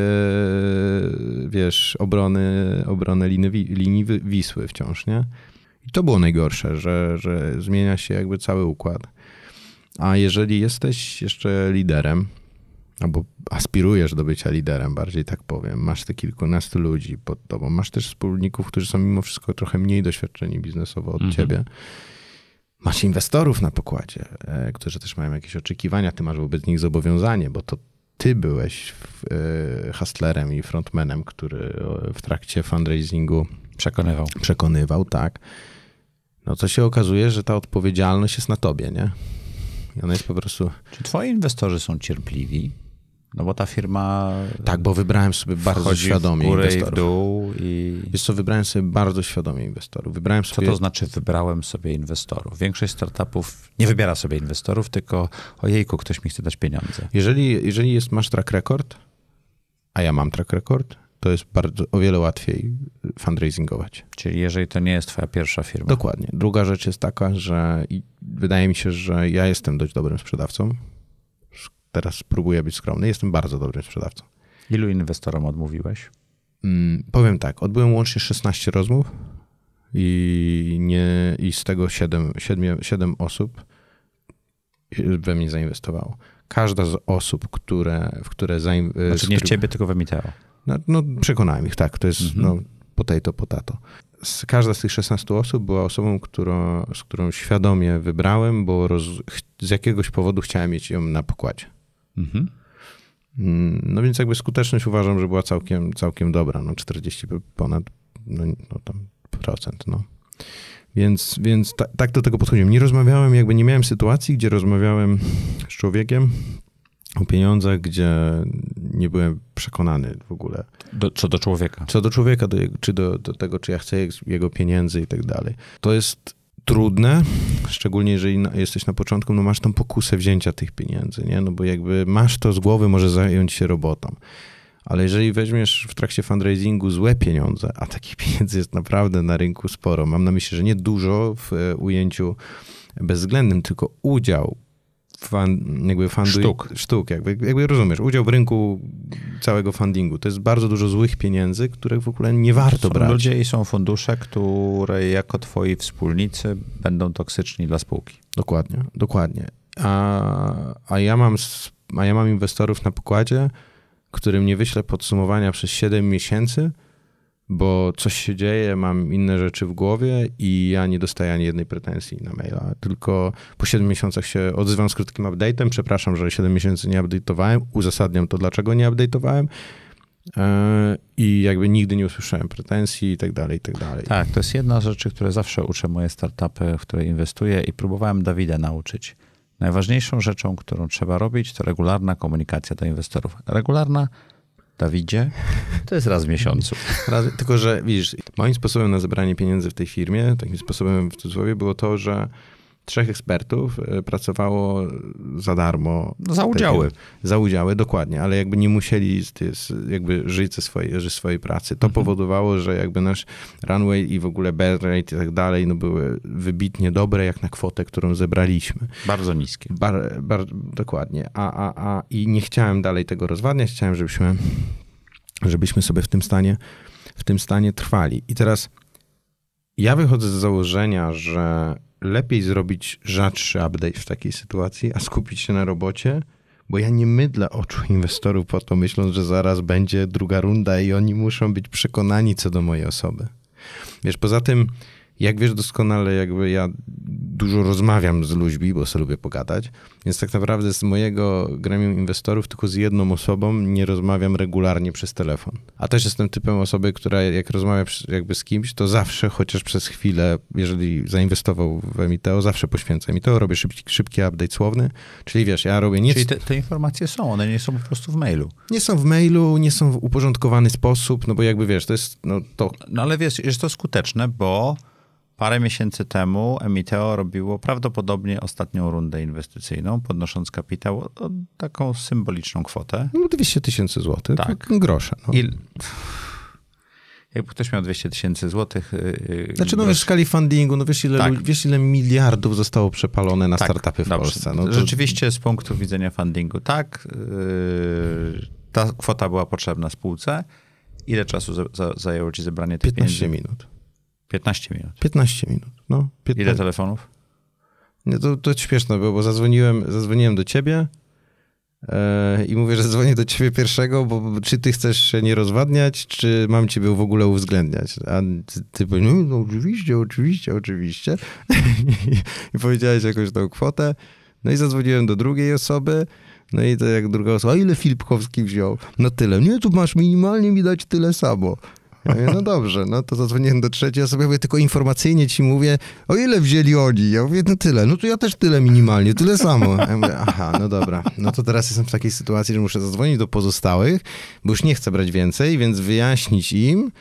wiesz, obrony, obronę linii, linii Wisły wciąż, nie? I to było najgorsze, że, że zmienia się jakby cały układ. A jeżeli jesteś jeszcze liderem, albo aspirujesz do bycia liderem, bardziej tak powiem, masz te kilkunastu ludzi pod tobą, masz też wspólników, którzy są mimo wszystko trochę mniej doświadczeni biznesowo od mhm. ciebie, masz inwestorów na pokładzie, którzy też mają jakieś oczekiwania, ty masz wobec nich zobowiązanie, bo to ty byłeś hustlerem i frontmanem, który w trakcie fundraisingu przekonywał. Przekonywał, tak. No to się okazuje, że ta odpowiedzialność jest na tobie, nie? I ona jest po prostu... Czy twoi inwestorzy są cierpliwi? No bo ta firma... Tak, bo wybrałem sobie bardzo świadomie w górę inwestorów. I w dół i... Wiesz co, wybrałem sobie bardzo świadomie inwestorów. Wybrałem sobie... Co to znaczy wybrałem sobie inwestorów? Większość startupów nie wybiera sobie inwestorów, tylko ojejku, ktoś mi chce dać pieniądze. Jeżeli, jeżeli jest, masz track record, a ja mam track record, to jest bardzo, o wiele łatwiej fundraisingować. Czyli jeżeli to nie jest twoja pierwsza firma. Dokładnie. Druga rzecz jest taka, że wydaje mi się, że ja jestem dość dobrym sprzedawcą. Teraz spróbuję być skromny. Jestem bardzo dobrym sprzedawcą. Ilu inwestorom odmówiłeś? Hmm, powiem tak. Odbyłem łącznie szesnaście rozmów i, nie, i z tego siedem, siedem, siedem osób we mnie zainwestowało. Każda z osób, które, w które zainwestowały... Znaczy nie w ciebie, tylko w Emiteo. No, no przekonałem ich, tak. To jest mhm. no, potato, potato. z, każda z tych szesnastu osób była osobą, którą, z którą świadomie wybrałem, bo roz, z jakiegoś powodu chciałem mieć ją na pokładzie. Mhm. No więc jakby skuteczność uważam, że była całkiem, całkiem dobra, no czterdzieści ponad, no, no tam procent, no. Więc, więc ta, tak do tego podchodziłem. Nie rozmawiałem, jakby nie miałem sytuacji, gdzie rozmawiałem z człowiekiem o pieniądzach, gdzie nie byłem przekonany w ogóle. Do, co do człowieka. Co do człowieka, do, czy do, do tego, czy ja chcę jego pieniędzy i tak dalej. To jest trudne, szczególnie jeżeli na, jesteś na początku, no masz tą pokusę wzięcia tych pieniędzy, nie? No bo jakby masz to z głowy, może zająć się robotą. Ale jeżeli weźmiesz w trakcie fundraisingu złe pieniądze, a takich pieniędzy jest naprawdę na rynku sporo, mam na myśli, że nie dużo w ujęciu bezwzględnym, tylko udział Fan, jakby fundu, sztuk. Sztuk, jakby, jakby rozumiesz, udział w rynku całego fundingu. To jest bardzo dużo złych pieniędzy, których w ogóle nie warto są brać. Ludzie i są fundusze, które jako twoi wspólnicy będą toksyczni dla spółki. Dokładnie, dokładnie. A, a, ja mam, a ja mam inwestorów na pokładzie, którym nie wyślę podsumowania przez siedem miesięcy, bo coś się dzieje, mam inne rzeczy w głowie i ja nie dostaję ani jednej pretensji na maila, tylko po siedmiu miesiącach się odzywam z krótkim update'em, przepraszam, że siedem miesięcy nie update'owałem, uzasadniam to, dlaczego nie update'owałem i jakby nigdy nie usłyszałem pretensji i tak dalej, i tak dalej. Tak, to jest jedna z rzeczy, które zawsze uczę moje startupy, w które inwestuję i próbowałem Dawida nauczyć. Najważniejszą rzeczą, którą trzeba robić, to regularna komunikacja do inwestorów. Regularna, Dawidzie, to jest raz w miesiącu. Raz, tylko, że widzisz, moim sposobem na zebranie pieniędzy w tej firmie, takim sposobem w cudzysłowie, było to, że trzech ekspertów pracowało za darmo. Za udziały. Za udziały, dokładnie, ale jakby nie musieli jakby żyć ze swojej, ze swojej pracy. To mhm. powodowało, że jakby nasz runway i w ogóle burn rate i tak dalej, no były wybitnie dobre, jak na kwotę, którą zebraliśmy. Bardzo niskie. Bar, bar, dokładnie. A, a, a, I nie chciałem dalej tego rozwadniać, chciałem, żebyśmy, żebyśmy sobie w tym stanie, w tym stanie trwali. I teraz ja wychodzę z założenia, że lepiej zrobić rzadszy update w takiej sytuacji, a skupić się na robocie, bo ja nie mydlę oczu inwestorów po to, myśląc, że zaraz będzie druga runda i oni muszą być przekonani co do mojej osoby. Wiesz, poza tym, jak wiesz doskonale, jakby ja dużo rozmawiam z ludźmi, bo sobie lubię pogadać, więc tak naprawdę z mojego gremium inwestorów tylko z jedną osobą nie rozmawiam regularnie przez telefon. A też jestem typem osoby, która jak rozmawia jakby z kimś, to zawsze, chociaż przez chwilę, jeżeli zainwestował w Emiteo, zawsze poświęcę Emiteo, robię szybki, szybki update słowny, czyli wiesz, ja robię nic... Czyli te, te informacje są, one nie są po prostu w mailu. Nie są w mailu, nie są w uporządkowany sposób, no bo jakby wiesz, to jest... No, to... no ale wiesz, jest to skuteczne, bo parę miesięcy temu Emiteo robiło prawdopodobnie ostatnią rundę inwestycyjną, podnosząc kapitał o taką symboliczną kwotę. No dwieście tysięcy złotych, tak. Grosze. No. I jakby ktoś miał dwieście tysięcy złotych... Yy, znaczy no wiesz, w skali fundingu, no wiesz ile, tak. wiesz ile miliardów zostało przepalone na tak, startupy w dobrze. Polsce. No to... Rzeczywiście z punktu widzenia fundingu tak, yy, ta kwota była potrzebna spółce. Ile czasu za, za, zajęło ci zebranie tych piętnaście pieniędzy? minut. piętnaście minut. piętnaście minut, no. piętnaście. Ile telefonów? Nie, to, to śmieszne było, bo zadzwoniłem, zadzwoniłem do ciebie yy, i mówię, że dzwonię do ciebie pierwszego, bo czy ty chcesz się nie rozwadniać, czy mam ciebie w ogóle uwzględniać? A ty, ty powiedziałeś, no, no oczywiście, oczywiście, oczywiście. I powiedziałeś jakąś tą kwotę. No i zadzwoniłem do drugiej osoby. No i to jak druga osoba, a ile Filipkowski wziął? No tyle. Nie, tu masz minimalnie mi dać tyle samo. Ja mówię, no dobrze, no to zadzwoniłem do trzeciej osoby, ja mówię, tylko informacyjnie ci mówię, o ile wzięli oni? Ja mówię, no tyle, no to ja też tyle minimalnie, tyle samo. Ja mówię, aha, no dobra, no to teraz jestem w takiej sytuacji, że muszę zadzwonić do pozostałych, bo już nie chcę brać więcej, więc wyjaśnić im,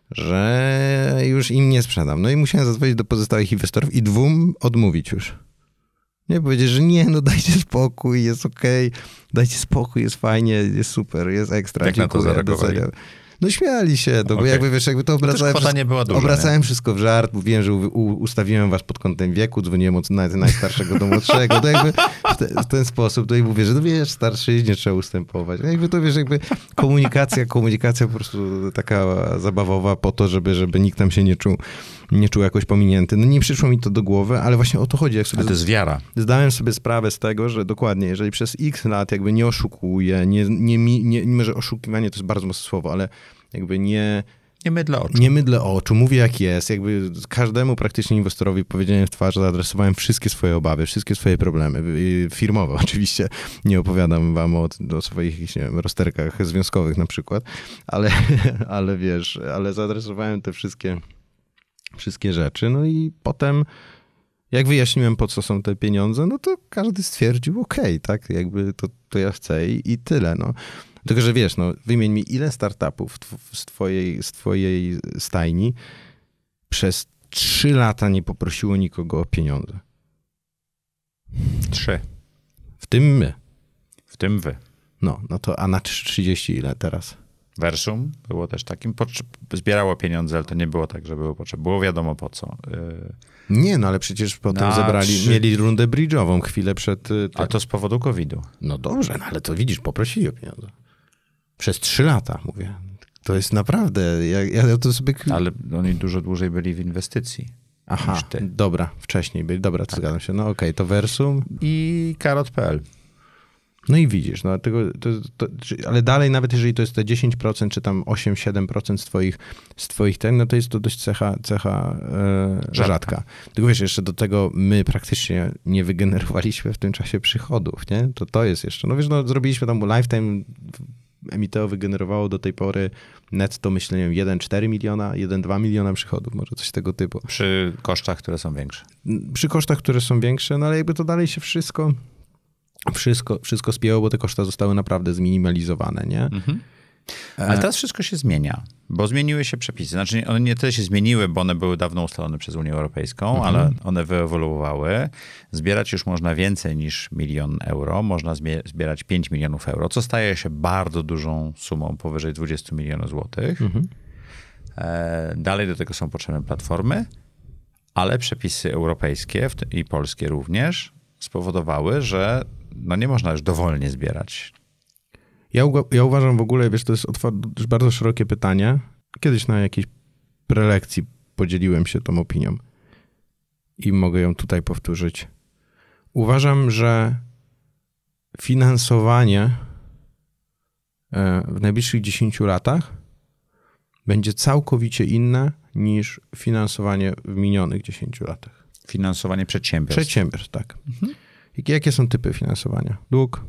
że już im nie sprzedam. No i musiałem zadzwonić do pozostałych inwestorów i dwóm odmówić już. Nie, powiedzieć, że nie, no dajcie spokój, jest okej, okay, dajcie spokój, jest fajnie, jest super, jest ekstra. Jak dziękuję, na to zareagowali? No śmiali się, no, bo okay. jakby wiesz, jakby to obracałem, to wszystko, nie była duża, obracałem nie? wszystko w żart, mówiłem, że u, u, ustawiłem was pod kątem wieku, dzwoniłem od naj, najstarszego do młodszego, to jakby w, te, w ten sposób, to i mówię, że no wiesz, starszy nie trzeba ustępować. No jakby to wiesz, jakby komunikacja, komunikacja po prostu taka zabawowa po to, żeby, żeby nikt tam się nie czuł, nie czuł jakoś pominięty. No nie przyszło mi to do głowy, ale właśnie o to chodzi. Jak sobie ale to jest wiara. Zdałem sobie sprawę z tego, że dokładnie, jeżeli przez x lat jakby nie oszukuję, nie, nie, nie, nie, nie że oszukiwanie to jest bardzo mocne słowo, ale jakby nie, Nie mydlę oczu. Nie mydlę oczu, mówię jak jest. Jakby każdemu praktycznie inwestorowi powiedziałem w twarz, zaadresowałem wszystkie swoje obawy, wszystkie swoje problemy. Firmowe oczywiście. Nie opowiadam wam o, o swoich, nie wiem, rozterkach związkowych na przykład, ale, ale wiesz, ale zaadresowałem te wszystkie, wszystkie rzeczy. No i potem jak wyjaśniłem, po co są te pieniądze, no to każdy stwierdził, okej, okay, tak, jakby to, to ja chcę i, i tyle, no. Tylko, że wiesz, no, wymień mi ile startupów z twojej, z twojej stajni przez trzy lata nie poprosiło nikogo o pieniądze. Trzy. W tym my. W tym wy. No, no to a na trzydzieści ile teraz? Versum było też takim, zbierało pieniądze, ale to nie było tak, że było potrzebne. Było wiadomo po co. Nie, no ale przecież potem no, zebrali, trzy... mieli rundę bridge'ową chwilę przed... A to z powodu kowida. No dobrze, no ale to widzisz, poprosili o pieniądze. Przez trzy lata, mówię. To jest naprawdę... Ja, ja to sobie... Ale oni dużo dłużej byli w inwestycji. Aha, dobra, wcześniej byli. Dobra, to tak. Zgadzam się. No okej, okay, to Versum. I karot kropka p l. No i widzisz, no tego, to, to, ale dalej, nawet jeżeli to jest te dziesięć procent, czy tam osiem siedem procent z twoich, z twoich ten, no to jest to dość cecha, cecha e, rzadka. rzadka. Tylko wiesz, jeszcze do tego my praktycznie nie wygenerowaliśmy w tym czasie przychodów, nie? To to jest jeszcze, no wiesz, no zrobiliśmy tam lifetime, Emiteo wygenerowało do tej pory netto, myślę, nie wiem, jeden przecinek cztery miliona, jeden przecinek dwa miliona przychodów, może coś tego typu. Przy kosztach, które są większe. Przy kosztach, które są większe, no ale jakby to dalej się wszystko... Wszystko, wszystko spięło, bo te koszta zostały naprawdę zminimalizowane, nie? Mhm. Ale teraz wszystko się zmienia, bo zmieniły się przepisy. Znaczy one nie tyle się zmieniły, bo one były dawno ustalone przez Unię Europejską, mhm. ale one wyewoluowały. Zbierać już można więcej niż milion euro. Można zbierać pięć milionów euro, co staje się bardzo dużą sumą, powyżej dwadzieścia milionów złotych. Mhm. Dalej do tego są potrzebne platformy, ale przepisy europejskie i polskie również spowodowały, że no nie można już dowolnie zbierać. Ja, ja uważam w ogóle, wiesz, to jest bardzo szerokie pytanie. Kiedyś na jakiejś prelekcji podzieliłem się tą opinią i mogę ją tutaj powtórzyć. Uważam, że finansowanie w najbliższych dziesięciu latach będzie całkowicie inne niż finansowanie w minionych dziesięciu latach. Finansowanie przedsiębiorstw. Przedsiębiorstw, tak. Mhm. Jakie są typy finansowania? Dług.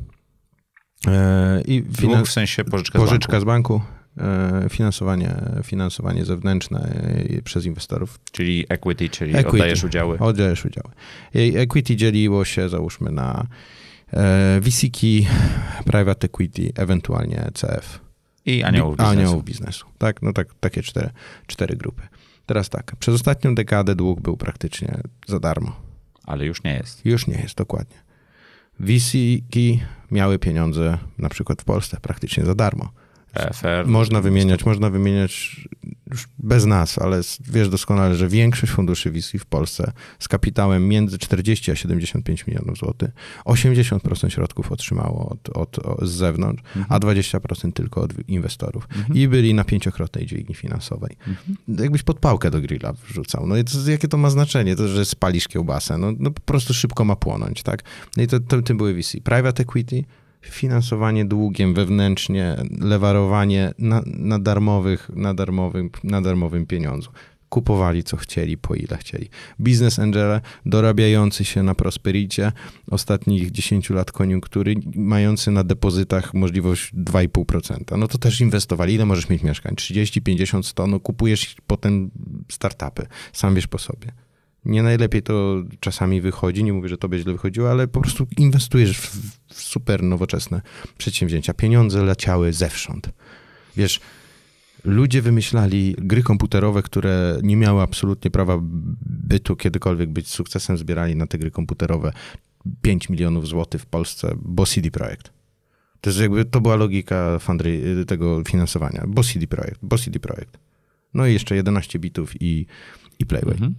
E, i finan- Dług w sensie pożyczka, pożyczka z banku. z banku. E, finansowanie, finansowanie zewnętrzne przez inwestorów. Czyli equity, czyli equity. oddajesz udziały. Oddajesz udziały. I equity dzieliło się, załóżmy, na e, V C K, private equity, ewentualnie C F. I aniołów biznesu. Aniołów biznesu. Tak, no tak, takie cztery, cztery grupy. Teraz tak, przez ostatnią dekadę dług był praktycznie za darmo. Ale już nie jest. Już nie jest, dokładnie. V C K miały pieniądze na przykład w Polsce praktycznie za darmo. P F R. Można wymieniać, można wymieniać już bez nas, ale wiesz doskonale, że większość funduszy V C w Polsce z kapitałem między czterdzieści a siedemdziesiąt pięć milionów złotych, osiemdziesiąt procent środków otrzymało od, od, od z zewnątrz, mhm. a dwadzieścia procent tylko od inwestorów. Mhm. I byli na pięciokrotnej dźwigni finansowej. Mhm. Jakbyś pod pałkę do grilla wrzucał. No i to, jakie to ma znaczenie? To, że spalisz kiełbasę. No, no po prostu szybko ma płonąć, tak? No i to, to, tym były V C. Private equity, finansowanie długiem wewnętrznie, lewarowanie na, na, darmowych, na, darmowym, na darmowym pieniądzu. Kupowali co chcieli, po ile chcieli. Business angele dorabiający się na prospericie ostatnich dziesięciu lat koniunktury, mający na depozytach możliwość dwa i pół procent. No to też inwestowali. Ile możesz mieć mieszkań? trzydzieści, pięćdziesiąt, sto? No kupujesz potem startupy. Sam wiesz po sobie. Nie najlepiej to czasami wychodzi, nie mówię, że tobie źle wychodziło, ale po prostu inwestujesz w, w super nowoczesne przedsięwzięcia. Pieniądze leciały zewsząd. Wiesz, ludzie wymyślali gry komputerowe, które nie miały absolutnie prawa bytu kiedykolwiek być sukcesem, zbierali na te gry komputerowe pięć milionów złotych w Polsce, bo C D Projekt. To jest jakby, to była logika fundry, tego finansowania, bo C D Projekt, bo C D Projekt. No i jeszcze jedenaście bitów i, i Playway. Mhm.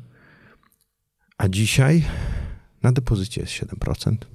A dzisiaj na depozycie jest siedem procent.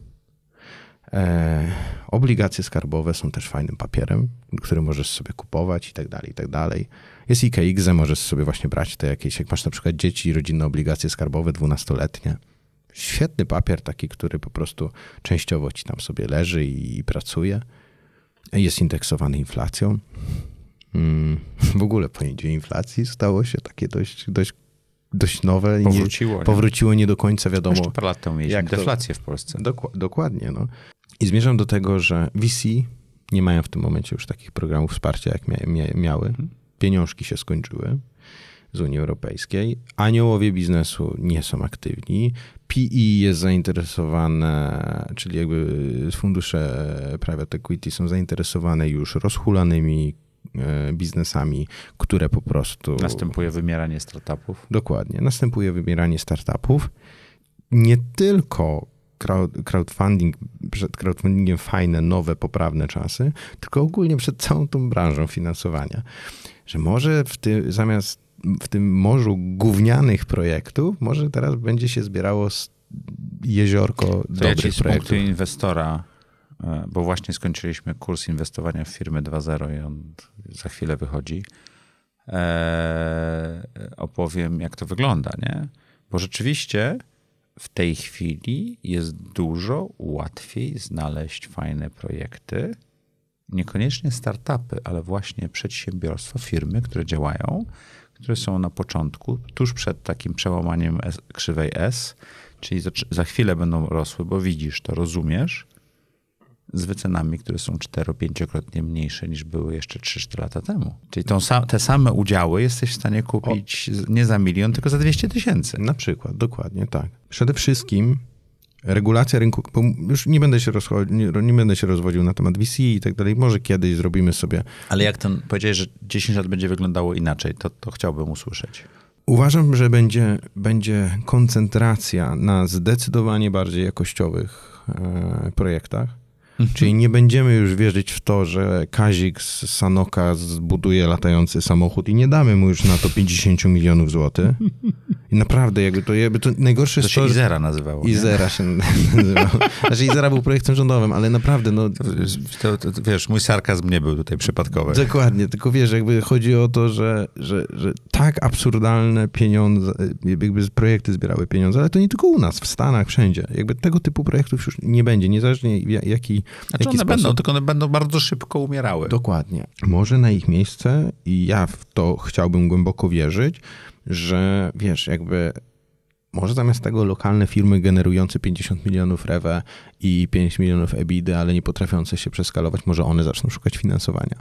E, obligacje skarbowe są też fajnym papierem, który możesz sobie kupować i tak dalej, i tak dalej. Jest I K X, możesz sobie właśnie brać te jakieś, jak masz na przykład dzieci, rodzinne obligacje skarbowe dwunastoletnie. Świetny papier taki, który po prostu częściowo ci tam sobie leży i, i pracuje. Jest indeksowany inflacją. Hmm, w ogóle pojęcie inflacji stało się takie dość, dość, dość nowe. Powróciło. Nie, powróciło nie do końca wiadomo. Jeszcze parę lat temu mieliśmy deflację to, w Polsce. Doku, dokładnie. No. I zmierzam do tego, że V C nie mają w tym momencie już takich programów wsparcia, jak mia, mia, miały. Hmm. Pieniążki się skończyły z Unii Europejskiej. Aniołowie biznesu nie są aktywni. P E jest zainteresowane, czyli jakby fundusze private equity są zainteresowane już rozhulanymi biznesami, które po prostu... Następuje wymieranie startupów. Dokładnie. Następuje wymieranie startupów. Nie tylko crowd, crowdfunding, przed crowdfundingiem fajne, nowe, poprawne czasy, tylko ogólnie przed całą tą branżą finansowania. Że może w tym, zamiast w tym morzu gównianych projektów, może teraz będzie się zbierało jeziorko to dobrych ja ci projektów. Z punktu inwestora, bo właśnie skończyliśmy kurs inwestowania w firmy dwa zero i on za chwilę wychodzi, eee, opowiem, jak to wygląda, nie? Bo rzeczywiście w tej chwili jest dużo łatwiej znaleźć fajne projekty, niekoniecznie startupy, ale właśnie przedsiębiorstwa, firmy, które działają, które są na początku, tuż przed takim przełamaniem S, krzywej S, czyli za, za chwilę będą rosły, bo widzisz to, rozumiesz, z wycenami, które są cztero-pięciokrotnie mniejsze niż były jeszcze trzy cztery lata temu. Czyli tą, te same udziały jesteś w stanie kupić o. nie za milion, tylko za dwieście tysięcy. Na przykład, dokładnie tak. Przede wszystkim regulacja rynku, bo już nie będę się rozchodził, nie, nie będę się rozwodził na temat V C i tak dalej, może kiedyś zrobimy sobie... Ale jak ten powiedziałeś, że dziesięć lat będzie wyglądało inaczej, to, to chciałbym usłyszeć. Uważam, że będzie, będzie koncentracja na zdecydowanie bardziej jakościowych e, projektach. Czyli nie będziemy już wierzyć w to, że Kazik z Sanoka zbuduje latający samochód i nie damy mu już na to pięćdziesiąt milionów złotych. I naprawdę, jakby to, jakby to najgorsze to jest to... się Izera nazywało. Izera nie? się nazywało. Znaczy Izera był projektem rządowym, ale naprawdę no... To, to, to, wiesz, mój sarkazm nie był tutaj przypadkowy. Dokładnie, tylko wiesz, jakby chodzi o to, że, że, że tak absurdalne pieniądze, jakby projekty zbierały pieniądze, ale to nie tylko u nas, w Stanach, wszędzie. Jakby tego typu projektów już nie będzie, niezależnie jaki Znaczy one sposób. będą, tylko one będą bardzo szybko umierały. Dokładnie. Może na ich miejsce, i ja w to chciałbym głęboko wierzyć, że wiesz, jakby może zamiast tego lokalne firmy generujące pięćdziesiąt milionów rewe i pięć milionów EBITDA, ale nie potrafiące się przeskalować, może one zaczną szukać finansowania.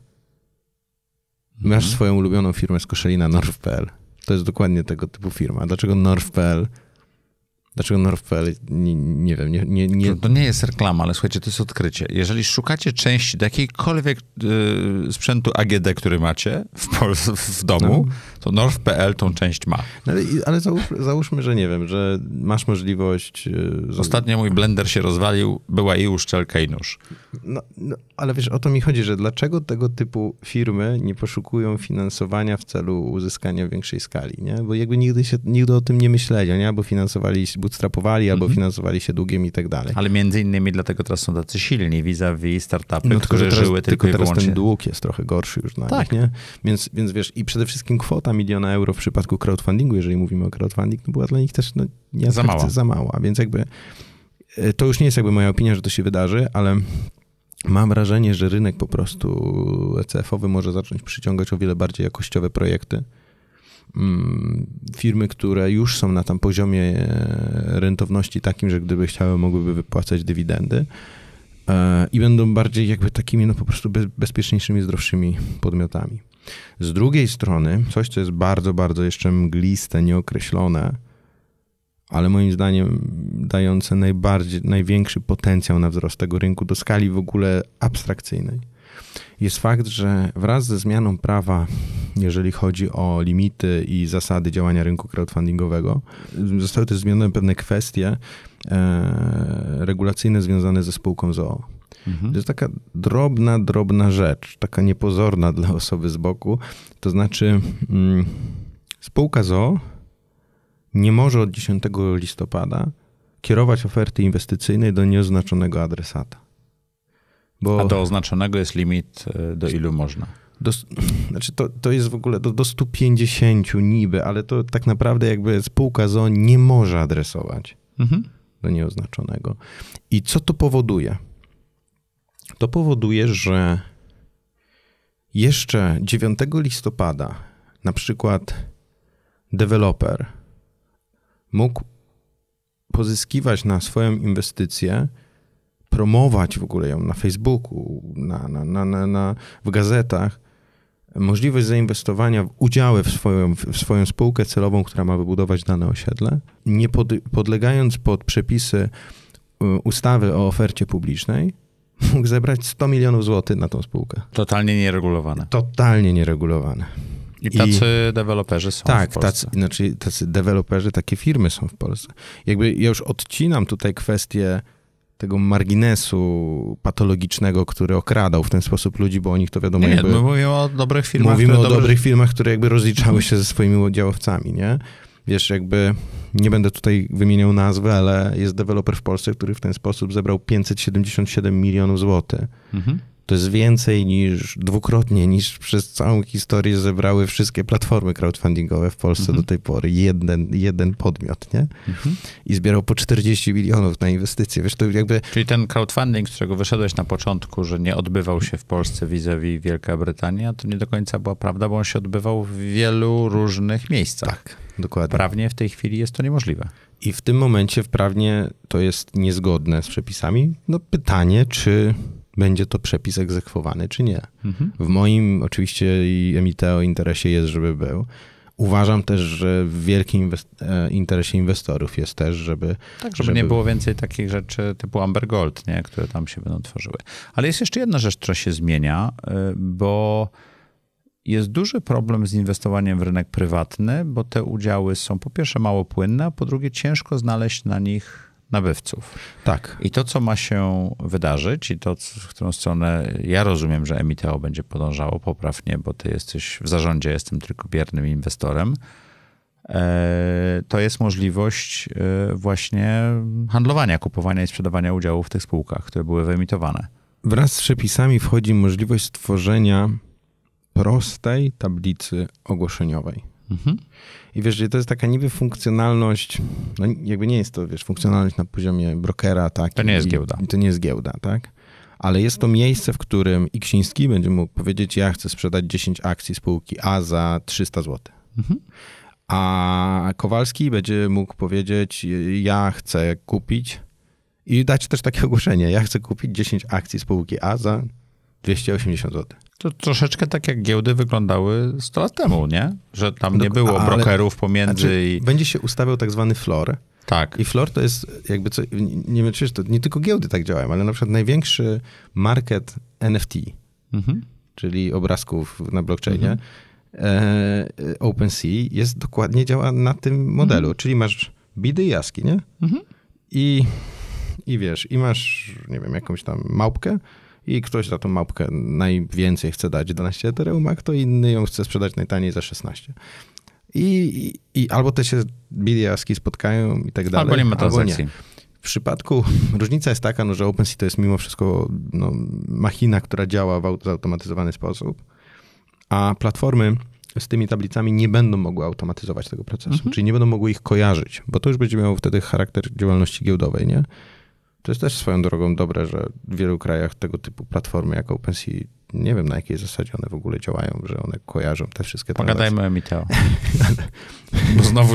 Mhm. Masz swoją ulubioną firmę z Koszalina, North kropka p l. To jest dokładnie tego typu firma. Dlaczego North kropka p l? Dlaczego North kropka p l? Nie, nie wiem. Nie, nie, nie... To nie jest reklama, ale słuchajcie, to jest odkrycie. Jeżeli szukacie części do jakiejkolwiek y, sprzętu A G D, który macie w, Pol- w domu, no. to North kropka p l tą część ma. Ale, ale załóż, załóżmy, że nie wiem, że masz możliwość... Y, Ostatnio mój blender się rozwalił, była i uszczelka, i nóż. No, no, ale wiesz, o to mi chodzi, że dlaczego tego typu firmy nie poszukują finansowania w celu uzyskania większej skali, nie? Bo jakby nigdy się, nigdy o tym nie myśleli, nie? Albo finansowali, bootstrapowali, albo mm-hmm. finansowali się długiem i tak dalej. Ale między innymi dlatego teraz są tacy silni vis-a-vis startupy, no, które tylko, żyły tylko, tylko i teraz wyłącznie... ten dług jest trochę gorszy już dla tak. nich, nie? Więc, więc wiesz, i przede wszystkim kwota miliona euro w przypadku crowdfundingu, jeżeli mówimy o crowdfunding, to była dla nich też no, nie za mała. za mała, więc jakby to już nie jest jakby moja opinia, że to się wydarzy, ale mam wrażenie, że rynek po prostu E C F-owy może zacząć przyciągać o wiele bardziej jakościowe projekty. Firmy, które już są na tam poziomie rentowności takim, że gdyby chciały, mogłyby wypłacać dywidendy i będą bardziej jakby takimi no po prostu bezpieczniejszymi, zdrowszymi podmiotami. Z drugiej strony coś, co jest bardzo, bardzo jeszcze mgliste, nieokreślone, ale moim zdaniem dające najbardziej, największy potencjał na wzrost tego rynku do skali w ogóle abstrakcyjnej, jest fakt, że wraz ze zmianą prawa, jeżeli chodzi o limity i zasady działania rynku crowdfundingowego, zostały też zmienione pewne kwestie e, regulacyjne związane ze spółką z o o. Mhm. To jest taka drobna, drobna rzecz, taka niepozorna dla osoby z boku. To znaczy mm, spółka z o o nie może od dziesiątego listopada kierować oferty inwestycyjnej do nieoznaczonego adresata. Bo a do oznaczonego jest limit, do ilu można? Do, znaczy to, to jest w ogóle do, do stu pięćdziesięciu niby, ale to tak naprawdę jakby spółka z o o nie może adresować mhm. do nieoznaczonego. I co to powoduje? To powoduje, że jeszcze dziewiątego listopada na przykład deweloper mógł pozyskiwać na swoją inwestycję, promować w ogóle ją na Facebooku, na, na, na, na, na, w gazetach, możliwość zainwestowania w udziały w swoją, w swoją spółkę celową, która ma wybudować dane osiedle, nie pod, podlegając pod przepisy ustawy o ofercie publicznej, mógł zebrać sto milionów złotych na tą spółkę. Totalnie nieregulowane. Totalnie nieregulowane. I tacy I, deweloperzy są tak, w Polsce. Tak, tacy, znaczy tacy deweloperzy, takie firmy są w Polsce. Jakby ja już odcinam tutaj kwestię tego marginesu patologicznego, który okradał w ten sposób ludzi, bo o nich to wiadomo nie, jakby... Nie, my mówimy o dobrych firmach. Mówimy o dobrze... dobrych firmach, które jakby rozliczały się ze swoimi udziałowcami, nie? Wiesz, jakby, nie będę tutaj wymieniał nazwy, ale jest deweloper w Polsce, który w ten sposób zebrał pięćset siedemdziesiąt siedem milionów złotych. Mhm. To jest więcej niż, dwukrotnie niż przez całą historię zebrały wszystkie platformy crowdfundingowe w Polsce mhm. do tej pory. Jeden, jeden podmiot, nie? Mhm. I zbierał po czterdzieści milionów na inwestycje. Wiesz, to jakby... Czyli ten crowdfunding, z którego wyszedłeś na początku, że nie odbywał się w Polsce vis-a-vis Wielka Brytania, to nie do końca była prawda, bo on się odbywał w wielu różnych miejscach. Tak, dokładnie. Prawnie w tej chwili jest to niemożliwe. I w tym momencie wprawnie to jest niezgodne z przepisami. No pytanie, czy będzie to przepis egzekwowany, czy nie. Mhm. W moim oczywiście i Emiteo interesie jest, żeby był. Uważam też, że w wielkim inwest- interesie inwestorów jest też, żeby... Tak, żeby, żeby nie było więcej takich rzeczy typu Amber Gold, nie, które tam się będą tworzyły. Ale jest jeszcze jedna rzecz, która się zmienia, bo jest duży problem z inwestowaniem w rynek prywatny, bo te udziały są po pierwsze mało płynne, a po drugie ciężko znaleźć na nich nabywców. Tak. I to, co ma się wydarzyć i to, w którą stronę ja rozumiem, że Emiteo będzie podążało, poprawnie, bo ty jesteś w zarządzie, jestem tylko biernym inwestorem, to jest możliwość właśnie handlowania, kupowania i sprzedawania udziałów w tych spółkach, które były wyemitowane. Wraz z przepisami wchodzi możliwość stworzenia prostej tablicy ogłoszeniowej. Mhm. I wiesz, to jest taka niby funkcjonalność, no jakby nie jest to, wiesz, funkcjonalność na poziomie brokera, tak? To nie jest giełda. I to nie jest giełda, tak? Ale jest to miejsce, w którym Iksiński będzie mógł powiedzieć, ja chcę sprzedać dziesięć akcji spółki A za trzysta złotych. Mhm. A Kowalski będzie mógł powiedzieć, ja chcę kupić i dać też takie ogłoszenie, ja chcę kupić dziesięć akcji spółki A za dwieście osiemdziesiąt złotych. To troszeczkę tak jak giełdy wyglądały sto lat temu, nie? Że tam nie było ale, brokerów pomiędzy znaczy, i... Będzie się ustawiał tak zwany floor. Tak. I floor to jest jakby, co, nie wiem, czy to nie tylko giełdy tak działają, ale na przykład największy market N F T, mhm. czyli obrazków na blockchainie, mhm. e, OpenSea jest dokładnie działa na tym modelu, mhm. czyli masz bidy i jaski, nie? Mhm. I, I wiesz, i masz, nie wiem, jakąś tam małpkę, i ktoś za tą małpkę najwięcej chce dać dwanaście Ethereum, a kto inny ją chce sprzedać najtaniej za szesnaście. I, i, i albo te się bidiaski spotkają i tak dalej. Albo nie ma transakcji. W przypadku, różnica jest taka, no, że OpenSea to jest mimo wszystko no, machina, która działa w zautomatyzowany sposób, a platformy z tymi tablicami nie będą mogły automatyzować tego procesu, mhm. czyli nie będą mogły ich kojarzyć, bo to już będzie miało wtedy charakter działalności giełdowej, nie? To jest też swoją drogą dobre, że w wielu krajach tego typu platformy jak OpenSea, nie wiem na jakiej zasadzie one w ogóle działają, że one kojarzą te wszystkie transakcje. Pogadajmy o Emiteo. Bo znowu,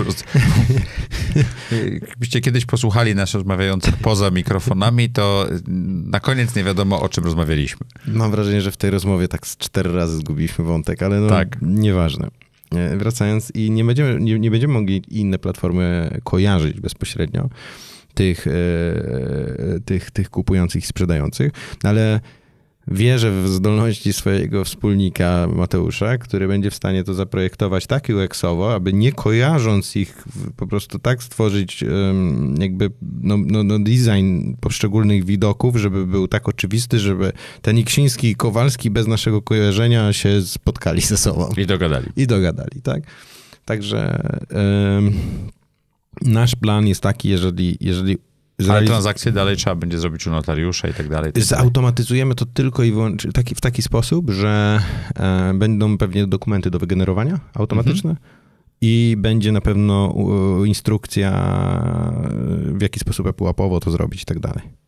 jakbyście kiedyś posłuchali nas rozmawiających poza mikrofonami, to na koniec nie wiadomo, o czym rozmawialiśmy. Mam wrażenie, że w tej rozmowie tak z cztery razy zgubiliśmy wątek, ale no tak. Nieważne. Wracając, i nie będziemy, nie, nie będziemy mogli inne platformy kojarzyć bezpośrednio, Tych, tych, tych kupujących i sprzedających, ale wierzę w zdolności swojego wspólnika Mateusza, który będzie w stanie to zaprojektować tak U X-owo, aby nie kojarząc ich, po prostu tak stworzyć jakby no, no, no design poszczególnych widoków, żeby był tak oczywisty, żeby ten Iksiński i Kowalski bez naszego kojarzenia się spotkali ze sobą. I dogadali. I dogadali, tak? Także... Um, Nasz plan jest taki, jeżeli... jeżeli Ale transakcje dalej trzeba będzie zrobić u notariusza i tak dalej. Tak zautomatyzujemy to tylko i wyłącznie taki, w taki sposób, że e, będą pewnie dokumenty do wygenerowania automatyczne mhm. i będzie na pewno u, instrukcja, w jaki sposób epułapowo to zrobić i tak dalej.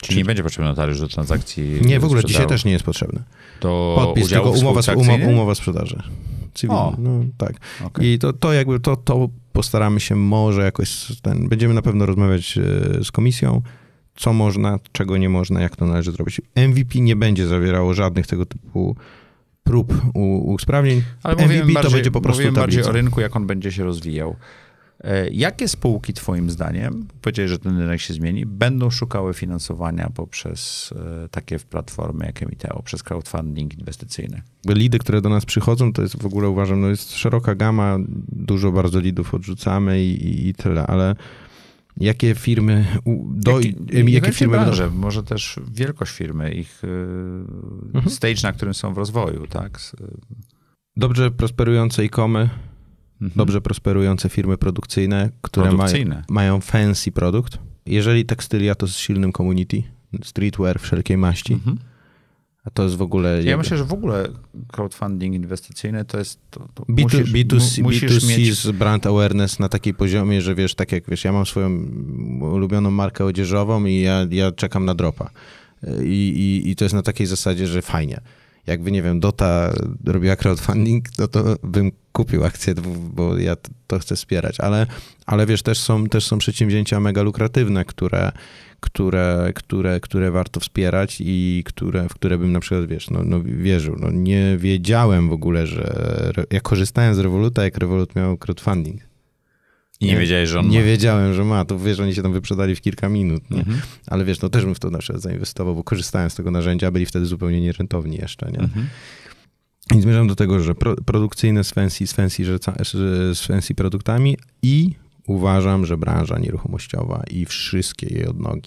Czyli nie będzie potrzebny notariusz do transakcji. Nie, w ogóle sprzedaży. dzisiaj też nie jest potrzebny. To podpis, udział tylko w umowa, spółce umowa, akcyjnej? umowa sprzedaży. Cywilna, no tak. Okay. I to, to jakby to, to postaramy się może jakoś, ten, będziemy na pewno rozmawiać z komisją, co można, czego nie można, jak to należy zrobić. M V P nie będzie zawierało żadnych tego typu prób u, usprawnień. Ale M V P mówimy to bardziej, będzie po prostu mówimy bardziej tablica. o rynku, jak on będzie się rozwijał. Jakie spółki twoim zdaniem, powiedziałeś, że ten rynek się zmieni, będą szukały finansowania poprzez takie platformy jak Emiteo, przez crowdfunding inwestycyjny? Lidy, które do nas przychodzą, to jest w ogóle uważam, no jest szeroka gama, dużo bardzo lidów odrzucamy i, i, i tyle, ale jakie firmy, do, Jaki, jakie firmy branże, będą... może też wielkość firmy, ich mhm. stage, na którym są w rozwoju, tak? Dobrze prosperujące e-comy, mhm. dobrze prosperujące firmy produkcyjne, które produkcyjne. Maj, mają fancy produkt. Jeżeli tekstylia, to z silnym community, streetwear wszelkiej maści. Mhm. A to jest w ogóle... Ja jakby... myślę, że w ogóle crowdfunding inwestycyjny to jest... To, to B to, musisz, B to C, musisz B to C mieć... z brand awareness na takiej poziomie, że wiesz, tak jak wiesz, ja mam swoją ulubioną markę odzieżową i ja, ja czekam na dropa. I, i, I to jest na takiej zasadzie, że fajnie. Jakby, nie wiem, Dota robiła crowdfunding, no to bym kupił akcję, bo ja to, to chcę wspierać. Ale, ale wiesz, też są, też są przedsięwzięcia mega lukratywne, które, które, które, które warto wspierać i które, w które bym na przykład, wiesz, no, no wierzył. No, nie wiedziałem w ogóle, że ja korzystałem z Revoluta, jak Revolut miał crowdfunding. I nie, nie wiedziałeś, że on Nie ma. wiedziałem, że ma. To wiesz, oni się tam wyprzedali w kilka minut. Nie? Mhm. Ale wiesz, no też bym w to na przykład zainwestował, bo korzystałem z tego narzędzia, a byli wtedy zupełnie nierentowni jeszcze. Nie? Mhm. I zmierzam do tego, że pro, produkcyjne z fancy, z, fancy, z fancy produktami i uważam, że branża nieruchomościowa i wszystkie jej odnogi.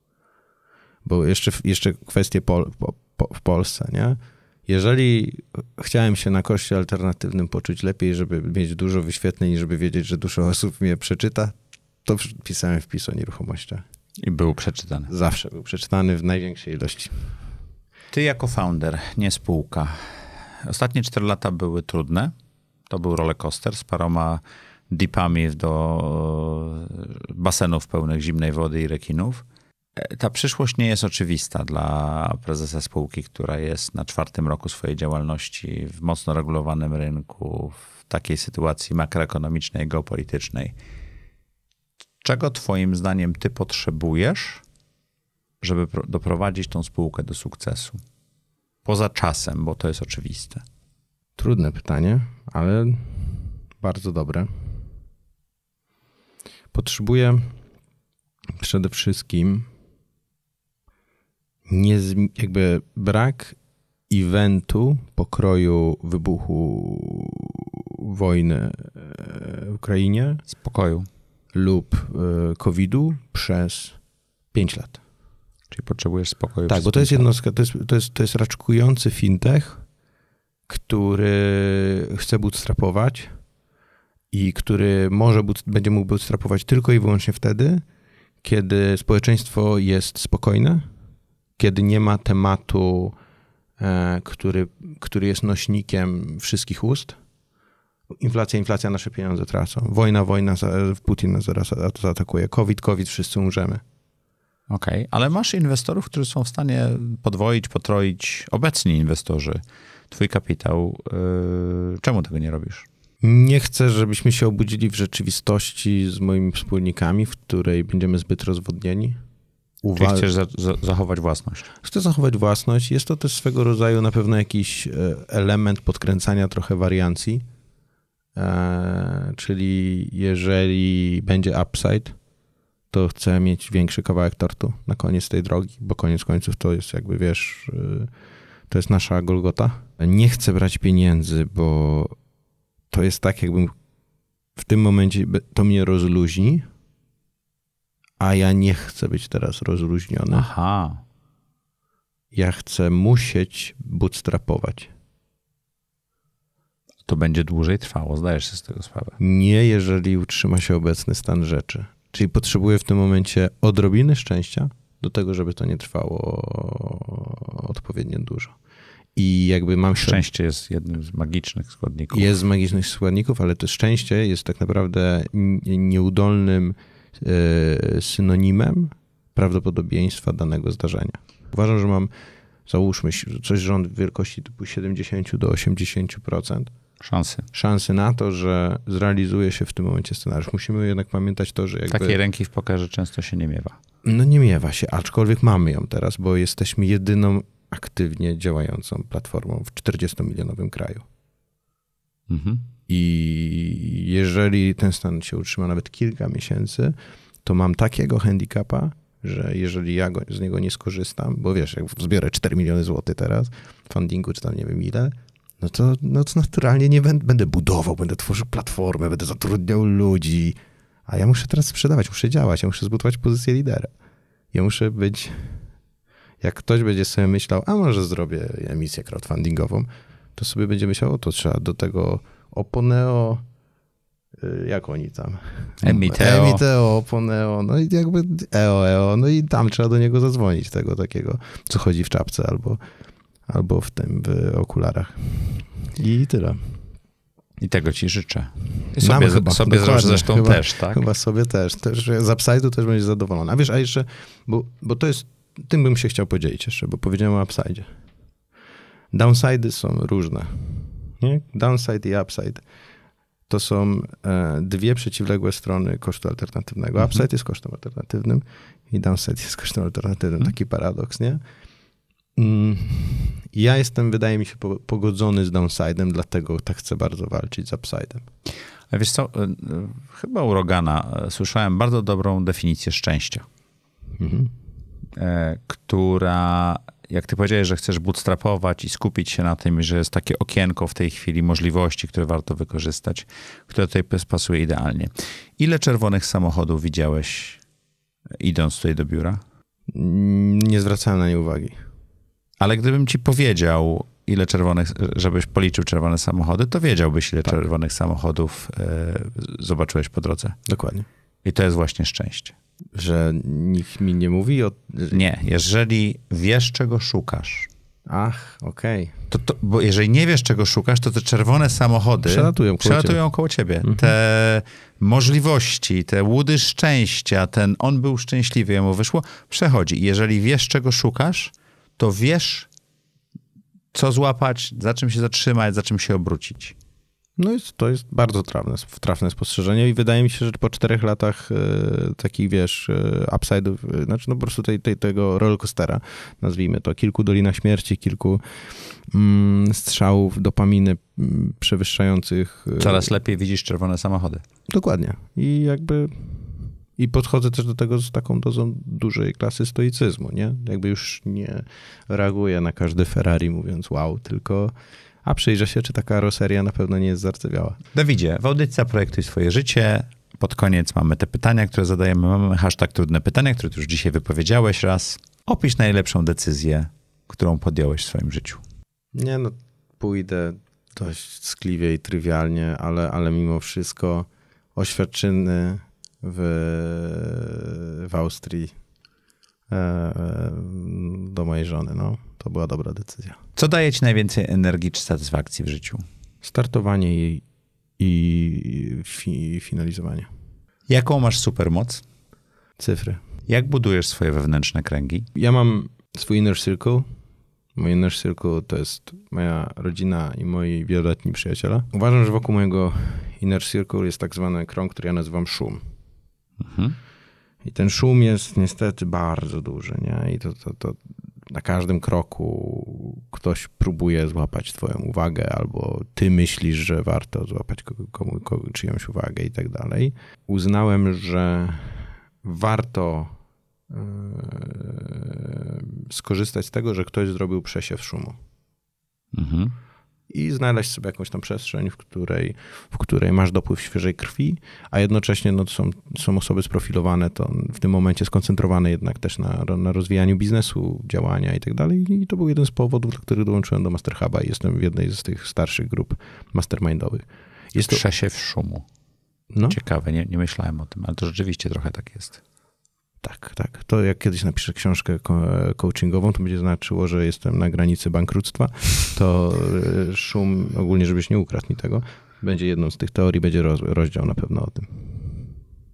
Bo jeszcze, jeszcze kwestie pol, po, po, w Polsce, nie? Jeżeli chciałem się na koście alternatywnym poczuć lepiej, żeby mieć dużo wyświetleń i żeby wiedzieć, że dużo osób mnie przeczyta, to pisałem wpis o nieruchomościach. I był przeczytany. Zawsze był przeczytany w największej ilości. Ty jako founder, nie spółka. Ostatnie cztery lata były trudne. To był rollercoaster z paroma dipami do basenów pełnych zimnej wody i rekinów. Ta przyszłość nie jest oczywista dla prezesa spółki, która jest na czwartym roku swojej działalności w mocno regulowanym rynku, w takiej sytuacji makroekonomicznej, geopolitycznej. Czego twoim zdaniem ty potrzebujesz, żeby doprowadzić tą spółkę do sukcesu? Poza czasem, bo to jest oczywiste. Trudne pytanie, ale bardzo dobre. Potrzebuję przede wszystkim nie, jakby brak eventu pokroju wybuchu wojny w Ukrainie. Spokoju. Lub kowida przez pięć lat. Czyli potrzebujesz spokoju. Tak, bo to jest jednostka, to jest, to jest, to jest raczkujący fintech, który chce bootstrapować i który może będzie mógł bootstrapować tylko i wyłącznie wtedy, kiedy społeczeństwo jest spokojne, kiedy nie ma tematu, e, który, który jest nośnikiem wszystkich ust. Inflacja, inflacja, nasze pieniądze tracą. Wojna, wojna, Putin nas zaraz zaatakuje. COVID, COVID, wszyscy umrzemy. Okej, okay. Ale masz inwestorów, którzy są w stanie podwoić, potroić, obecni inwestorzy, twój kapitał. Yy, czemu tego nie robisz? Nie chcę, żebyśmy się obudzili w rzeczywistości z moimi wspólnikami, w której będziemy zbyt rozwodnieni. Uwa- Czyli chcesz za- za- zachować własność? Chcę zachować własność. Jest to też swego rodzaju na pewno jakiś element podkręcania trochę wariancji. E, czyli jeżeli będzie upside, to chcę mieć większy kawałek tortu na koniec tej drogi, bo koniec końców to jest jakby, wiesz, to jest nasza Golgota. Nie chcę brać pieniędzy, bo to jest tak, jakbym w tym momencie to mnie rozluźni, a ja nie chcę być teraz rozluźniony. Aha. Ja chcę musieć bootstrapować. To będzie dłużej trwało, zdajesz sobie z tego sprawę. Nie, jeżeli utrzyma się obecny stan rzeczy. Czyli potrzebuję w tym momencie odrobiny szczęścia do tego, żeby to nie trwało odpowiednio dużo. I jakby mam Szczęście jest jednym z magicznych składników. Jest z magicznych składników, ale to szczęście jest tak naprawdę nieudolnym synonimem prawdopodobieństwa danego zdarzenia. Uważam, że mam, załóżmy, coś rząd wielkości typu siedemdziesiąt do osiemdziesięciu procent Szansy. szansy na to, że zrealizuje się w tym momencie scenariusz. Musimy jednak pamiętać to, że jakby... Takiej ręki w pokerze często się nie miewa. No nie miewa się, aczkolwiek mamy ją teraz, bo jesteśmy jedyną aktywnie działającą platformą w czterdziestomilionowym kraju. Mhm. I jeżeli ten stan się utrzyma nawet kilka miesięcy, to mam takiego handicapa, że jeżeli ja go, z niego nie skorzystam, bo wiesz, jak zbiorę cztery miliony złotych teraz fundingu, czy tam nie wiem ile, no to, no to naturalnie nie będę, będę budował, będę tworzył platformę, będę zatrudniał ludzi, a ja muszę teraz sprzedawać, muszę działać, ja muszę zbudować pozycję lidera. Ja muszę być, jak ktoś będzie sobie myślał, a może zrobię emisję crowdfundingową, to sobie będzie myślał, o to trzeba do tego Oponeo, jak oni tam? Emiteo. Emiteo, Oponeo, no i jakby eo, eo, no i tam trzeba do niego zadzwonić, tego takiego, co chodzi w czapce albo, albo w tym, w okularach. I tyle. I tego ci życzę. I Nam sobie, chyba, sobie zresztą chyba, też, tak? Chyba sobie też. też z Upside'u też będziesz zadowolony. A wiesz, a jeszcze, bo, bo to jest, tym bym się chciał podzielić jeszcze, bo powiedziałem o Upside'zie. Downside'y są różne. Nie? Downside i Upside to są e, dwie przeciwległe strony kosztu alternatywnego. Mhm. Upside jest kosztem alternatywnym i downside jest kosztem alternatywnym. Mhm. Taki paradoks, nie? Mm, ja jestem, wydaje mi się, po, pogodzony z downside'em, dlatego tak chcę bardzo walczyć z upside'em. A wiesz co, chyba u Rogana słyszałem bardzo dobrą definicję szczęścia, Mhm. e, która, jak ty powiedziałeś, że chcesz bootstrapować i skupić się na tym, że jest takie okienko w tej chwili możliwości, które warto wykorzystać, które tutaj pasuje idealnie. Ile czerwonych samochodów widziałeś idąc tutaj do biura? Nie zwracałem na nie uwagi. Ale gdybym ci powiedział, ile czerwonych, żebyś policzył czerwone samochody, to wiedziałbyś, ile Tak. czerwonych samochodów e, zobaczyłeś po drodze. Dokładnie. I to jest właśnie szczęście. Że nikt mi nie mówi o... Nie, jeżeli wiesz, czego szukasz, Ach, okej. to, to, bo jeżeli nie wiesz, czego szukasz, to te czerwone samochody Przelatują koło przelatują koło ciebie. Mhm. Te możliwości, te łudy szczęścia, ten on był szczęśliwy, jemu wyszło, przechodzi. I jeżeli wiesz, czego szukasz, to wiesz, co złapać, za czym się zatrzymać, za czym się obrócić. No jest, to jest bardzo trafne, trafne spostrzeżenie i wydaje mi się, że po czterech latach e, takich, wiesz, e, upside'ów, e, znaczy no po prostu tej, tej, tego rollercoastera, nazwijmy to, kilku dolinach śmierci, kilku mm, strzałów dopaminy mm, przewyższających... E, Coraz lepiej widzisz czerwone samochody. Dokładnie. I jakby... I podchodzę też do tego z taką dozą dużej klasy stoicyzmu, nie? Jakby już nie reaguję na każdy Ferrari mówiąc wow, tylko a przyjrzę się, czy ta karoseria na pewno nie jest zardzewiała. Dawidzie, w audycji Zaprojektuj swoje życie. Pod koniec mamy te pytania, które zadajemy. Mamy hashtag trudne pytania, które ty już dzisiaj wypowiedziałeś raz. Opisz najlepszą decyzję, którą podjąłeś w swoim życiu. Nie no, pójdę dość skliwie i trywialnie, ale, ale mimo wszystko oświadczyny w, w Austrii e, do mojej żony, no. To była dobra decyzja. Co daje ci najwięcej energii czy satysfakcji w życiu? Startowanie i, i fi, finalizowanie. Jaką masz supermoc? Cyfry. Jak budujesz swoje wewnętrzne kręgi? Ja mam swój inner circle. Mój inner circle to jest moja rodzina i moi wieloletni przyjaciele. Uważam, że wokół mojego inner circle jest tak zwany krąg, który ja nazywam szum. Mhm. I ten szum jest niestety bardzo duży, nie? I to, to, to na każdym kroku ktoś próbuje złapać twoją uwagę, albo ty myślisz, że warto złapać komu, komu, komu, czyjąś uwagę i tak dalej. Uznałem, że warto yy, skorzystać z tego, że ktoś zrobił przesiew szumu. Mhm. I znaleźć sobie jakąś tam przestrzeń, w której, w której masz dopływ świeżej krwi, a jednocześnie no, są, są osoby sprofilowane, to w tym momencie skoncentrowane jednak też na, na rozwijaniu biznesu, działania i tak dalej. I to był jeden z powodów, dla których dołączyłem do Master Huba i jestem w jednej z tych starszych grup mastermindowych. Jest to... Przesiew szumu. No. Ciekawe, nie, nie myślałem o tym, ale to rzeczywiście trochę tak jest. Tak, tak. To jak kiedyś napiszę książkę coachingową, to będzie znaczyło, że jestem na granicy bankructwa, to szum, ogólnie żebyś nie ukradł mi tego, będzie jedną z tych teorii, będzie roz, rozdział na pewno o tym.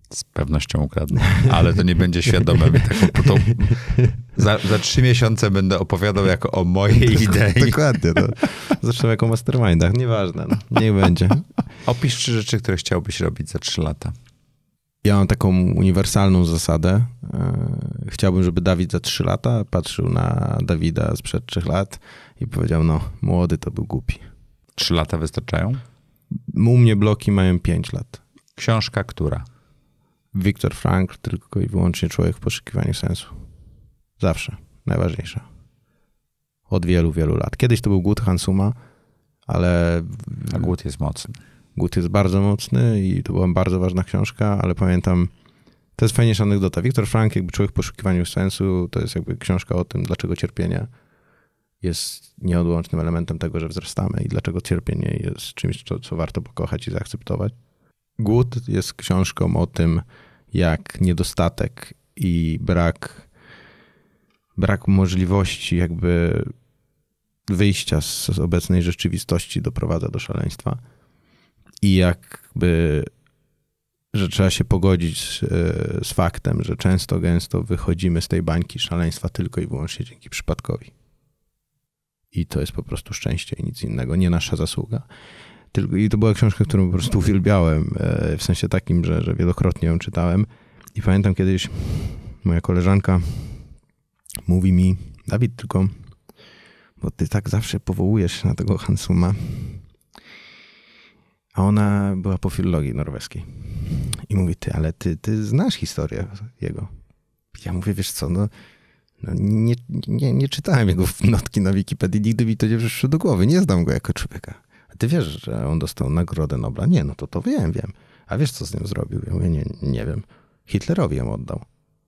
Z pewnością ukradnę, ale to nie będzie świadome. Taką, to, za, za trzy miesiące będę opowiadał jako o mojej idei. Dokładnie. No. Zresztą jako mastermindach, nieważne. No. Niech będzie. Opisz trzy rzeczy, które chciałbyś robić za trzy lata. Ja mam taką uniwersalną zasadę. Chciałbym, żeby Dawid za trzy lata patrzył na Dawida sprzed trzech lat i powiedział, no, młody to był głupi. Trzy lata wystarczają? U mnie bloki mają pięć lat. Książka która? Viktor Frankl, tylko i wyłącznie Człowiek w poszukiwaniu sensu. Zawsze. Najważniejsza. Od wielu, wielu lat. Kiedyś to był Głód Hansuma, ale... A Głód jest mocny. Głód jest bardzo mocny i to była bardzo ważna książka, ale pamiętam, to jest fajniejsza anegdota. Viktor Frankl, jakby Człowiek w poszukiwaniu sensu, to jest jakby książka o tym, dlaczego cierpienie jest nieodłącznym elementem tego, że wzrastamy i dlaczego cierpienie jest czymś, co, co warto pokochać i zaakceptować. Głód jest książką o tym, jak niedostatek i brak, brak możliwości jakby wyjścia z, z obecnej rzeczywistości doprowadza do szaleństwa. I jakby, że trzeba się pogodzić z, z faktem, że często, gęsto wychodzimy z tej bańki szaleństwa tylko i wyłącznie dzięki przypadkowi. I to jest po prostu szczęście i nic innego, nie nasza zasługa. Tylko, i to była książka, którą po prostu uwielbiałem, w sensie takim, że, że wielokrotnie ją czytałem. I pamiętam kiedyś moja koleżanka mówi mi, Dawid, tylko, bo ty tak zawsze powołujesz się na tego Hansuma. A ona była po filologii norweskiej. I mówi, ty, ale ty, ty znasz historię jego. Ja mówię, wiesz co, no, no nie, nie, nie czytałem jego notki na Wikipedii, nigdy mi to nie przyszło do głowy, nie znam go jako człowieka. A ty wiesz, że on dostał Nagrodę Nobla? Nie, no to to wiem, wiem. A wiesz, co z nią zrobił? Ja mówię, nie, nie wiem. Hitlerowi ją oddał.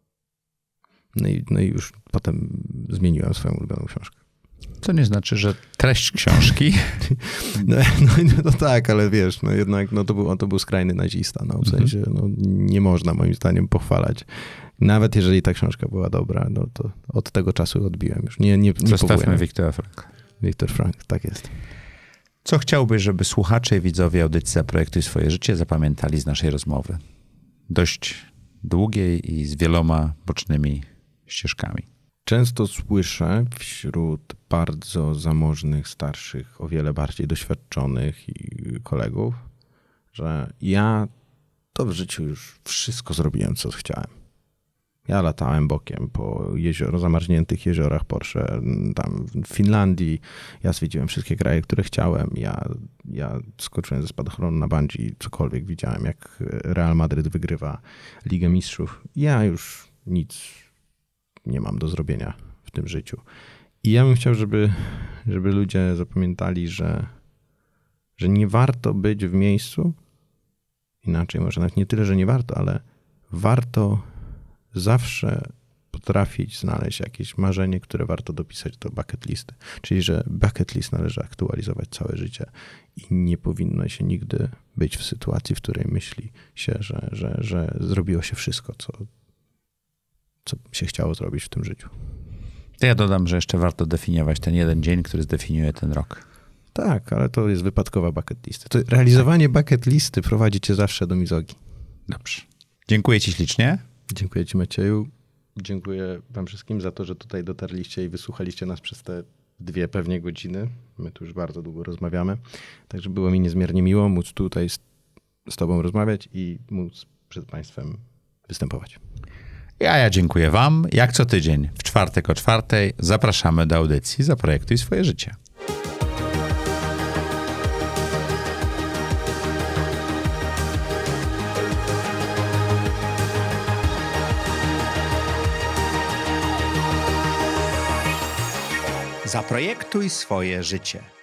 No i, no i już potem zmieniłem swoją ulubioną książkę. To nie znaczy, że treść książki... No, no, no tak, ale wiesz, no jednak no to, był, to był skrajny nazista. No, w sensie no, nie można moim zdaniem pochwalać. Nawet jeżeli ta książka była dobra, no to od tego czasu odbiłem już. Nie, nie, nie Zostawmy Wiktora Frankla. Viktor Frankl, tak jest. Co chciałbyś, żeby słuchacze i widzowie audycji Zaprojektuj swoje życie zapamiętali z naszej rozmowy? Dość długiej i z wieloma bocznymi ścieżkami. Często słyszę wśród bardzo zamożnych, starszych, o wiele bardziej doświadczonych i kolegów, że ja to w życiu już wszystko zrobiłem, co chciałem. Ja latałem bokiem po jezior, zamarzniętych jeziorach Porsche, tam w Finlandii. Ja zwiedziłem wszystkie kraje, które chciałem. Ja, ja skoczyłem ze spadochronu na bungee, cokolwiek widziałem, jak Real Madryt wygrywa Ligę Mistrzów. Ja już nic nie mam do zrobienia w tym życiu. I ja bym chciał, żeby, żeby ludzie zapamiętali, że, że nie warto być w miejscu, inaczej może nawet nie tyle, że nie warto, ale warto zawsze potrafić znaleźć jakieś marzenie, które warto dopisać do bucket listy. Czyli, że bucket list należy aktualizować całe życie i nie powinno się nigdy być w sytuacji, w której myśli się, że, że, że zrobiło się wszystko, co, co się chciało zrobić w tym życiu. To ja dodam, że jeszcze warto definiować ten jeden dzień, który zdefiniuje ten rok. Tak, ale to jest wypadkowa bucket listy. To realizowanie bucket listy prowadzi cię zawsze do mizogi. Dobrze. Dziękuję ci ślicznie. Dziękuję ci, Macieju. Dziękuję wam wszystkim za to, że tutaj dotarliście i wysłuchaliście nas przez te dwie pewnie godziny. My tu już bardzo długo rozmawiamy. Także było mi niezmiernie miło móc tutaj z, z tobą rozmawiać i móc przed państwem występować. Ja, ja dziękuję wam. Jak co tydzień w czwartek o czwartej zapraszamy do audycji Zaprojektuj swoje życie. Zaprojektuj swoje życie.